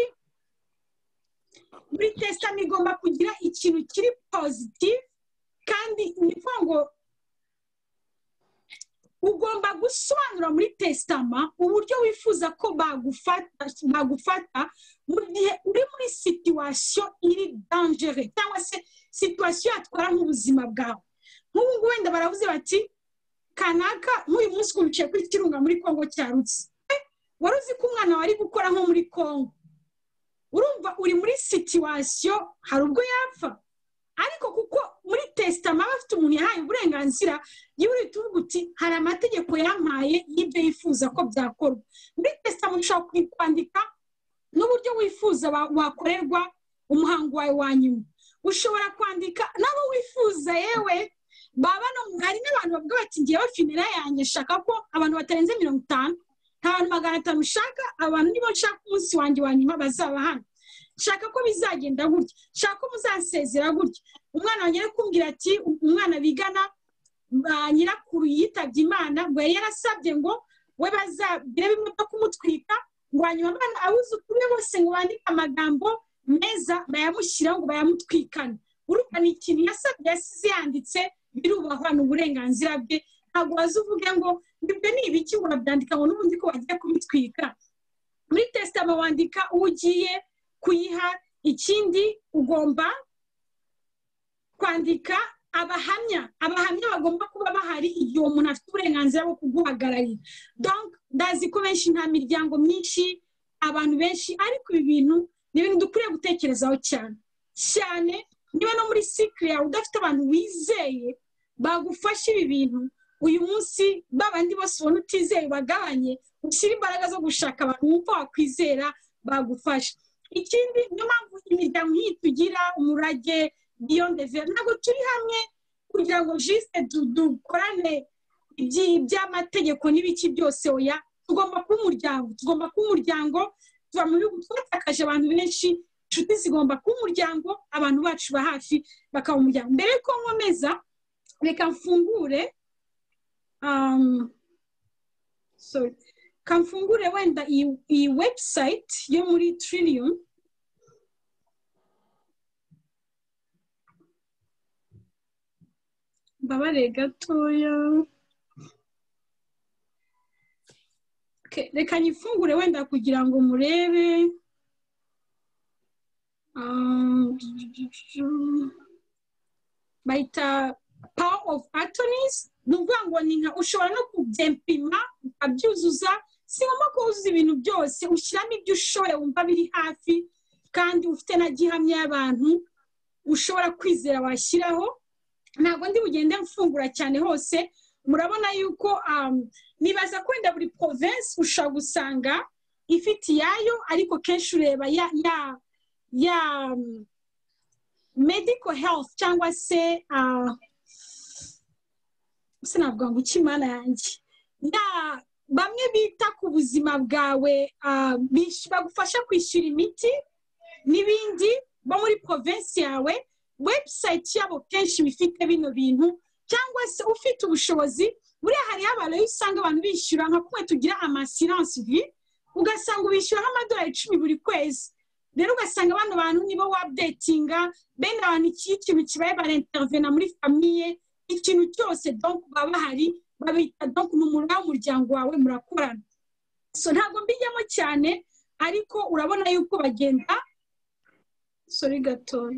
muri testament igomba kugira ikintu kiri positive kandi ni ngo ugomba gusobanura muri testament uburyo wifuza ko bagufata bagufata mu gihe uri muri situation iri dangereux cyangwa se situation yatwara nk'ubuzima bwawe nk'ubu wenda baravuze bati kanaka nk'uyu munsi kubicaye kuri Kirunga muri Kongo cyarutse wari uzi ko umwana wari gukora nko muri Kongo urumva uri muri situation hari ubwo yapfa ariko kuko muri testament bafite umuntu yahaye uburenganzira yuri tuvuga uti hari amategeko yampaye y'ibyo yifuza ko byakorwa muri testament ushobora kwandika n'uburyo wifuza wakorerwa umuhango wawe wa nyuma ushobora kwandika nabo wifuza yewe baba no hari n'abantu bavuga bati ngiye bafinira yanjye shaka ko abantu batarenze mirongo itanu nta bantu magana atanu ushaka abantu nibo nshaka umunsi wanjye wa nyuma bazaba hano shaka ko bizagenda gutya shaka ko muzasezera gutya umwana wanjye ari kumbwira ati umwana bigana nyirakuru yitabye Imana ngo yari yarasabye ngo we bazabire bimwe byo kumutwika ngo hanyuma abana abuzukuru bose ngo bandike amagambo meza bayamushyiraho ngo bayamutwikane urumva ni ikintu yasabye yasize yanditse birubahwa n'uburenganzira bwe ntabwo wazuvuge ngo ibyo ni ibiki ngo babyandika ngo n'ubundi ko bagiye kubitwika muri testament wandika ugiye kuyiha ikindi ugomba kwandika abahamya abahamya bagomba kuba bahari igihe umuntu afite uburenganzira bwo kuguhagararira donc ndazi ko benshi nta miryango myinshi abantu benshi ariko ibi bintu ni ibintu dukwiriye gutekerezaho cyane cyane niba no muri sikire yawe udafite abantu wizeye bagufasha ibi bintu uyu munsi babandi bose ubona utizeye bagabanye ushyira imbaraga zo gushaka abantu wumva wakwizera bagufasha ikindi niyo mpamvu imiryango nk'iyi tugira umurage beyond the veil ntabwo turi hamwe kugira ngo jisite dukorane iby'amategeko n'ibiki byose oya tugomba kuba umuryango tugomba kuba umuryango tuba mu bihugu twatakaje abantu benshi inshuti zigomba kuba umuryango abantu bacu ba hafi bakaba umuryango mbere yuko nkomeza reka mfungure um, sorry kamfungure wenda iyi website yo muri Trillium mbabare gatoya okay, reka nyifungure wenda kugira ngo murebe um, bayita power of attorneys nuvuga ngo ni nka ushobora no kubyempima ukabyuzuza si ngombwa ko wuzuza ibintu byose ushyiramo ibyo ushoboye wumva biri hafi kandi ufite na gihamya y'abantu ushobora kwizera washyiraho ntabwo ndi bugende mfungura cyane hose murabona yuko um, nibaza ko wenda buri province ushobora gusanga ifite iyayo ariko kenshi ureba ya ya ya um, medical health cyangwa se uh, sinavuga ngo ikimana yanjye ya bamwe bita ku buzima bwawe uh, bagufasha kwishyura imiti n'ibindi bo muri province yawe website yabo kenshi bifite bino bintu cyangwa se ufite ubushobozi buriya hariho abantu usanga abantu bishyura nka kumwe tugira amasilence vie ugasanga ubishyura nk'amadolari icumi buri kwezi rero ugasanga abandi bantu nibo wabdatinga bene abantu iki kintu kibaye barintervena muri famille ikintu cyose donc baba bahari babita donc n'umuntu w'umuryango wawe murakorana so ntabwo mbijyamo cyane ariko urabona yuko bagenda sorry gatoya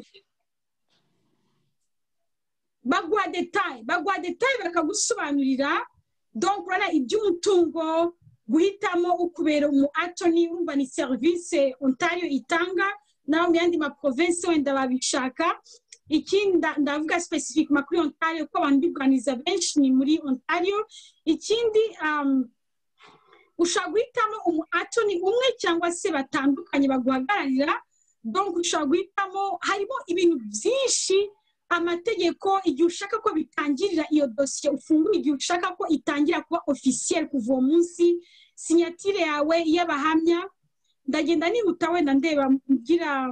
bagwa detail bagwa detail bakagusobanurira donc urana iby'umutungo guhitamo ukubera umu attorney urumva ni service Ontario itanga naho mu yandi ma province wenda babishaka ikindi ndavuga specific makuru Ontario ko abantu bigwaniza benshi ni muri Ontario ikindi um, ushobora guhitamo umu attorney umwe cyangwa se batandukanye baguhagararira donc ushobora guhitamo harimo ibintu byinshi amategeko igihe ushaka ko bitangirira iyo dosiye ufungura igihe ushaka ko itangira kuba officiel kuva uwo munsi sinyatire yawe y'abahamya ndagenda nihuta wenda ndeba ngira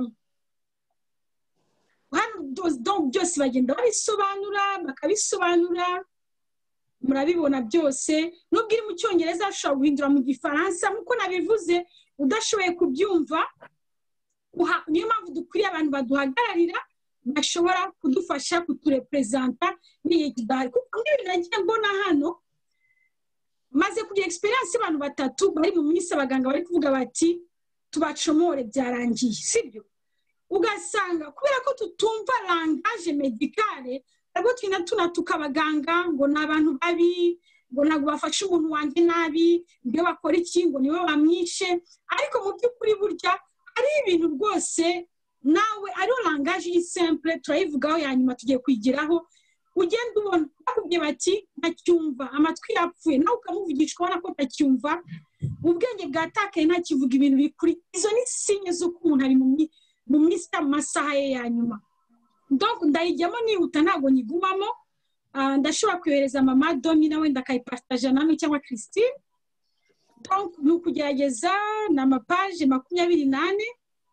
hano donc byose bagenda babisobanura bakabisobanura murabibona byose nubwo iri mu cyongereza ushobora guhindura mu gifaransa nk'uko nabivuze udashoboye kubyumva niyo mpamvu dukwiriye abantu baduhagararira bashobora kudufasha kuturepresenta n'igihe kidahari kuko nk'ibintu nagiye mbona hano maze kugira experience y'abantu batatu bari mu minsi abaganga bari kuvuga bati tubacomore byarangiye sibyo ugasanga kubera ko tutumva langage medicale ariko twina tunatuka abaganga ngo ni abantu babi ngo ntabwo bafashe umuntu wanjye nabi ngo bakora iki ngo nibo bamwishe ariko mu by'ukuri burya ari ibintu rwose nawe ariyo langage yi simple turayivugaho yanyuma tugiye kwigiraho ugenda ubona bakubwiye bati ntacyumva amatwi yapfuye nawe ukamuvugisha ubona ko ntacyumva ubwenge bwatakaye ntakivuga ibintu bikuri izo ni sinye z'uko umuntu ari mu minsi y'amasaha ye ya nyuma donc ndayijyamo nihuta ntabwo nyigumamo ndashobora kuyohereza mama domi nawe ndakayipartaja namwe cyangwa Christine donc ni ukugerageza ni amapaje makumyabiri nane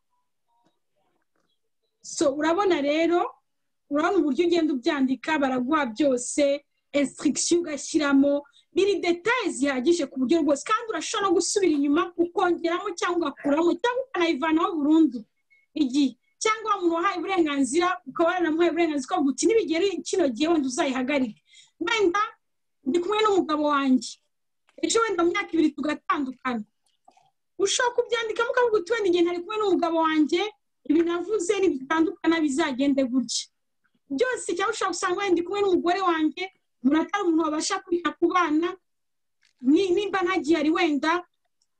so urabona rero urabona uburyo ugenda ubyandika baraguha byose instruction ugashyiramo biri details zihagije ku buryo rwose kandi urashobora no gusubira inyuma ukongeramo cyangwa ugakuramo cyangwa ukanayivanaho burundu igihe cyangwa umuntu wahaye uburenganzira ukaba waranamuhaye uburenganzira ko guti nibigera kino gihe wenda uzayihagarike wenda ndi kumwe n'umugabo wanjye ejo wenda mu myaka ibiri tugatandukana ushobora kubyandikamo ukavuga uti wenda igihe ntari kumwe n'umugabo wanjye ibi navuze nibitandukana bizagende gutya byose cyangwa ushobora gusanga wenda ndi kumwe n'umugore wanjye umuntu atari umuntu wabasha kwita ku bana nimba ntagiye ari wenda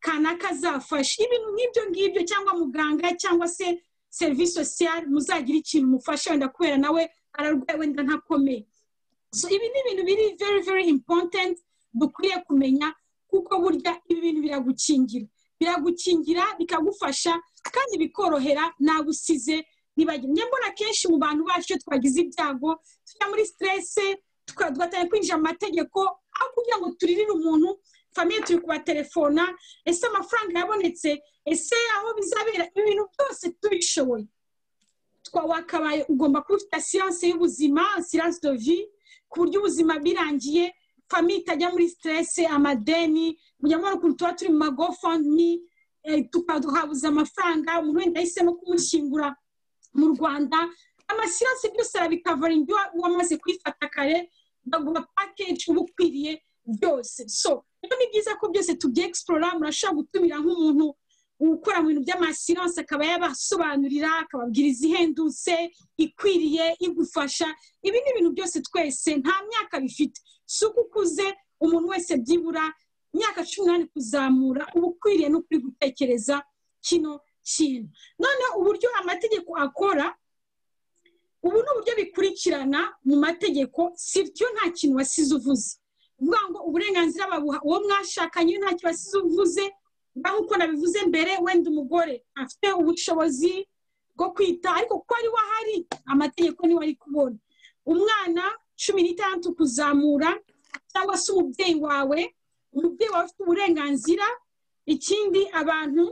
kanaka azafasha ibintu nk'ibyo ngibyo cyangwa muganga cyangwa se serivisi sosiyale muzagira ikintu mufasha wenda kubera nawe ararwaye wenda ntakomeye. So ibi ni ibintu biri very very important dukwiye kumenya kuko burya ibi bintu biragukingira biragukingira bikagufasha kandi bikorohera nawe usize nibagire. Njye mbona kenshi mu bantu bacu twagize ibyago tujya muri stress tugatanya kwinjira mu mategeko aho kugira ngo turirire umuntu famiye turi kubatelefona ese amafaranga yabonetse ese aho bizabera ibintu byose tubishoboye twawakabaye ugomba kuba ufite siyanse y'ubuzima siyanse de vie ku buryo ubuzima birangiye famiye itajya muri stress amadeni mujya mubona ukuntu tuba turi mu magofundme tukaduhabuza amafaranga umuntu wenda yahisemo kumushyingura mu Rwanda amasiyanse byose arabikavara ibyo wamaze kwifata kare baguha package uba ukwiriye byose. So rero ni byiza ko byose tubyeexplora murashobora gutumira nk'umuntu ukora mu bintu by'amasiyanse akaba yabasobanurira akababwira izihendutse ikwiriye igufasha. Ibi ni ibintu byose twese nta myaka bifite si uko ukuze umuntu wese byibura imyaka cumi n'umunani kuzamura uba ukwiriye no kuri gutekereza kino kintu. None uburyo amategeko akora ubu ni uburyo bikurikirana mu mategeko sibyo nta kintu wasize uvuze uvuga ngo uburenganzira babuha uwo mwashakanye nta kintu wasize uvuze nk'uko nabivuze mbere wenda umugore afite ubushobozi bwo kwita ariko ko ari wahari amategeko niwe ari kubona umwana cumi n'itandatu kuzamura cyangwa se umubyeyi wawe umubyeyi wawe afite uburenganzira. Ikindi abantu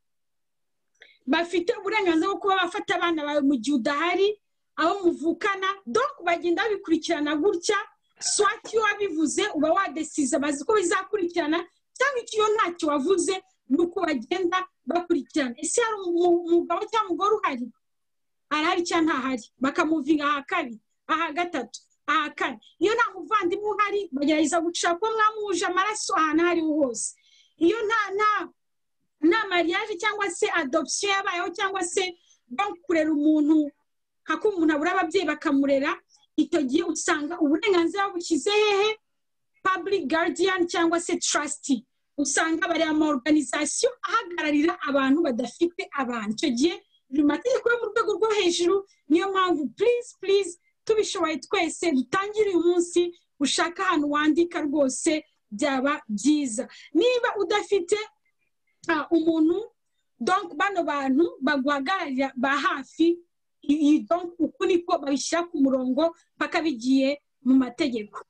bafite uburenganzira bwo kuba bafata abana bawe mu gihe udahari abo muvukana donc bagenda bikurikirana gutya swati yo wabivuze uba wadesiza bazi ko bizakurikirana cyangwa icyo ntacyo wavuze nuko bagenda bakurikirana. Ese hari umugabo cyangwa umugore uhari arahari cyangwa ntahari bakamuvinga aha kabiri aha gatatu aha kane iyo nta muvandimwe uhari bagerageza gushaka ko mwamuje amaraso ahantu ahari hose. Iyo nta nta nta mariage cyangwa se adoption yabayeho cyangwa se kurera umuntu hako umuntu abura ababyeyi bakamurera icyo gihe usanga uburenganzira bushyize hehe public guardian cyangwa se trustee usanga bari ama organisation ahagararira abantu badafite abantu. Icyo gihe biri mategeko yo mu rwego rwo hejuru. Niyo mpamvu please please tubishoboye twese dutangire uyu munsi ushaka ahantu wandika rwose byaba byiza. Niba udafite uh, umuntu donc bano bantu baguhagararira ba hafi iyi donc uko niko babishyira ku murongo paka bigiye mu mategeko.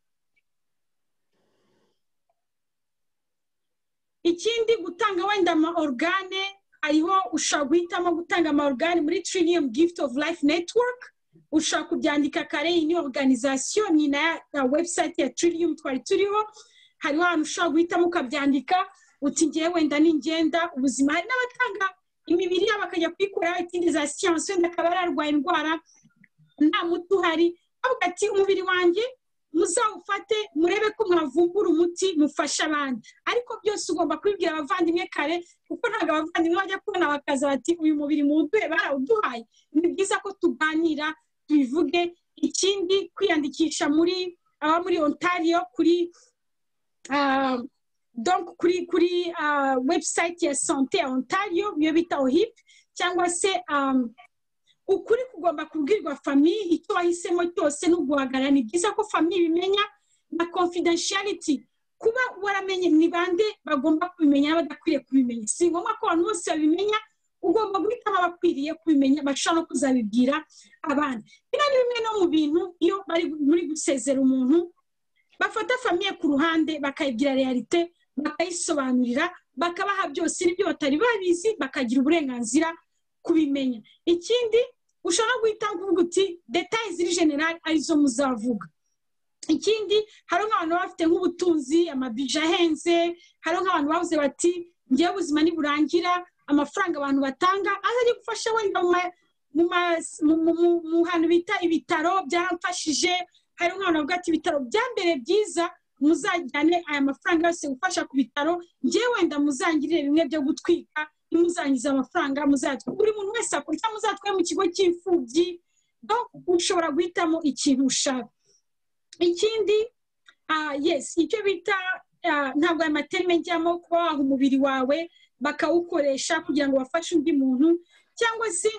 Ikindi gutanga wenda ama organe hariho ushobora guhitamo gutanga ama organe muri Trillium Gift of Life Network ushobora kubyandika kare iyi organisation ni na website ya Trillium twari turiho hariho ahantu ushobora guhitamo ukabyandika uti ngiye wenda ningenda ubuzima. Hari n'abatanga imibiri yabo bakajya kwikora ikindi za siyanse wenda akaba yararwaye indwara nta muti uhari avuga ati umubiri wanjye muzawufate murebe ko mwavumbura umuti mufasha abandi. Ariko byose ugomba kubibwira abavandimwe kare kuko ntabwo abavandimwe bajya kubona bakaza bati uyu mubiri muwuduhe barawuduhaye. Ni byiza ko tuganira tubivuge. Ikindi kwiyandikisha muri aba muri Ontario kuri uh, donc kuri kuri uh, website ya Santé ya Ontario iyo bita O H I P cyangwa se um, ukuri kugomba kubwirwa famille icyo wahisemo cyose n'uguhagarara. Ni byiza ko famille bimenya na confidentiality kuba waramenye ni bande bagomba kubimenya badakwiriye kubimenya. Si ngombwa ko abantu bose babimenya ugomba guhitamo abakwiriye kubimenya bashobora no kuzabibwira abandi. Bino ni bimwe no mu bintu iyo bari muri gusezera umuntu bafata famille ku ruhande bakayibwira realite bakayisobanurira bakabaha byose n'ibyo batari babizi bakagira uburenganzira kubimenya. Ikindi ushobora guhita kuvuga uti details ziri general arizo muzavuga. Ikindi hari nk'abantu bafite nk'ubutunzi amabija ahenze hari nk'abantu bavuze bati ngiye ubuzima niburangira amafaranga abantu batanga azajya gufasha wenda mu hantu bita ibitaro byaramfashije. Hari nk'abantu bavuga ati ibitaro bya mbere byiza muzajyane aya mafaranga yose gufasha ku bitaro ngiye wenda muzangirire bimwe byo gutwika nimuzangiza amafaranga muzatwe buri muntu wese akora cyangwa muzatwe mu kigo cy'imfubyi. Donc ushobora guhitamo ikintu ushaka. Ikindi uh, yes icyo bita ntabwo aya materime njyamo kuba waha umubiri wawe bakawukoresha kugira ngo bafashe undi muntu cyangwa se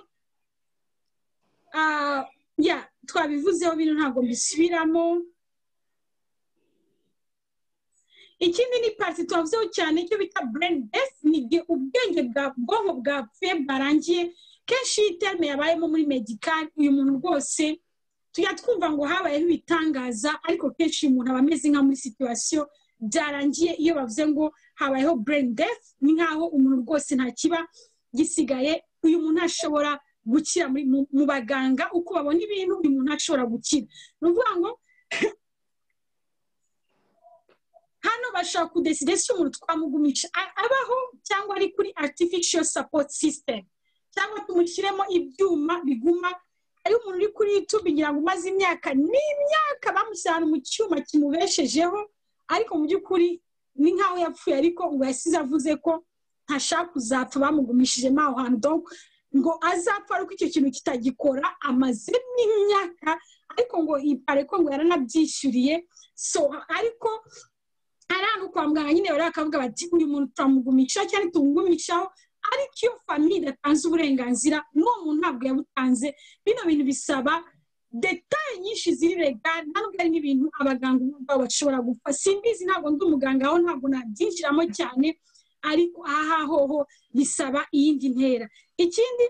ya twabivuzeho bino ntabwo mbisubiramo. Ikindi ni parti twavuzeho cyane icyo bita brain death, ni ubwenge bwa bwonko bwapfuye bwarangiye. Kenshi iyi terme yabayemo muri medical, uyu muntu rwose tujya twumva ngo habayeho ibitangaza, ariko kenshi uyu muntu aba ameze nka muri situation byarangiye. Iyo bavuze ngo habayeho brain death, ni nkaho umuntu rwose nta kiba gisigaye, uyu muntu ashobora gukira mu baganga uko babona ibintu, uyu muntu ashobora gukira. Ni ukuvuga ngo hano bashaka kudeside si umuntu twamugumisha abaho cyangwa ari kuri artificial support system, cyangwa tumushyiremo ibyuma biguma. Ari umuntu uri kuri YouTube ngira ngo umaze imyaka n'imyaka bamushyira mu cyuma kimubeshejeho, ariko mu by'ukuri ni nkaho yapfuye, ariko ngo yasize avuze ko ntashaka kuzapfa bamugumishijemo aho hantu, donc ngo azapfa ariko icyo kintu kitagikora amaze n'imyaka, ariko ngo ipare ko ngo yaranabyishyuriye. So ariko arantu kwa muganga nyine bari bakavuga bati uyu muntu turamugumisha cyane tumugumishaho, ariko iyo famille idatanze uburenganzira n'uwo muntu ntabwo yabutanze. Bino bintu bisaba detaye nyinshi ziri legal, ntabwo ari n'ibintu abaganga ubwabo bashobora gupfa. Simbizi, ntabwo ndi umuganga aho, ntabwo nabyinjiramo cyane, ariko aha hoho bisaba iyindi ntera. Ikindi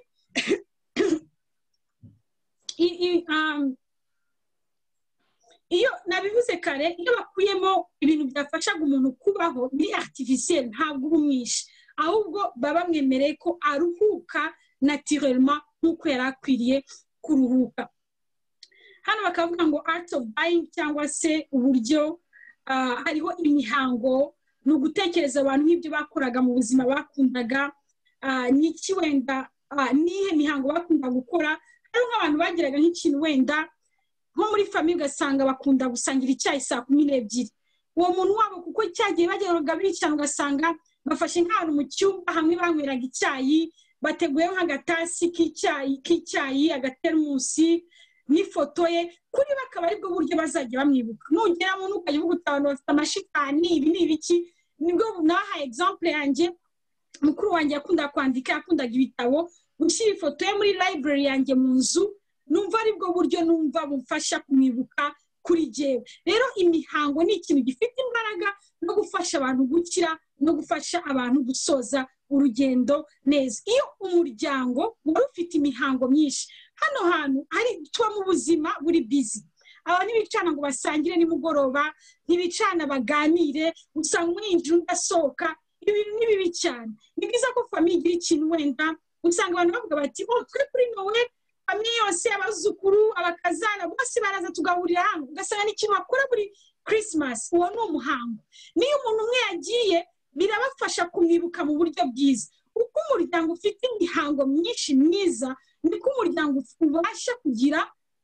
iyo nabivuze kare, iyo bakuyemo ibintu byafashaga umuntu kubaho biri artificiel, ntabwo ubumwishe, ahubwo baba bamwemereye ko aruhuka naturellement nk'uko yari akwiriye kuruhuka. Hano bakavuga ngo art of dying, cyangwa se uburyo hariho imihango, ni ugutekereza abantu nk'ibyo bakoraga mu buzima bakundaga, n'iki wenda nihe mihango bakunda gukora. Hari nk'abantu bagiraga nk'ikintu wenda nko muri famille ugasanga bakunda gusangira icyayi saa kumi n'ebyiri, uwo muntu wabo kuko cyagiye bageraga bicana ugasanga bafashe nk'ahantu mu cyumba hamwe banyweraga icyayi, bateguyeho nk'agatasi k'icyayi k'icyayi agaterumusi n'ifoto ye, kuri bakaba aribwo buryo bazajya bamwibuka. Nugera mu ukajya uvuga abantu bafite amashitani ibi ni ibiki. Nibwo naha example yanjye, mukuru wanjye yakunda kwandika, yakundaga ibitabo, gushyira ifoto ye muri library yanjye mu nzu, numva aribwo buryo numva bumfasha kumwibuka kuri jewe. Rero imihango ni ikintu gifite imbaraga no gufasha abantu gukira no gufasha abantu gusoza urugendo neza. Iyo umuryango wari ufite imihango myinshi, hano hantu hari tuba mu buzima buri busy, abantu ntibicana ngo basangire nimugoroba, ntibicana baganire, usanga umwinjira udasohoka, ibintu ni bibi cyane. Ni byiza ko famille igira ikintu wenda, usanga abantu bavuga bati oh twe kuri Noel famille yose, abazukuru abakazana bose baraza tugahurira hamwe, ugasanga n'ikintu bakora buri Christmas. Uwo ni umuhango. Niyo umuntu umwe yagiye birabafasha kumwibuka mu buryo bwiza. Uko umuryango ufite imihango myinshi myiza, niko umuryango ubasha kugira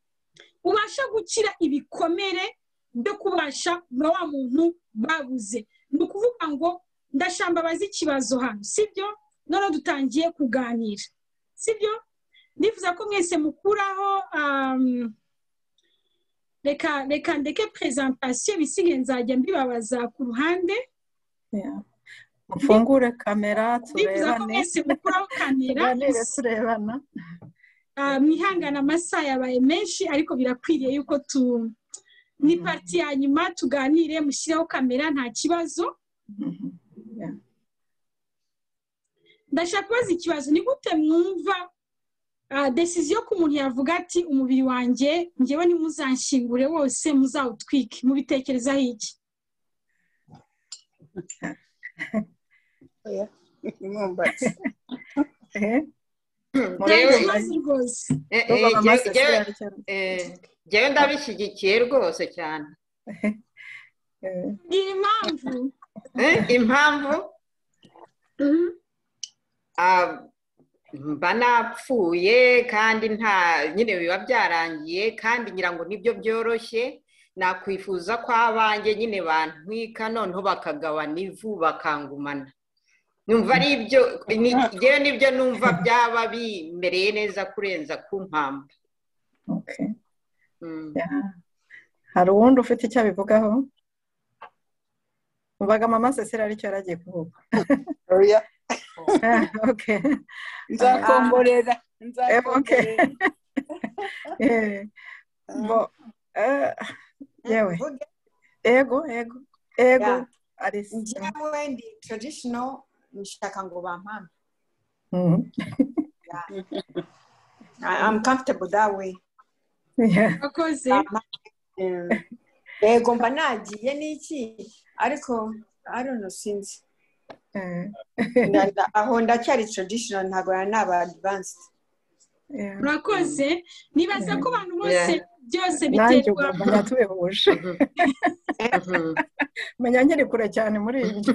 ubasha gukira ibikomere byo kubasha na wa muntu babuze. Ni ukuvuga ngo ndashambabaza ikibazo hano, sibyo? None dutangiye kuganira, sibyo? Ndifuza ko mwese mukuraho um, reka reka ndeke presentation, bisigaye nzajya mbibabaza ku ruhande. Yeah. Mufungure kamera turebane. Ndifuza ko mwese mukuraho kamera turebana. Uh, mwihangana amasaha yabaye menshi, ariko birakwiriye yuko tu ni parti ya nyuma tuganire, mushireho kamera nta kibazo. Yeah. Ndashaka kubaza ikibazo, ni gute mwumva Uh, decision ko umuntu yavuga ati umubiri wanjye ngewe nimuzanshingure wose muzawutwike, mubitekerezaho iki? Oya, mwumbatse. Jewe ndabishyigikiye rwose cyane. Ngira impamvu. Impamvu mba napfuye kandi nta nyine biba byarangiye, kandi ngira ngo nibyo byoroshye. Nakwifuza ko abanjye nyine bantwika, noneho bakagabana ivu bakangumana. Numva ari ibyo ngewe nibyo numva byaba bimereye neza kurenza kumpamba. Okay. Mm. Yeah. Hari uwundi ufite icyo abivugaho? Mubaga mama Cecile aricyo yaragiye kuvuga. Oya. Okay. Nzakomborera. Okay. Nzakomborera. Eh. Bo eh yewe. Mvuge. Ego, ego. Ego. Yeah. Alice. Njyewe ndi traditional nshaka ngo bampampe. Mhm. Yeah. I- I'm comfortable that way. Yeah. Akoze. Um, Yego mba nagiye n'iki ariko I don't know since Eh. Nda- nda- aho ndacyari traditional ntabwo ari naba advanced. Yeah. Murakoze nibaza ko abantu bose Yeah. byose Nanjye biterwa ubwo menya tubihuje. Mhm. Menya nkiri kure cyane muri ibyo.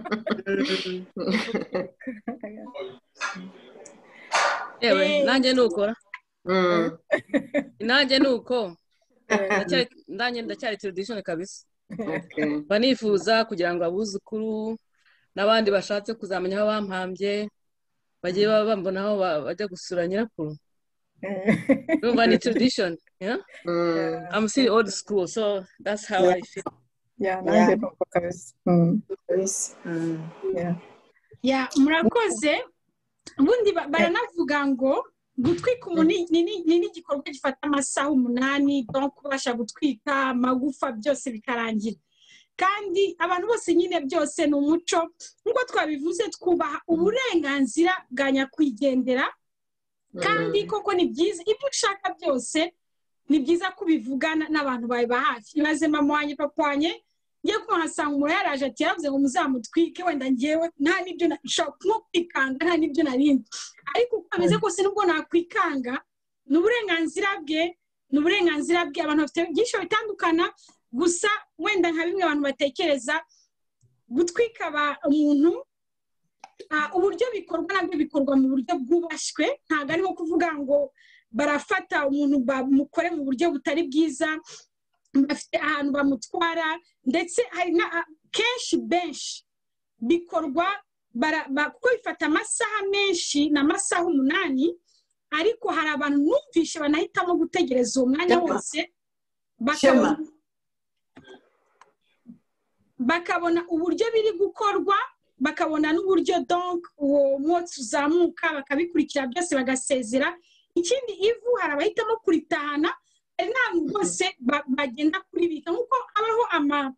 yewe Eh. nanjye nuko Mm. nanjye nuko ndacyari nanjye ndacyari tradition kabisa Okay. banifuza kugira ngo abuzukuru n'abandi bashatse kuzamenya aho bampambye bagiye baba bambona aho ba- bajya gusura nyirakuru urumva ni tradition yeah Mm. I'm still old school so that's how I feel Yeah, nanjye nuko kabisa. Mm. Yes. Mm. Yeah. ya murakoze ubundi ba- baranavuga ngo gutwika umuntu ni- ni ni- ni n'igikorwa gifata amasaha umunani donc kubasha gutwika amagufa byose bikarangira kandi abantu bose nyine byose ni umuco nk'uko twabivuze twubaha uburenganzira bwa nyakwigendera kandi koko ni byiza ibyo ushaka byose ni byiza kubivugana n'abantu bawe ba hafi ibaze mama wanjye papa wanjye ngiye kuhasanga umuntu yaraje ati yaravuze ngo muzamutwike wenda ngewe nta n'ibyo nashobora nko kwikanga nta n'ibyo narindi ariko uko ameze kose nubwo nakwikanga ni uburenganzira bwe ni uburenganzira bwe abantu bafite byinshi bitandukana gusa wenda nka bimwe abantu batekereza gutwika umuntu uburyo bikorwa nabyo bikorwa mu buryo bwubashywe ntabwo ari nko kuvuga ngo barafata umuntu bamukore mu buryo butari bwiza bafite ahantu bamutwara ndetse hari na kenshi benshi bikorwa kuko bifata amasaha menshi n'amasaha umunani ariko hari abantu numvishe banahitamo gutegereza uwo mwanya wose bakabona uburyo biri gukorwa bakabona n'uburyo donc uwo mwotsi uzamuka bakabikurikira byose bagasezera ikindi ivu hari abahitamo kuritahana hari n'abantu bose bagenda kuribika nk'uko habaho ama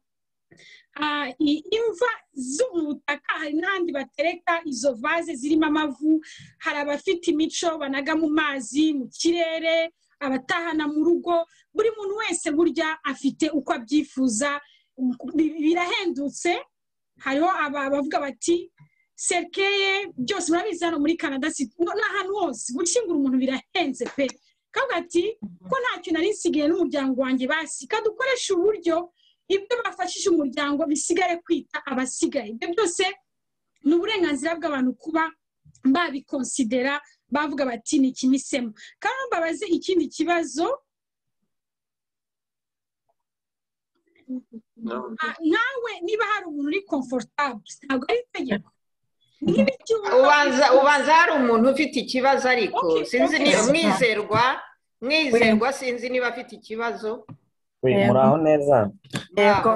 imva zo mu butaka hari n'ahandi batereka izo vaze zirimo amavu hari abafite imico banaga mu mazi mu kirere abatahana mu rugo buri muntu wese burya afite uko abyifuza birahendutse hariho abavuga bati serikeye byose murabizi hano muri Canada n'ahantu hose gushyingura umuntu birahenze pe kavuga ati ko ntacyo nari nsigaye n'umuryango wanjye basi kadukoresha uburyo ibyo bafashije umuryango bisigare kwita abasigaye ibyo byose ni uburenganzira bw'abantu kuba babikonsidera bavuga bati ni ikimisemo kandi mbabaze ikindi kibazo nawe niba hari umuntu uri comfortable ntabwo ari itegeko ubanza ubanza hari umuntu ufite ikibazo ariko sinzi niba mwizerwa mwizerwa sinzi niba afite ikibazo muraho neza yego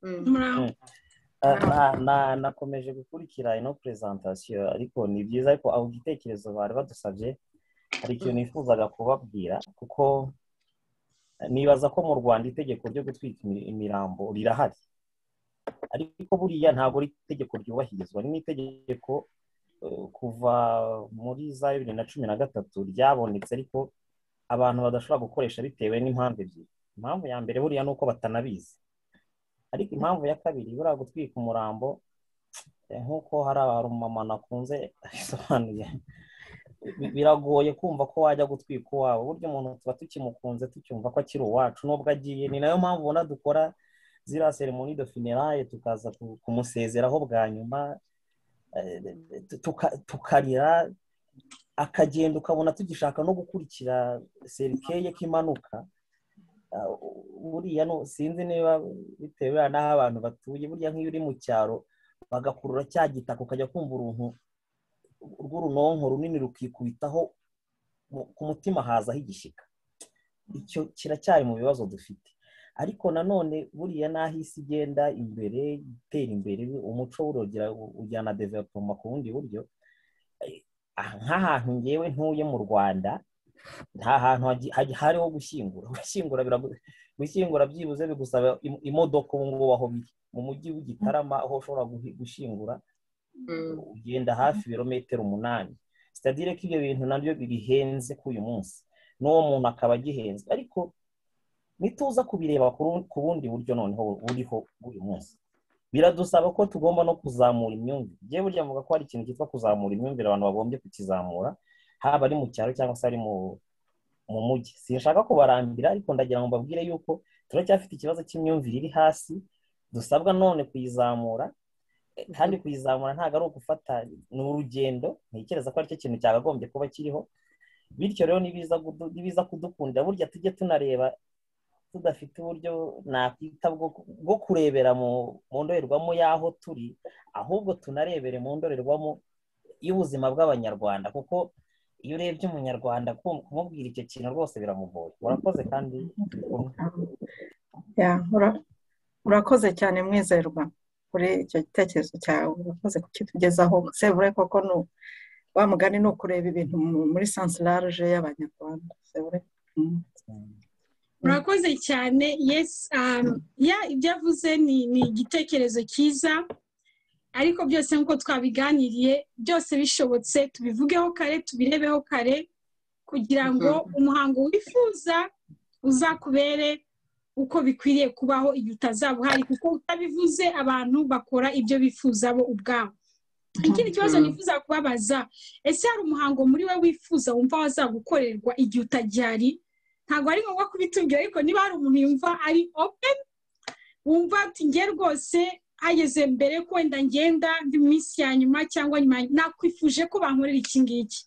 nakomeje gukurikira ino presentation ariko ni byiza ariko aho igitekerezo bari badusabye hari ikintu nifuzaga kubabwira kuko nibaza ko mu Rwanda itegeko ryo gutwika imirambo rirahari ariko buriya ntabwo ari itegeko ryubahirizwa ni itegeko kuva muri za bibiri na cumi na gatatu ryabonetse ariko abantu badashobora gukoresha bitewe n'impamvu ebyiri impamvu ya mbere buriya nuko batanabizi ariko impamvu ya kabiri buriya gutwika umurambo nk'uko hari umumama nakunze abisobanuye biragoye kumva ko wajya gutwika uwawe burya umuntu tuba tukimukunze tucyumva ko akiri uwacu nubwo agiye ni nayo mpamvu ubona dukora ziriya seremoni de funérailles tukaza kumusezeraho bwa nyuma tukarira akagenda ukabona tugishaka no gukurikira serikeye k'impanuka buriya sinzi niba bitewe n'aho abantu batuye burya nk'iyo uri mu cyaro bagakurura cya gitaka ukajya kumva uruntu rw'urunonko runini rukikubitaho ku mutima hazaho igishyika icyo kiracyari mu bibazo dufite ariko nanone buriya n'aho isi igenda imbere itera imbere umuco w'urugero ujyana development ku bundi buryo nk'ahantu ngewe ntuye mu Rwanda nta hantu hariho gushyingura gushyingura gushyingura byibuze bigusaba imodoka ubu ngubu aho biri mu mujyi w'Igitarama aho ushobora gushyingura ugenda hafi ibirometero umunani c'est-à-dire ko ibyo bintu nabyo bihenze k'uyu munsi n'uwo muntu akaba agihenze ariko nituza kubireba ku bundi buryo noneho buriho buri munsi biradusaba ko tugomba no kuzamura imyumvire je burya mvuga ko hari ikintu cyitwa kuzamura imyumvire abantu bagombye kukizamura haba ari mu cyaro cyangwa se ari mu mu mujyi sinshaka kubarambira ariko ndagira ngo mbabwire yuko turacyafite ikibazo cy'imyumvire iri hasi dusabwa none kuyizamura kandi kuyizamura ntago ari ugufata n'urugendo ntekereza ko ari cyo kintu cyagagombye kuba kiriho bityo rero nibiza nibiza kudukundira burya tujye tunareba tudafite uburyo nakwita bwo kurebera mu ndorerwamo y'aho turi ahubwo tunarebere mu ndorerwamo y'ubuzima bw'abanyarwanda kuko iyo urebye umunyarwanda kumubwira icyo kintu rwose biramugoye urakoze kandi urakoze cyane Mwizerwa kuri icyo gitekerezo cyawe urakoze kukitugezaho sevure koko no wa mugani no kureba ibintu muri sense large y'abanyarwanda sevure murakoze cyane yes um ya ibyo avuze ni ni igitekerezo cyiza ariko byose nkuko twabiganiriye byose bishobotse tubivugeho kare tubirebeho kare kugira ngo umuhango wifuza uzakubere uko bikwiriye kubaho igihe utazaba uhari kuko utabivuze abantu bakora ibyo bifuza bo ubwabo ikindi kibazo nifuza kubabaza ese hari umuhango muri we wifuza wumva wazagukorerwa igihe utajyari ntabwo ari ngombwa kubitubwira ariko niba hari umuntu yumva ari open wumva ati nge rwose hageze mbere ko wenda ngenda ndi mu minsi ya nyuma cyangwa nyuma nakwifuje ko bankorera iki ngiki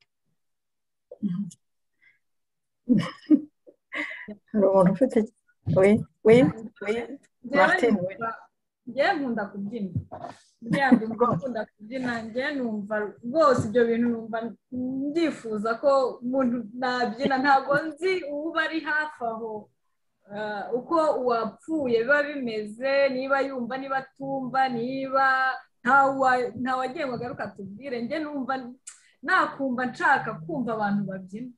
hari umuntu ufite we we we Martin we ngewe nkunda kubyina ngewe nkunda kubyina ngewe numva rwose ibyo bintu numva ndifuza ko umuntu nabyina ntabwo nzi uba ari hafi aho uko uwapfuye biba bimeze niba yumva niba atumva niba ntawagiye ngo agaruka atubwire ngewe numva nakumva nshaka kumva abantu babyina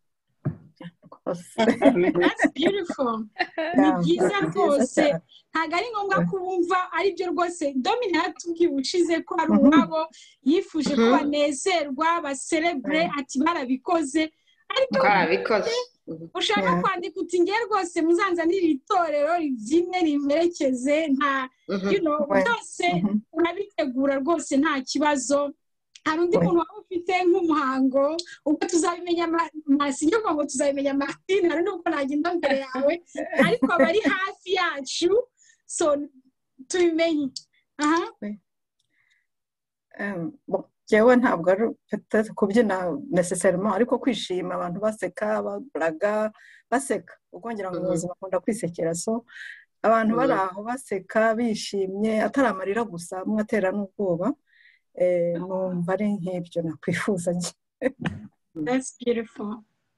That's beautiful. Ni byiza rwose ntabwo ari ngombwa kubumva ari byo rwose Dominique yatubwiye ubushize ko hari uwabo yifuje ko banezerwa baserebure ati barabikoze ariko barabikoze ushaka kwandika uti nge rwose muzanzanira itorero ribyine rimerekeze nta you know byose urabitegura rwose nta kibazo hari undi muntu waba ufite nk'umuhango ubwo tuzabimenya masinyo ngo tuzabimenya Martin hari n'ubwo nagenda mbere yawe ariko abari hafi yacu so tubimenye aha bon jewe ntabwo ari kubyina necessairement ariko kwishima abantu baseka baburaga baseka ukongera ngo ubuzima bakunda kwisekera so abantu bari aho baseka bishimye atari amarira gusa mwatera n'ubwoba numva ari nk'ibyo nakwifuza njye That's beautiful.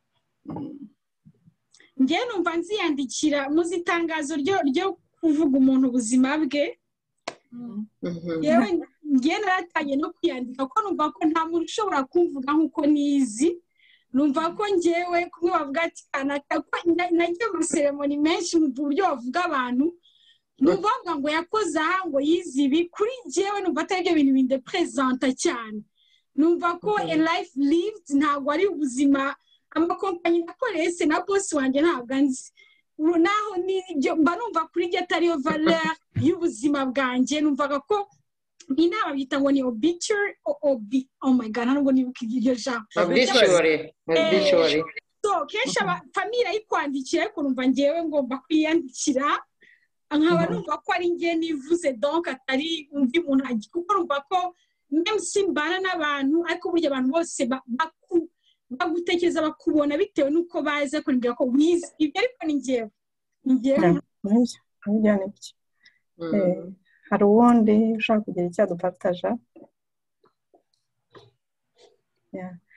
Njye numva nziyandikira muzi itangazo ryo kuvuga umuntu ubuzima bwe yewe njye naratangiye no kwiyandika ko numva ko nta muntu ushobora kumvuga nk'uko nizi numva ko njyewe kumwe bavuga ati kanaka ko nagiye mu ceremony menshi mu buryo bavuga abantu numva ngo yakoze aha ngo yize ibi kuri njyewe numva atari ibyo bintu bindepresenta cyane numva ko a life lived ntabwo ari ubuzima amakompanyi nakoreye se na boss wanjye ntabwo anzi naho nibyo mba numva kuri njye atariyo valeur y'ubuzima bwanjye numvaga ko inama bita ngo ni obituary obi oh my god ntabwo nibuka iryo jambo obituary obituary so kenshi famille ayikwandikira ariko numva njyewe ngomba kwiyandikira nkaba numva ko ari njye nivuze donc atari undi muntu kuko numva ko même si mbana n'abantu ariko burya abantu bose bagutekereza bakubona bitewe n'uko baza kumbwira ko wize ibyo ariko ni njyewe njyewe hari uwundi ushaka kugira icyo adupataja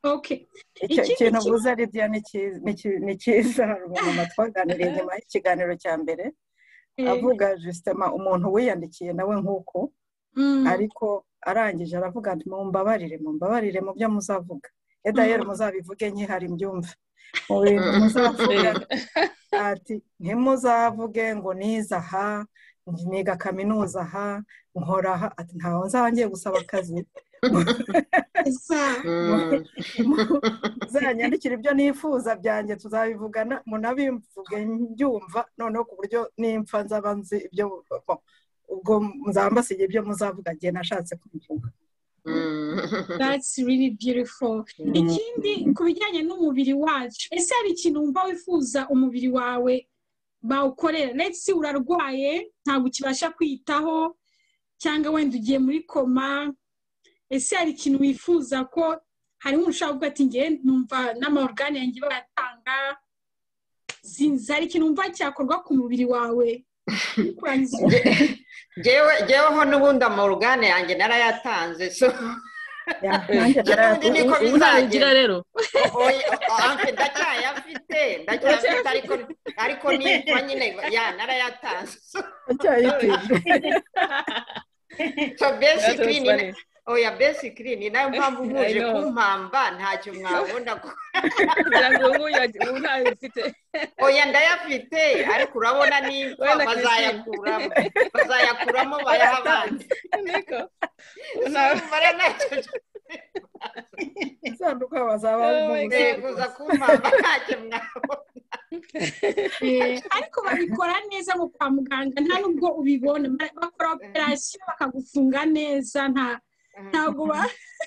okay icyo ikindi kintu kibazo uvuze Lydia ni cyiza ni ki- ni cyiza hari umumama twaganiriye nyuma y'ikiganiro cya mbere eh, avuga justement umuntu wiyandikiye nawe nk'uko mm, ariko arangije aravuga ati mumbabarire mumbabarire mu byo muzavuga edayeri mm, muzabivuge nkihari mbyumve mu bintu muzavuga ati ntimuzavuge ngo nize aha niga kaminuza aha nkora aha ati ntaho nzaba ngiye gusaba akazi esa muzanyandikira ibyo nifuza byanjye tuzabivugana munabivuge mbyumva noneho ku buryo nimpfa nzaba nzi ibyo ubwo muzaba mbasigiye ibyo muzavuga igihe nashatse kubivuga that's really beautiful ikindi ku bijyanye n'umubiri wacu ese hari ikintu wumva wifuza umubiri wawe bawukorera let's say urarwaye ntabwo ukibasha kwitaho cyangwa wenda ugiye muri koma ese hari ikintu wifuza ko hari umuntu ushaka kuvuga ati ngewe numva n'amaorgane yanjye bayatanga sinzi hari ikintu wumva cyakorwa ku mubiri wawe kurangiza Jewe jeweho n'ubundi amorgane yanjye narayatanze so nanjye n'ubundi niko ubu ntabigira bizagenda rero ampe ndacyayafite ndacyayafite ariko ariko nitwa nyine ya narayatanze so ndacyayitije so basically That's funny. ni oya basically ni nayo mpamvu I muje know. kumpamba ntacyo mwabona ko kugira ngo ubu ngubu ubu ntayo ufite oya ndayafite ariko urabona nimba Wenda bazayakuramo bazayakuramo bayaha abandi niko urumva rero ntacyo isanduku bazaba Oh my bavuze God. kuza kumpamba ntacyo mwabona Eh, ariko babikora neza mu kwa muganga nta nubwo ubibona Ba- bakora operasiyo bakagufunga neza nta ntabwo ba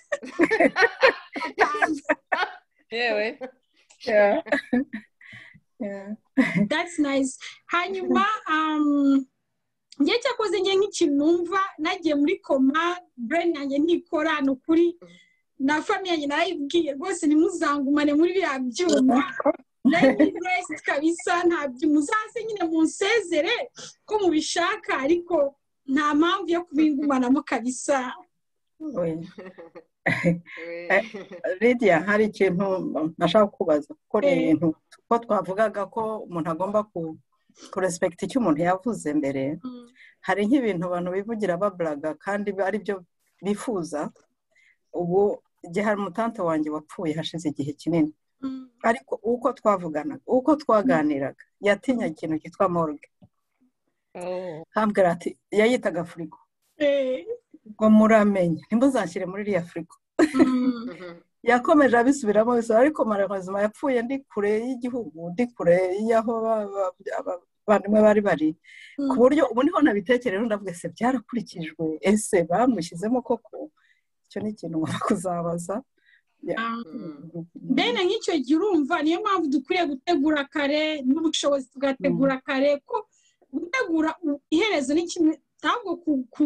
yewe Yeah. Yeah. that's nice hanyuma um njye cyakoze njye nk'ikintu numva nagiye muri koma brain yanjye ntikora ni ukuri na famille yanjye narayibwiye rwose ntimuzangumane muri biriya byuma nari rest kabisa ntabyo muzaze nyine munsezere ko mubishaka ariko nta mpamvu yo kubingumanamo kabisa Oya. Lydia hari ikintu nashaka kubaza kuko ni ibintu ko twavugaga ko umuntu agomba ku kurespekita icyo umuntu yavuze mbere hari nk'ibintu abantu bivugira baburaga kandi ari byo bifuza ubu igihe hari umutante wanjye wapfuye hashize igihe kinini ariko uko twavuganaga uko twaganiraga yatinya ikintu cyitwa morgue hambwira ati yayitaga furigo ngo muramenye ntimuzashyire muri iriya furigo yakomeje abisubiramo bisaba ariko maremazima yapfuye ndi kure y'igihugu ndi kure y'aho abavandimwe bari bari ku buryo ubu niho nabitekereje ndavuga se byarakurikijwe ese bamushyizemo koko icyo ni ikintu ngomba kuzabaza bene nk'icyo gihe urumva niyo mpamvu dukwiriye gutegura kare n'ubushobozi tugategura kare ko gutegura iherezo ni kimwe ntabwo ku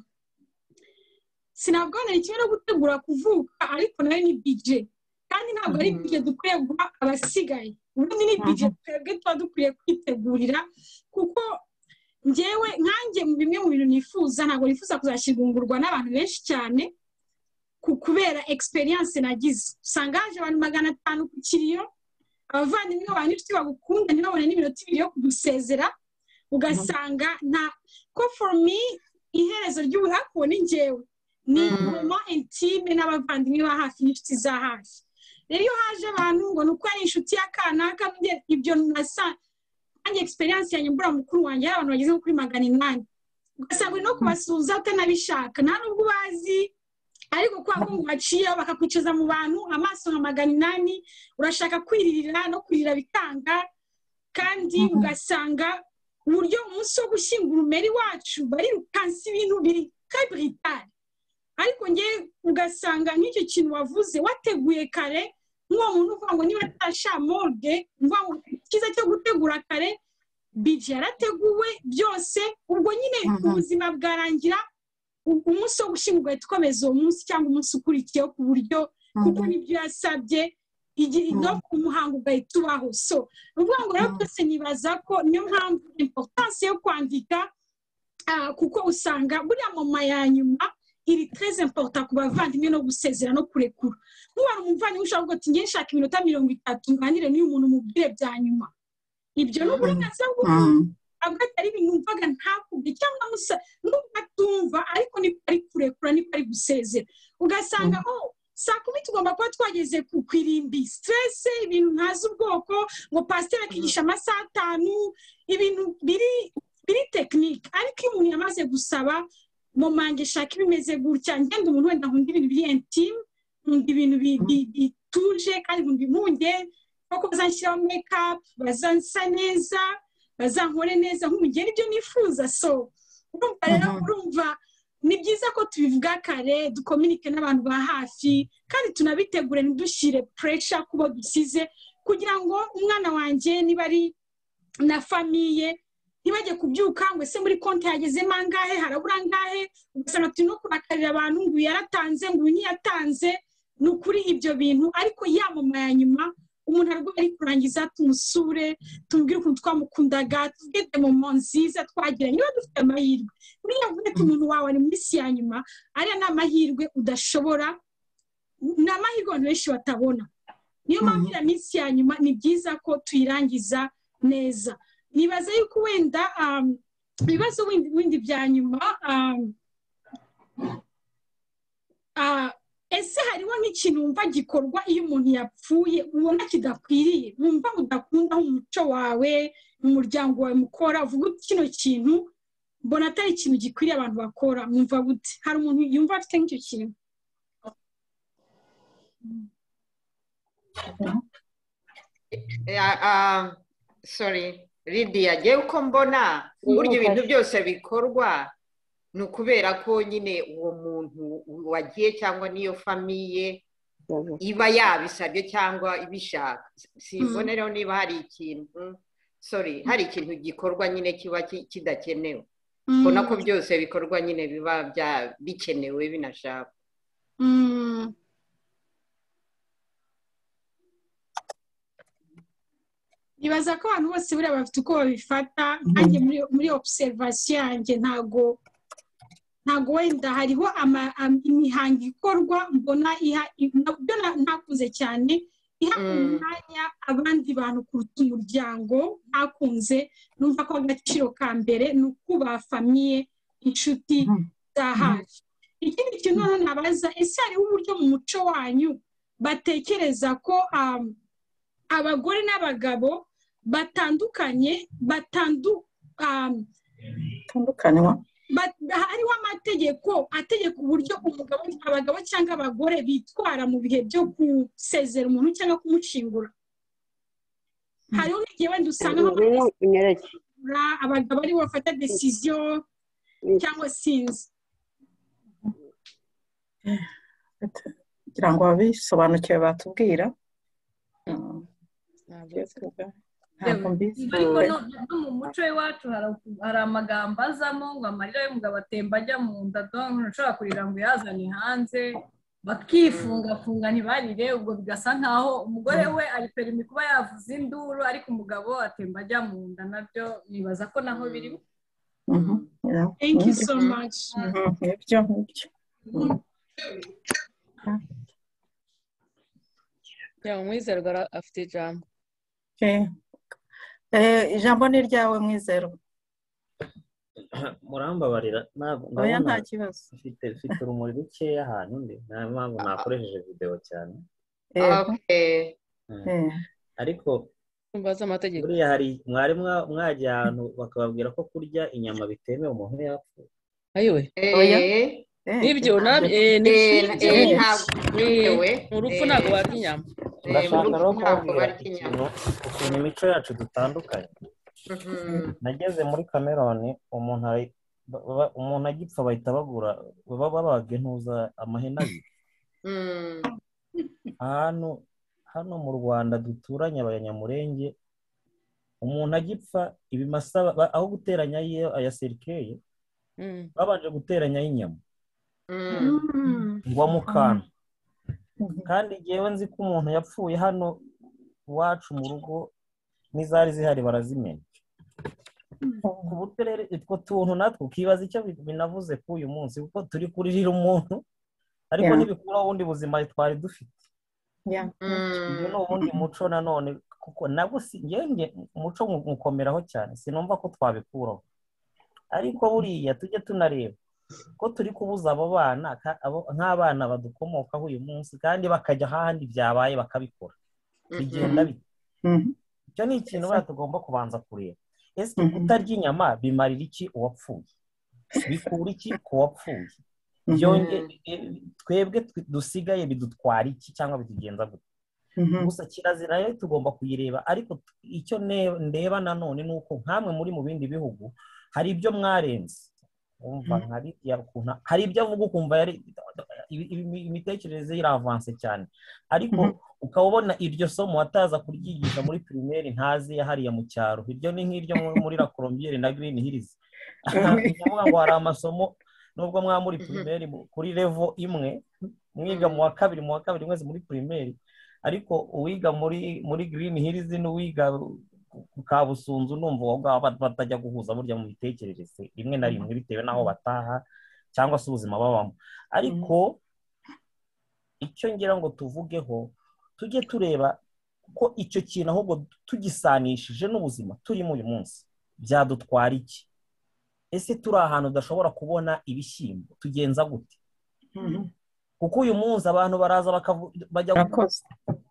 sinabwone ni kimwe no gutegura kuvuka ariko nayo ni bije kandi ntabwo ari bije dukwiye guha abasigaye ubundi ni bije twebwe tuba dukwiye kwitegurira kuko njyewe nkanjye mu bimwe mu bintu nifuza ntabwo nifuza kuzashyirwungurwa n'abantu benshi cyane kubera experience nagize usanga haje abantu magana atanu ku kiriyo abavandimwe abantu inshuti bagukunda ntibabone n'iminota ibiri yo kudusezera ugasanga nta ko for me iherezo ry'ubuhako ni njyewe ni mama intime n'abavandimwe ba hafi n'inshuti za hafi rero iyo haje abantu ngo ni uko ari inshuti y'akanaka ibyo nasa nanjye experience yanjye mbura mukuru wanjye hari abantu bageze kuri magana inani ugasanga uri no kubasuhuza utanabishaka nta n'ubwo ubazi ariko kwa ko ngo baciye bakakwicaza mu bantu amaso nka magana inani urashaka kwiririra no kwirira bikanga kandi ugasanga uburyo umunsi wo gushyingura umeri wacu bari rukansi ibintu biri kabritari ariko nge ugasanga nk'icyo kintu wavuze wateguye kare nk'uwo muntu uvuga ngo niba atasha morgue mvuga ngo ikiza cyo gutegura kare bije yarateguwe byose ubwo nyine ubuzima bwarangira umunsi wo gushyingura tukomeza uwo munsi cyangwa umunsi ukurikiyeho ku buryo kuko nibyo yasabye no ku muhango ugahita ubaho so ni ukuvuga ngo rero byose nibaza ko niyo mpamvu importance yo kwandika kuko usanga buriya mama ya nyuma iri très important ku bavandimwe no gusezera no kurekura nk'uwari umuvandimwe ushobora kuvuga ati ngiye nshaka iminota mirongo itatu nganire n'uyu muntu mubwire bya nyuma ibyo ni uburenganzira bw'umuntu ntabwo atari ibintu wumvaga ntakubwe cyangwa musa nubwo atumva ariko niba ari kurekura niba ari gusezera ugasanga oh saa kumi tugomba kuba twageze ku irimbi stress ibintu ntazi ubwoko ngo pasiteri akigisha amasaha atanu ibintu biri biri tekinike ariko iyo umuntu yamaze gusaba mu mange shaka bimeze gutya ngenda umuntu wenda nkunda ibintu biri intime nkunda ibintu bituje kandi nkunda impunge kuko bazanshyiraho make up bazansa neza bazankore neza nk'umugeni ibyo nifuza so urumva rero urumva ni byiza ko tubivuga kare dukominike n'abantu ba hafi kandi tunabitegure ntidushyire pressure kubo dusize kugira ngo umwana wanjye niba ari na famiye ntibajye kubyuka ngo ese muri konti yagezemo angahe harabura angahe ugasanga turi no kurakarira abantu ngo yaratanze ngo uyu ntiyatanze ni ukuri ibyo bintu ariko yamama ya nyuma umuntu arwaye ari kurangiza tumusure tumubwire ukuntu twamukundaga tugeze mu mo nziza twagiranye niba dufite amahirwe niyo avuga ati umuntu wawe ari muri si ya nyuma ariya ni amahirwe udashobora ni amahirwe abantu benshi batabona niyo mpamvu iriya minsi ya nyuma ni byiza ko tuyirangiza neza nibaza yuko wenda ibibazo windi bya nyuma ese hariho nk'ikintu wumva gikorwa iyo umuntu yapfuye ubona kidakwiriye wumva udakunda umuco wawe mu muryango wawe mukora uvuga kino kintu mbona atari ikintu gikwiriye abantu bakora mwumva gute hari umuntu yumva afite nk'icyo kintu sorry Lydia agiye uko mbona uburyo ibintu byose bikorwa ni ukubera ko nyine uwo muntu wagiye cyangwa n'iyo famiye iba yabisabye cyangwa ibishaka simbone rero niba hari ikintu sorry hari ikintu gikorwa nyine kiba kidakenewe ubona ko byose bikorwa nyine biba bikenewe binashaka nibaza ko abantu bose buriya bafite uko babifata nanjye muri observation yanjye ntago ntago wenda hariho imihango ikorwa mbona ibyo ntakunze cyane iha umwanya abandi bantu kuruta umuryango ntakunze numva ko agaciro ka mbere ni ukubaha famiye inshuti za hafi ikindi kintu noneho nabaza ese hariho uburyo mu muco wanyu batekereza ko abagore n'abagabo batandukanye batandukanywa hariho amategeko ategeka uburyo umugabo abagabo cyangwa abagore bitwara mu bihe byo gusezera umuntu cyangwa kumushingura hariho n'igihe wenda usanga abagabo aribo bafata decision cyangwa sinzi kugira ngo babisobanukiwe batubwira ariko no mu muco w'iwacu hari amagambo azamo ngo amarira y'umugabo atemba ajya mu nda ntushobora kurira ngo uyazane hanze bakifungafunga ntibarire ubwo bigasa nkaho umugore we ari perimi kuba yavuza induru ariko umugabo atemba ajya mu nda nabyo nibaza ko naho biri. Thank you so much. ya umwizerwa afite ijambo. ijambo ni ryawe mwizero. murambabarira oya nta kibazo mfite mfite urumuri rukeya ahantu ndi nta mpamvu nakoresheje video cyane. ariko mbaza amategeko buriya hari mwari mwajya ahantu bakababwira ko kurya inyama bitemewe umuntu yapfuye. ayiwe oya nibyo nibyo mu rupfu ntabwo barya inyama. ndashaka rero kubabwira ikintu ukuntu imico yacu dutandukanye. nageze muri Cameroon umuntu umuntu agipfa bahita bagura babaga intuza amahene abiri. hano hano mu Rwanda duturanye abanyamurenge umuntu agipfa ibimasa aho guteranya aya serikeye babanje guteranya inyama ngo mukana kandi yewe nzi ko umuntu yapfuye hano iwacu mu rugo n'izari zihari barazimenya ku buryo rero utwo tuntu natwo ukibaza icyo binavuze kuri uyu munsi kuko turi kuririra umuntu ariko ntibikuraho ubundi buzima twari dufite iyo ni ubundi muco nanone kuko nabwo si ngenge umuco mukomeraho cyane sinumva ko twabikuraho ariko buriya tujye tunareba ko turi kubuza abo bana nk'abana badukomokaho uyu munsi kandi bakajya ahandi byabaye bakabikora bigenda bite icyo ni ikintu buriya tugomba kubanza kureba ese kutarya inyama bimarira iki uwapfuye bikura iki ku wapfuye twebwe dusigaye bidutwara iki cyangwa bitugenza gute gusa kirazira rero tugomba kuyireba ariko icyo ndeba nanone ni uko nk'amwe muri mu bindi bihugu hari ibyo mwarenze hari ibyo avuga ukumva imitekerereze iravanse cyane ariko ukaba ubona iryo somo wataza kuryigisha muri primaire ntazi hariya mu cyaro iryo ni nk'iryo muri la Colombiere na Green Hills kuvuga ngo hari amasomo nubwo mwa muri primaire kuri level imwe mwiga mu wa kabiri mu wa kabiri mwese muri primaire ariko uwiga muri muri Green Hills n'uwiga ku Kabusunzu numva woga batajya guhuza burya mu bitekerereze rimwe na rimwe bitewe naho bataha cyangwa se ubuzima babamo ariko icyo ngira ngo tuvugeho tujye tureba ko icyo kintu ahubwo tugisanishije n'ubuzima turimo uyu munsi byadutwara iki ese turi ahantu udashobora kubona ibishyimbo tugenza gute kuko uyu munsi abantu baraza bajya urakoze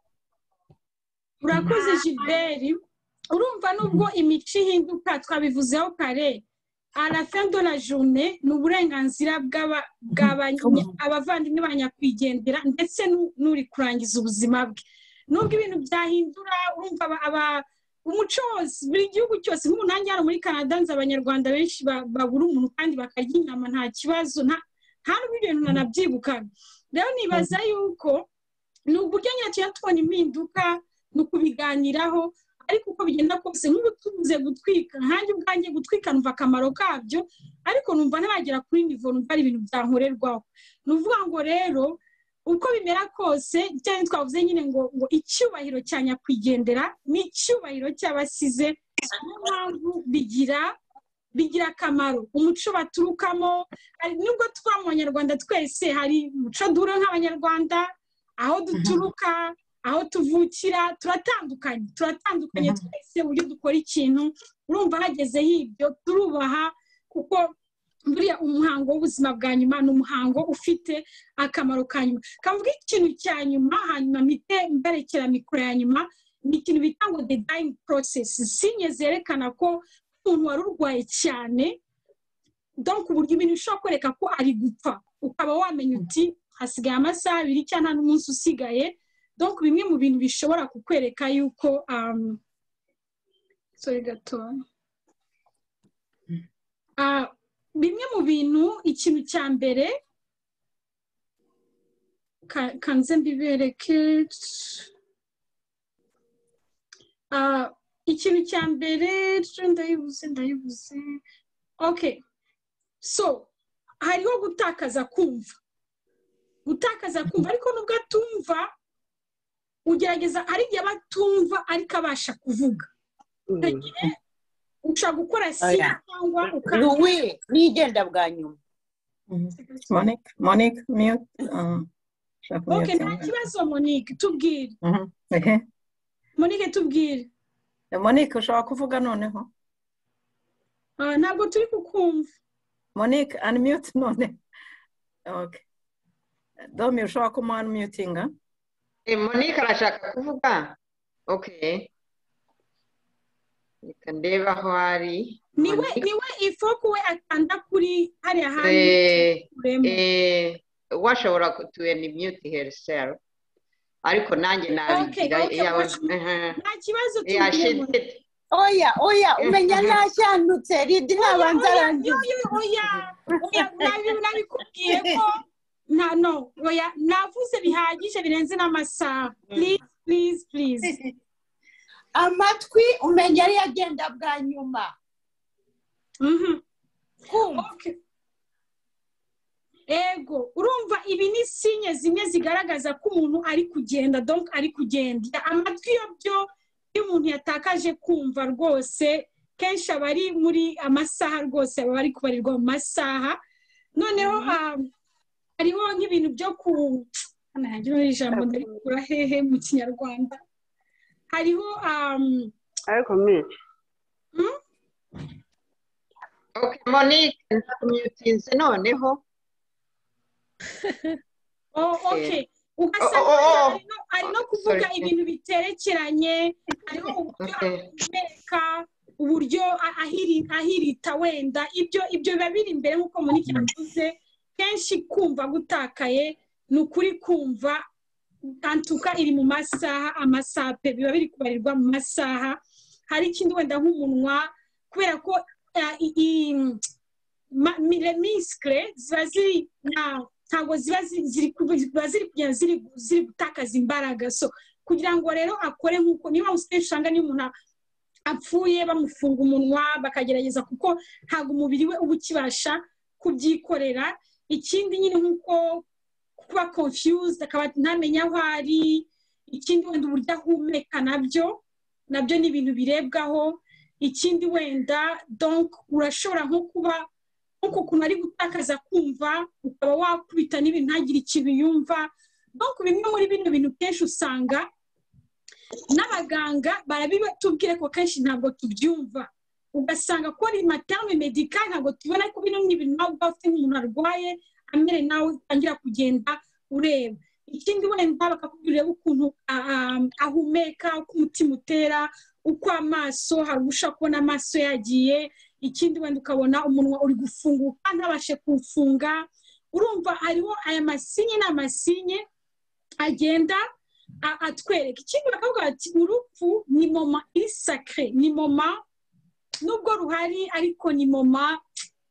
urakoze Gilbert urumva nubwo imico ihinduka twabivuzeho kare à la fin de la journée ni uburenganzira bw'abavandimwe ba nyakwigendera ndetse n'uri kurangiza ubuzima bwe nubwo ibintu byahindura urumva umuco wose buri gihugu cyose nk'ubu nanjye hano muri Canada nzi abanyarwanda benshi babura umuntu kandi bakarya inyama nta kibazo nta n'ubwo ibintu nanabyibukaga rero nibaza yuko ni uburyo nyine tuba tubona impinduka ni ukubiganiraho ariko uko bigenda kose nk'ubu tubuze gutwika nkanjye ubwanjye gutwika numva akamaro kabyo ariko numva ntaragera kuri nivo numva ari ibintu byankorerwaho ni ukuvuga ngo rero uko bimera kose cyane twavuze nyine ngo ngo icyubahiro cya nyakwigendera ni icyubahiro cy'abasize niyo mpamvu bigira bigira akamaro umuco baturukamo nubwo tuba mu banyarwanda twese hari umuco duhura nk'abanyarwanda aho duturuka aho tuvukira turatandukanye turatandukanye twese uburyo dukora ikintu urumva hageze y'ibyo turubaha kuko buriya umuhango w'ubuzima bwa nyuma ni umuhango ufite akamaro ka nyuma kavuga ikintu cya nyuma hanyuma mite mberekera mikoro ya nyuma ni ikintu bita ngo the dying process sinye zerekana ko umuntu wari urwaye cyane donc uburyo ibintu bishobora kwereka ko ari gupfa ukaba wamenya uti hasigaye amasaha abiri cyangwa n'umunsi usigaye donc bimwe mu bintu bishobora kukwereka yuko um sorry gato ah bimwe mu bintu ikintu cya mbere kanze mbibereke ah ikintu cya mbere ndayibuze ndayibuze okay so hariho gutakaza kumva gutakaza kumva ariko nubwo atumva ugerageza ari igihe batumva ariko abasha kuvuga ushaka gukora siya cyangwa Louis nigenda bwa nyuma Monique Monique mute okay nta kibazo Monique tubwire Monique tubwire Monique ushaka kuvuga noneho ntabwo turi kukumva Monique unmute none okay Domi ushaka kuma unmutinga Monique arashaka kuvuga okay reka ndeba aho ari niwe niwe ifoku we akanda kuri hariya hantu eh washobora kutuye ni mute herself ariko nanjye nabigira nta kibazo tubwire oya oya umenya nashyandutse ridi nabanza arangiza oya oya nabikubwiye ko no no oya navuze bihagije birenze n'amasaha please please please amatwi umenya ari agenda bwa nyuma mhm okay ego urumva ibi ni sinye zimwe zigaragaza ko umuntu ari kugenda donc ari kugenda amatwi yo byo iyo umuntu yatakaje kumva rwose kenshi aba ari muri amasaha rwose baba bari kubarirwa mu masaha noneho hariho nk'ibintu byo ku ntagira ijambo ndarikura hehe mu kinyarwanda hariho ariko mwici okay Monique ndakumyutinze noneho oh okay ugasanga ari no kuvuga ibintu biterekeranye hariho uburyo amereka uburyo ahirita wenda ibyo ibyo biba biri imbere nk'uko Monique yavuze kenshi kumva gutakaye ni ukuri kumva antuka iri mu masaha amasaha pe biba biri kubarirwa mu masaha hari ikindi wenda nk'umunwa kubera ko miskle ziba ziri ntabwo ziba ziri kugenda ziri gutakaza imbaraga so kugira ngo rero akore nk'uko niba usanga niyo umuntu apfuye bamufunga umunwa bakagerageza kuko ntabwo umubiri we uba ukibasha kubyikorera ikindi nyine nk'uko kuba confused akaba ntamenya aho ari ikindi wenda uburyo ahumeka nabyo nabyo ni ibintu birebwaho ikindi wenda donc urashobora nko kuba nkuko ukuntu ari gutakaza kumva ukaba wakubita n'ibintu ntagire ikintu yumva donc bimwe muri bino bintu kenshi usanga n'abaganga barabibatubwire ko kenshi ntabwo tubyumva ugasanga ko ari materne medical ntabwo tubona ko bino n'ibintu nawe ufite nk'umuntu arwaye amere nawe utangira kugenda ureba ikindi wenda bakakubwira ukuntu ahumeka uko umutima utera uko amaso hari ushaka kubona amaso yagiye ikindi wenda ukabona umunwa uri gufunguka ntabashe kuwufunga urumva hariho aya masinye n'amasinye agenda atwereka ikindi bakavuga ati urupfu ni moma iri sacré ni moma nubwo ruhari ariko ni moma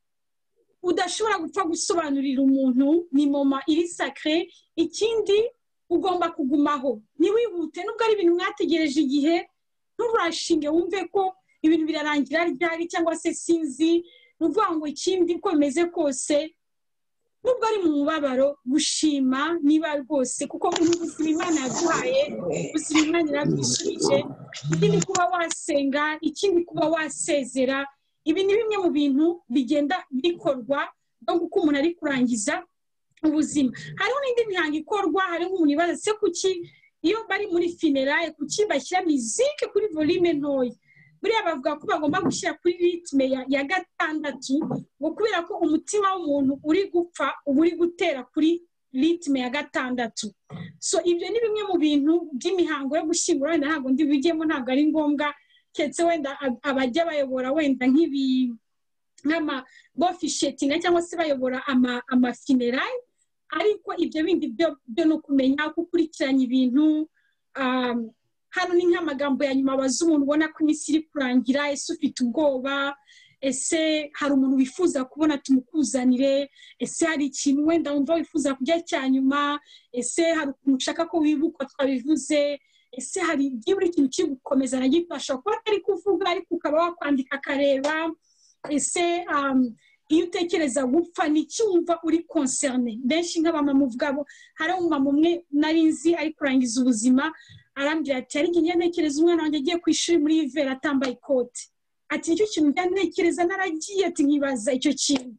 udashobora gupfa gusobanurira umuntu ni moma iri sacré ikindi ugomba kugumaho ntiwihute nubwo ari ibintu mwategereje igihe nturashinge wumve ko ibintu birarangira ryari cyangwa se sinzi nuvuga ngo ikindi uko bimeze kose nubwo ari mu mubabaro gushima niba rwose kuko ubuzima Imana yaduhaye ubuzima Imana irabwishije ikindi kuba wasenga ikindi kuba wasezera ibi ni bimwe mu bintu bigenda bikorwa no kuko umuntu ari kurangiza ubuzima hariho n'indi mihango ikorwa hariho umuntu ibaza se kuki iyo bari muri funérailles kuki bashyira muzike kuri volume ntoya buriya bavuga ko bagomba gushyira kuri ritme ya, ya gatandatu ngo kubera ko umutima w'umuntu uri gupfa uba uri gutera kuri ritme ya gatandatu so ibyo ni bimwe mu bintu by'imihango yo gushyingura wenda ntabwo ndi bijyemo ntabwo ari ngombwa ketse wenda abajya bayobora wenda nk'ibi nk'ama bofishetinga cyangwa se bayobora ama, ama funérailles ariko ibyo bindi byo byo no kumenya gukurikiranya ibintu um, hano ni nk'amagambo ya nyuma baza umuntu ubona ko iminsi iri kurangira ese ufite ubwoba ese hari umuntu wifuza kubona tumukuzanire ese hari ikintu wenda wumva wifuza kujya cya nyuma ese hari ukuntu ushaka ko wibuka twabivuze ese hari byibura ikintu kiri gukomeza na gifasha kuba atari kuvuga ariko ukaba wakwandika akareba ese um, iyo utekereza gupfa ni cyumva uri concerne benshi nk'abamama ubwabo hari umumama umwe nari nzi ari kurangiza ubuzima arambwira ati ari ngiye ntekereza umwana wanjye agiye ku ishuri muri Ivera atambaye ikote ati icyo kintu ntekereza naragiye ati nkibaza icyo kintu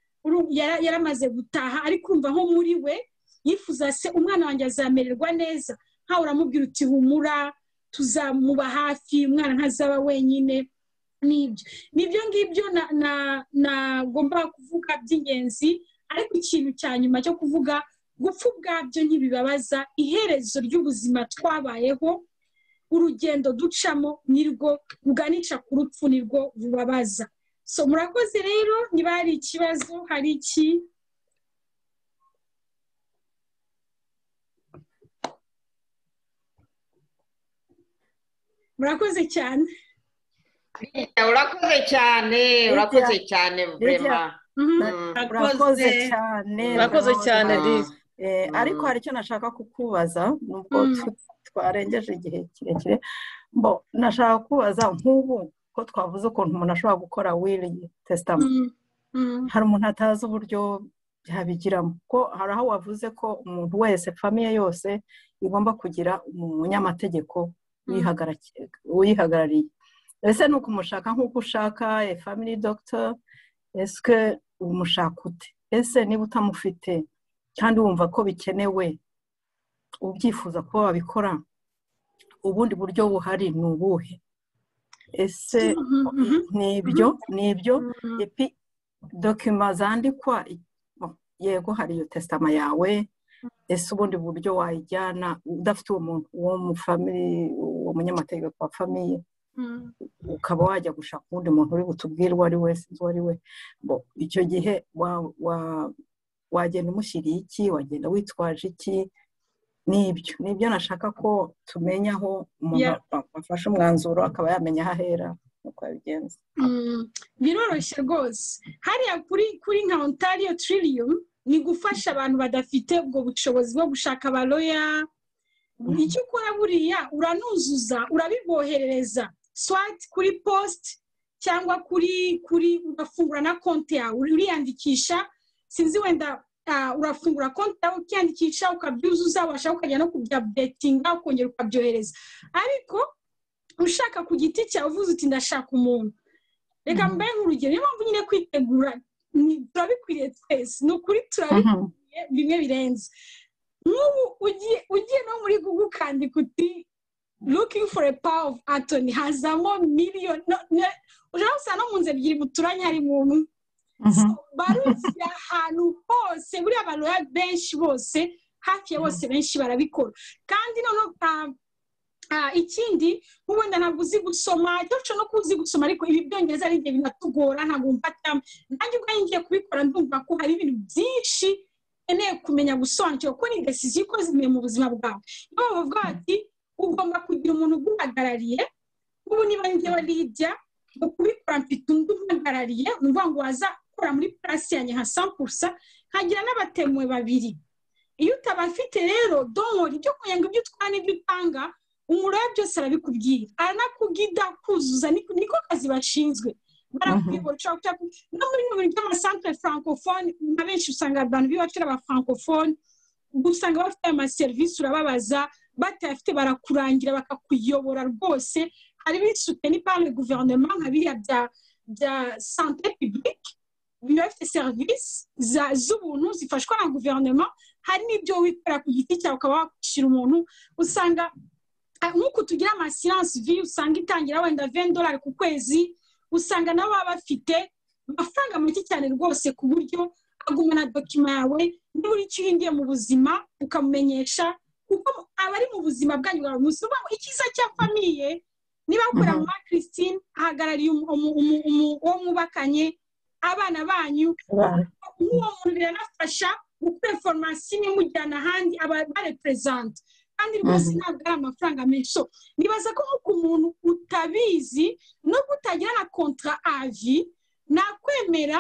yaramaze gutaha ariko urumva nko muri we yifuza se umwana wanjye azamererwa neza nkaho uramubwira uti humura tuzamuba hafi umwana ntazaba wenyine nibyo nibyo ngibyo nagomba kuvuga by'ingenzi ariko ikintu cya nyuma cyo kuvuga gupfa ubwabyo ntibibabaza iherezo ry'ubuzima twabayeho urugendo ducamo nirwo ruganisha ku rupfu nirwo rubabaza so murakoze rero niba hari ikibazo hari iki murakoze cyane urakoze cyane urakoze cyane vraiment urakoze cyane urakoze cyane ariko hari icyo nashaka kukubaza nubwo twarengeje igihe kirekire mbo nashaka kubaza nk'ubu ko twavuze ukuntu umuntu ashobora gukora will testament hari umuntu atazi uburyo byabigiramo ko hari aho wavuze ko umuntu wese famiye yose igomba kugira umunyamategeko uyihagarariye ese ni ukumushaka nk'uko ushaka a family doctor ese umushaka ute ese niba utamufite kandi wumva ko bikenewe ubyifuza ko wabikora ubundi buryo buhari ni ubuhe ese nibyo nibyo epi dokima zandikwa yego hari iyo testama yawe ese ubundi buryo wayijyana udafite uwo muntu wo mu family uwo munyamategeko wa famiye ukaba wajya gushaka undi muntu uri butubwire uwo ari wese uwo ari we bo icyo gihe wagenda umushyiriye iki wagenda witwaje iki nibyo nibyo nashaka ko tumenya aho umuntu afashe umwanzuro akaba yamenya aho ahera uko yabigenza biroroshye rwose hariya kuri kuri nka Ontario Trillium ni gufasha abantu badafite ubwo bushobozi bwo gushaka abaloya icyo ukora buriya uranuzuza urabiboherereza swat kuri post cyangwa kuri kuri ugafungura na konti yawe uriyandikisha sinzi wenda urafungura konti yawe ukiyandikisha ukabyuzuza washaka ukajya no kubyabetinga ukongera ukabyohereza ariko ushaka ku giti cyawe uvuze uti ndashaka umuntu reka mbaye nk'urugero niyo mpamvu nyine kwitegura turabikwiriye twese ni ukuri turabikwiriye bimwe birenze nk'ubu ugiye no muri Google ukandika uti looking for a power of attorney hazamo miliyoni ujya usanga no mu nzu ebyiri muturanye hari umuntu baruzi ahantu hose buriya abantu benshi bose hafi ya bose benshi barabikora kandi noneho ikindi wenda ntabwo uzi gusoma cyo no kuzi gusoma ariko ibi byongereza ari igihe binatugora ntabwo mfata nanjye ubwo ngiye kubikora ndumva ko hari ibintu byinshi nkeneye kumenya gusobanukirwa ko ni decision ikozwe mu buzima bwawe niyo bavuga bati ugomba kugira umuntu uguhagarariye ubu niba njyewe Lydia mu kubikora mfite undi uhagarariye umva ngo waza gukora muri place yanjye nka cent pour cent nkagira n'abatemwe babiri iyo utabafite rero donori ibyo kuyenga ibyo utwara n'ibyo utanga umurebe byose arabikubwira aranakugida kuzuza niko kazi bashinzwe barakuyobora ushaka no muri bimwe by'amasantre francophone na benshi usanga abantu bibacira aba francophone usanga bafite ama service urababaza batafite barakurangira bakakuyobora rwose hari bisuteni par le gouvernement nka biriya bya bya santé publique bifite service z'ubuntu zifashwa na gouvernement hari n'ibyo wikora ku giti cyawe ukaba wakwishyura umuntu usanga nk'uko tugira ama silence vie usanga itangira wenda vingt dollars ku kwezi usanga nabo baba bafite amafaranga make cyane rwose ku buryo agumana dokima yawe niba uri icyo uhingiye mu buzima ukamumenyesha kuko abari mu buzima bwanyu bwa munsi uvuga ikiza cya famiye niba ukora mu Christine ahagarariye uwo mubakanye abana banyu uwo muntu biranafasha gukora formation imujyana ahandi aba represent kandi rwose ntabwo ari amafaranga menshi nibaza ko nk'uko umuntu utabizi no kutagira na kontra avi nakwemera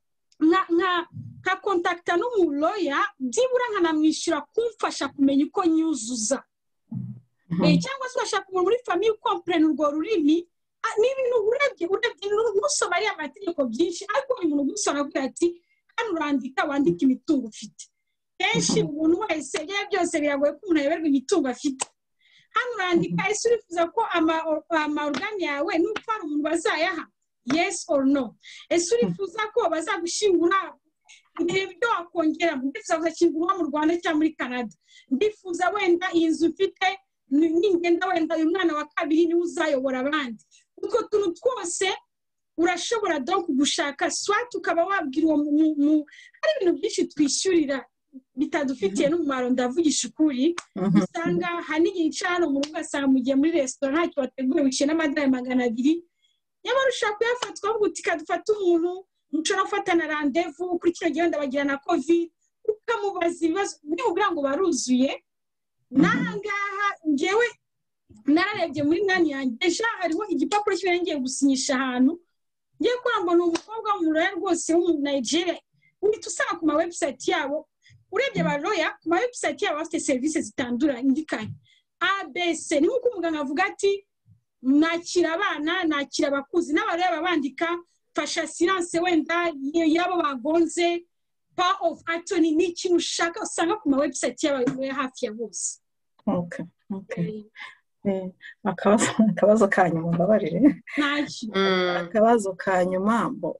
nka kontakta n'umuloya byibura nkanamwishyura kumfasha kumenya uko nyuzuza cyangwa se ugashaka umuntu muri famiye ukomprena urwo rurimi ni ibintu urebye urebye ntusoma ariya amategeko byinshi ariko buri muntu ugusoma avuga ati hano urandika wandika imitungo ufite kenshi umuntu wese ibyo byose biragoye ko umuntu ayoberwa imitungo afite hano urandika ese urifuza ko amaorgane yawe n'uko hari umuntu bazayaha yes or no ese urifuza ko bazagushingura igihe byo wakongera ndifuza kuzakingurwa mu Rwanda cyangwa muri Canada ndifuza wenda iyi nzu ufite ningenda wenda uyu mwana wa kabiri niwe uzayobora abandi utwo tuntu twose urashobora donc gushaka swat ukaba wabwira uwo hari ibintu byinshi twishyurira bitadufitiye n'umumaro ndavugisha ukuri usanga hari n'igicano mu rugo asanga mugiye muri restaurant ntacyo wateguye wishyuye n'amadolari magana abiri nyamara ushaka kuyafatwa ahubwo utikadufata umuntu mushobora gufatana rendez-vous kuri kino gihe ndabagira na covid ukamubaza ibibazo nimubwira ngo baruzuye n'ahangaha njyewe nararebye muri nani yanjye ejo hariho igipapuro kimwe ngiye gusinyisha ahantu ngiye kubona ngo ni umukobwa w'umuraya rwose w'umu Nigeria uhita usanga ku ma website yabo urebye baroya ku ma website yabo bafite service zitandukanye A B C ni nk'uko umuganga avuga ati nakira abana nakira abakuzi n'abareba bandika fasha silence wenda yabo bagonze power of attorney ni ikintu ushaka usanga ku ma website yabo hafi ya bose okay okay akabazo ka nyuma mbabarire ntacyo akabazo ka nyuma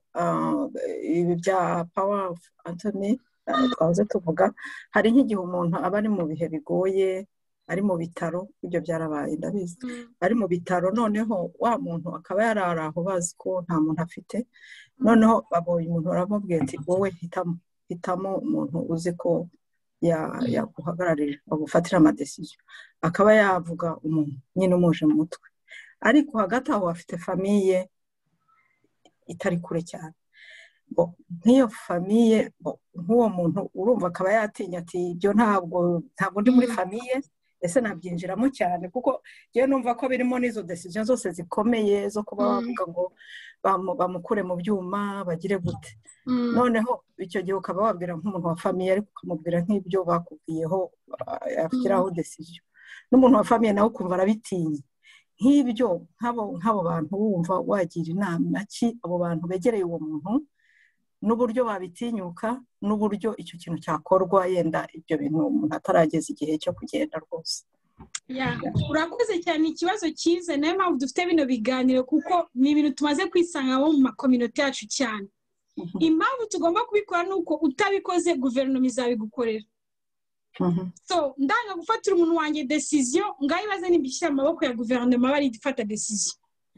ibi bya power of Anthony twahoze tuvuga hari nk'igihe umuntu aba ari mu bihe bigoye ari mu bitaro ibyo byarabaye ndabizi ari mu bitaro noneho wa muntu akaba yarari aho bazi ko nta muntu afite noneho babonye umuntu baramubwira ati wowe hitamo hitamo umuntu uzi ko yaguhagararira bagufatira amadesiziyo akaba yavuga umuntu nyine umuje mu mutwe ariko hagati aho afite famiye itari kure cyane nk'iyo famiye nk'uwo muntu urumva akaba yatinya ati ibyo ntabwo ntabwo ndi muri famiye ese nabyinjiramo cyane kuko yewe numva ko birimo n'izo decision zose zikomeye zo kuba bavuga ngo bamukure mu byuma bagire gute noneho icyo gihe ukaba wabwira nk'umuntu wa famiye ariko ukamubwira nk'ibyo bakubwiyeho yashyiraho decision n'umuntu wa famiye nawe ukumva arabitinya nk'ibyo nk'abo bantu wumva wagira inama ki abo bantu begereye uwo muntu n'uburyo babitinyuka n'uburyo icyo kintu cyakorwa yenda ibyo bintu umuntu atarageza igihe cyo kugenda rwose urakoze cyane ikibazo cyiza nayo mpamvu dufite bino biganiro kuko ni ibintu tumaze kwisangamo mu makominote yacu cyane impamvu tugomba kubikora ni uko utabikoze guverinoma izabigukorera so ndanga gufatira umuntu wanjye decision ngaho ibaze nibishyira mu maboko ya guverinoma bari gufata decision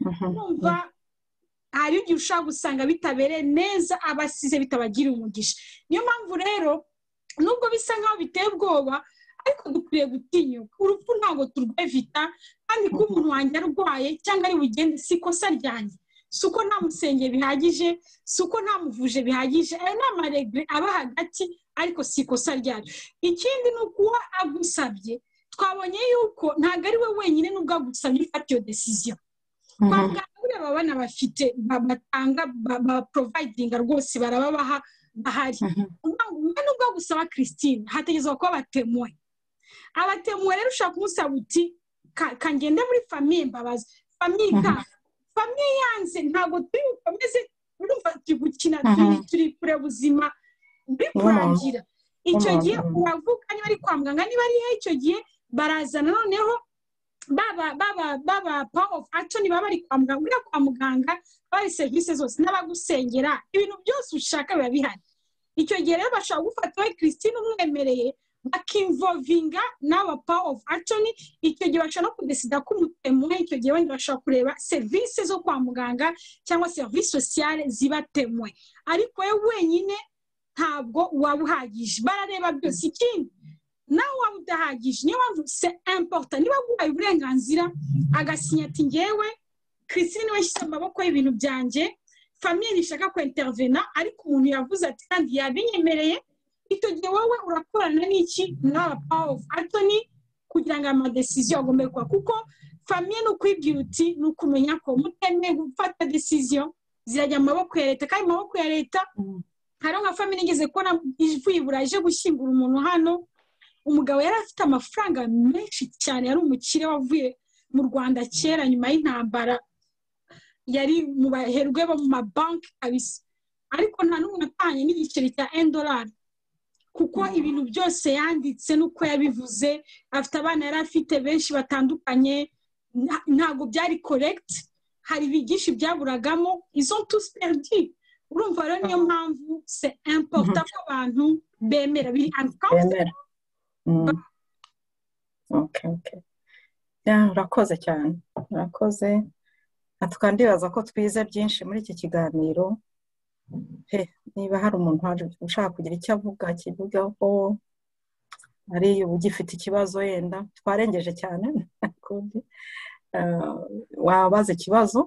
numva hari igihe ushaka gusanga bitabereye neza abasize bitabagira umugisha niyo mpamvu rero nubwo bisa nkaho biteye ubwoba ariko dukwiriye gutinyuka urupfu ntabwo turwevita kandi ko umuntu wanjye arwaye cyangwa ari bugende si ikosa ryanjye si uko ntamusengeye bihagije si uko ntamuvuje bihagije ayo ni amaregre aba hagati ariko si ikosa ryacu ikindi ni ukuba agusabye twabonye yuko ntabwo ari we wenyine n'ubwo agusabye ufata iyo decision twabwira buriya abana bafite batanga baprovidinga rwose barababaha bahari umwe n'ubwo gusaba Christine hategezwa kuba batemuwe abatemuwe rero ushaka kumusaba uti kangende muri famiye mbabaza famiye ka famiye yanze ntabwo turi bukomeze urumva turi gukina turi kureba ubuzima buri kurangira icyo gihe uravuga niba ari kwa muganga niba ari icyo gihe barazana noneho baba baba baba power of attorney baba bari kwa muganga uri kwa muganga bari service zose n'abagusengera ibintu byose ushaka biba bihari icyo gihe rero bashaka gufata we Christine umwemereye bakinvolvinga n'aba power of attorney icyo gihe bashaka no kudesida ko umutemuwe icyo gihe wenda bashaka kureba service zo kwa muganga cyangwa service sociale zibatemwe ariko we wenyine ntabwo waba uhagije barareba byose ikindi nawe waba udahagije niyo mpamvu c'est important niba guhaye uburenganzira agasinya ati ngewe Christine washyize amaboko y'ibintu byanjye famiye nishaka ko intervena ariko umuntu yavuze ati kandi yabinyemereye icyo gihe wowe urakorana n'iki n'aba power of attorney kugira ngo ama decision agombe kwa kuko famiye no kwibwira uti no kumenya ko mutemeye gufata decision zirajya mu maboko ya leta kandi mu maboko ya leta hari nka famiye nigeze kubona ivuye buraje gushyingura umuntu hano umugabo yari afite amafaranga menshi cyane yari umukire wavuye mu Rwanda kera nyuma y'intambara yari mu baherwe bo mu mabanki kabisa ariko nta n'umwe atanye n'igiceri cya un dollar kuko ibintu byose yanditse nuko yabivuze afite abana yari afite benshi batandukanye ntabwo byari correct hari bigishi byaburagamo izo tous perdu urumva rero niyo mpamvu c'est important ko abantu bemera biri uncomfortable. Okay, okay. Ya, urakoze cyane. Urakoze. Atukandibaza ko twize byinshi muri iki kiganiro. He, niba hari umuntu ushaka kugira icyo avuga kivugaho ari ugifite ikibazo yenda twarengeje cyane kundi uh, wabaza ikibazo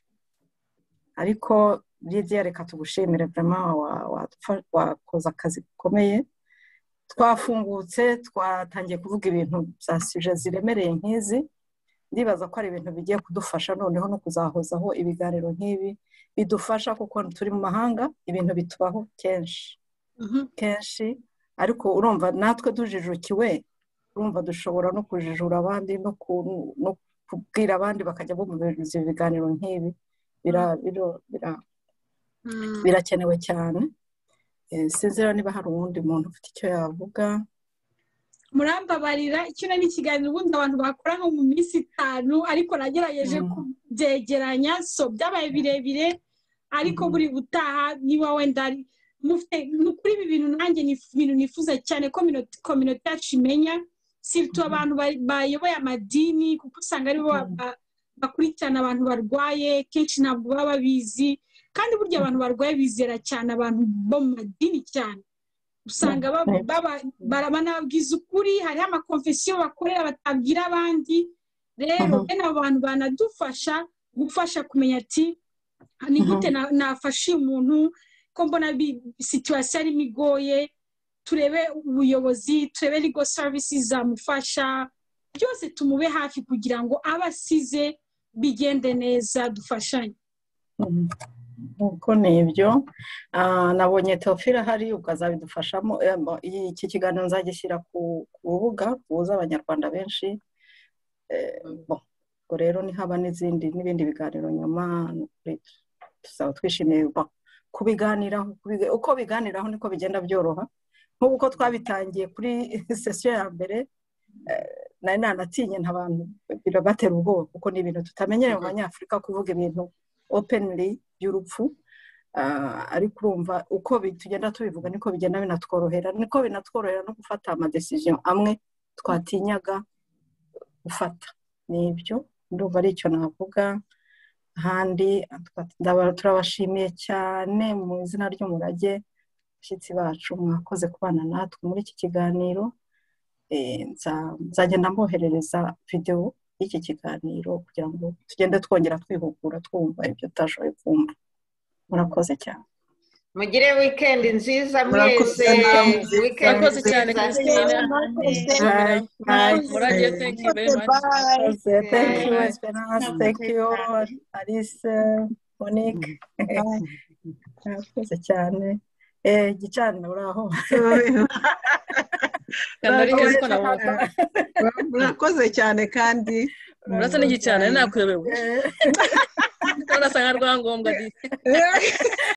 ariko Lydia reka tugushimire vraiment wakoza akazi gakomeye twafungutse twatangiye kuvuga ibintu bya suje ziremereye nk'izi ndibaza ko ari ibintu bigiye kudufasha noneho no kuzahozaho ibiganiro nk'ibi bidufasha kuko turi mu mahanga ibintu bitubaho kenshi kenshi ariko urumva natwe dujijukiwe urumva dushobora no kujijura abandi no kubwira abandi bakajya bumviriza ibiganiro nk'ibi bira bira birakenewe cyane sinzira niba hari uwundi muntu ufite icyo yavuga murambabarira icyo nari ikiganiro ubundi abantu bakora nko mu minsi itanu ariko nagerageje kubyegeranya so byabaye birebire ariko buri gutaha niba wenda mufite kuri ibi bintu nanjye ni ibintu nifuza cyane ko community yacu imenya sirtu abantu bayoboye amadini kuko usanga aribo bakurikirana abantu barwaye kenshi ntabwo baba babizi kandi burya abantu barwaye bizera cyane abantu bo mu madini cyane usanga barababwiza ukuri hariho amakonfesiyo bakorera batabwira abandi rero bene abo bantu banadufasha gufasha kumenya ati ni gute nafashe umuntu ko mbona situwasiyo arimo igoye turebe ubuyobozi turebe legal services zamufasha byose tumube hafi kugira ngo abasize bigende neza dufashanye uko nibyo nabonye Teofila hari ukazabidufashamo iki kiganiro nzagishyira ku rubuga kubuza abanyarwanda benshi ubwo rero nihaba n'izindi n'ibindi biganiro nyuma tuzaba twishimiye kubiganiraho uko biganiraho niko bigenda byoroha nk'uko twabitangiye kuri sesiyo ya mbere nari nanatinye ntabantu birabatera ubwoba kuko ni ibintu tutamenyereye mu banyafurika kuvuga ibintu openly by'urupfu ariko urumva uko tugenda tubivuga niko bigenda binatworohera niko binatworohera no gufata amadecision amwe twatinyaga gufata nibyo ndumva ari icyo navuga ahandi turabashimiye cyane mu izina ry'umurage abashyitsi bacu mwakoze kubana natwe muri iki kiganiro nzagenda mboherereza videwo y'iki kiganiro kugira ngo tugende twongera twihugura twumva ibyo tutashoboye kumva murakoze cyane mugire weekend nziza mwese weekend murakoze cyane Christina murage thank you very much thank you Esperance thank you Alice Monique murakoze cyane eh gicana uraho kanari heza ko nabona murakoze cyane kandi urasa n'igicana nakuyobewe urasa nka rwangombwa di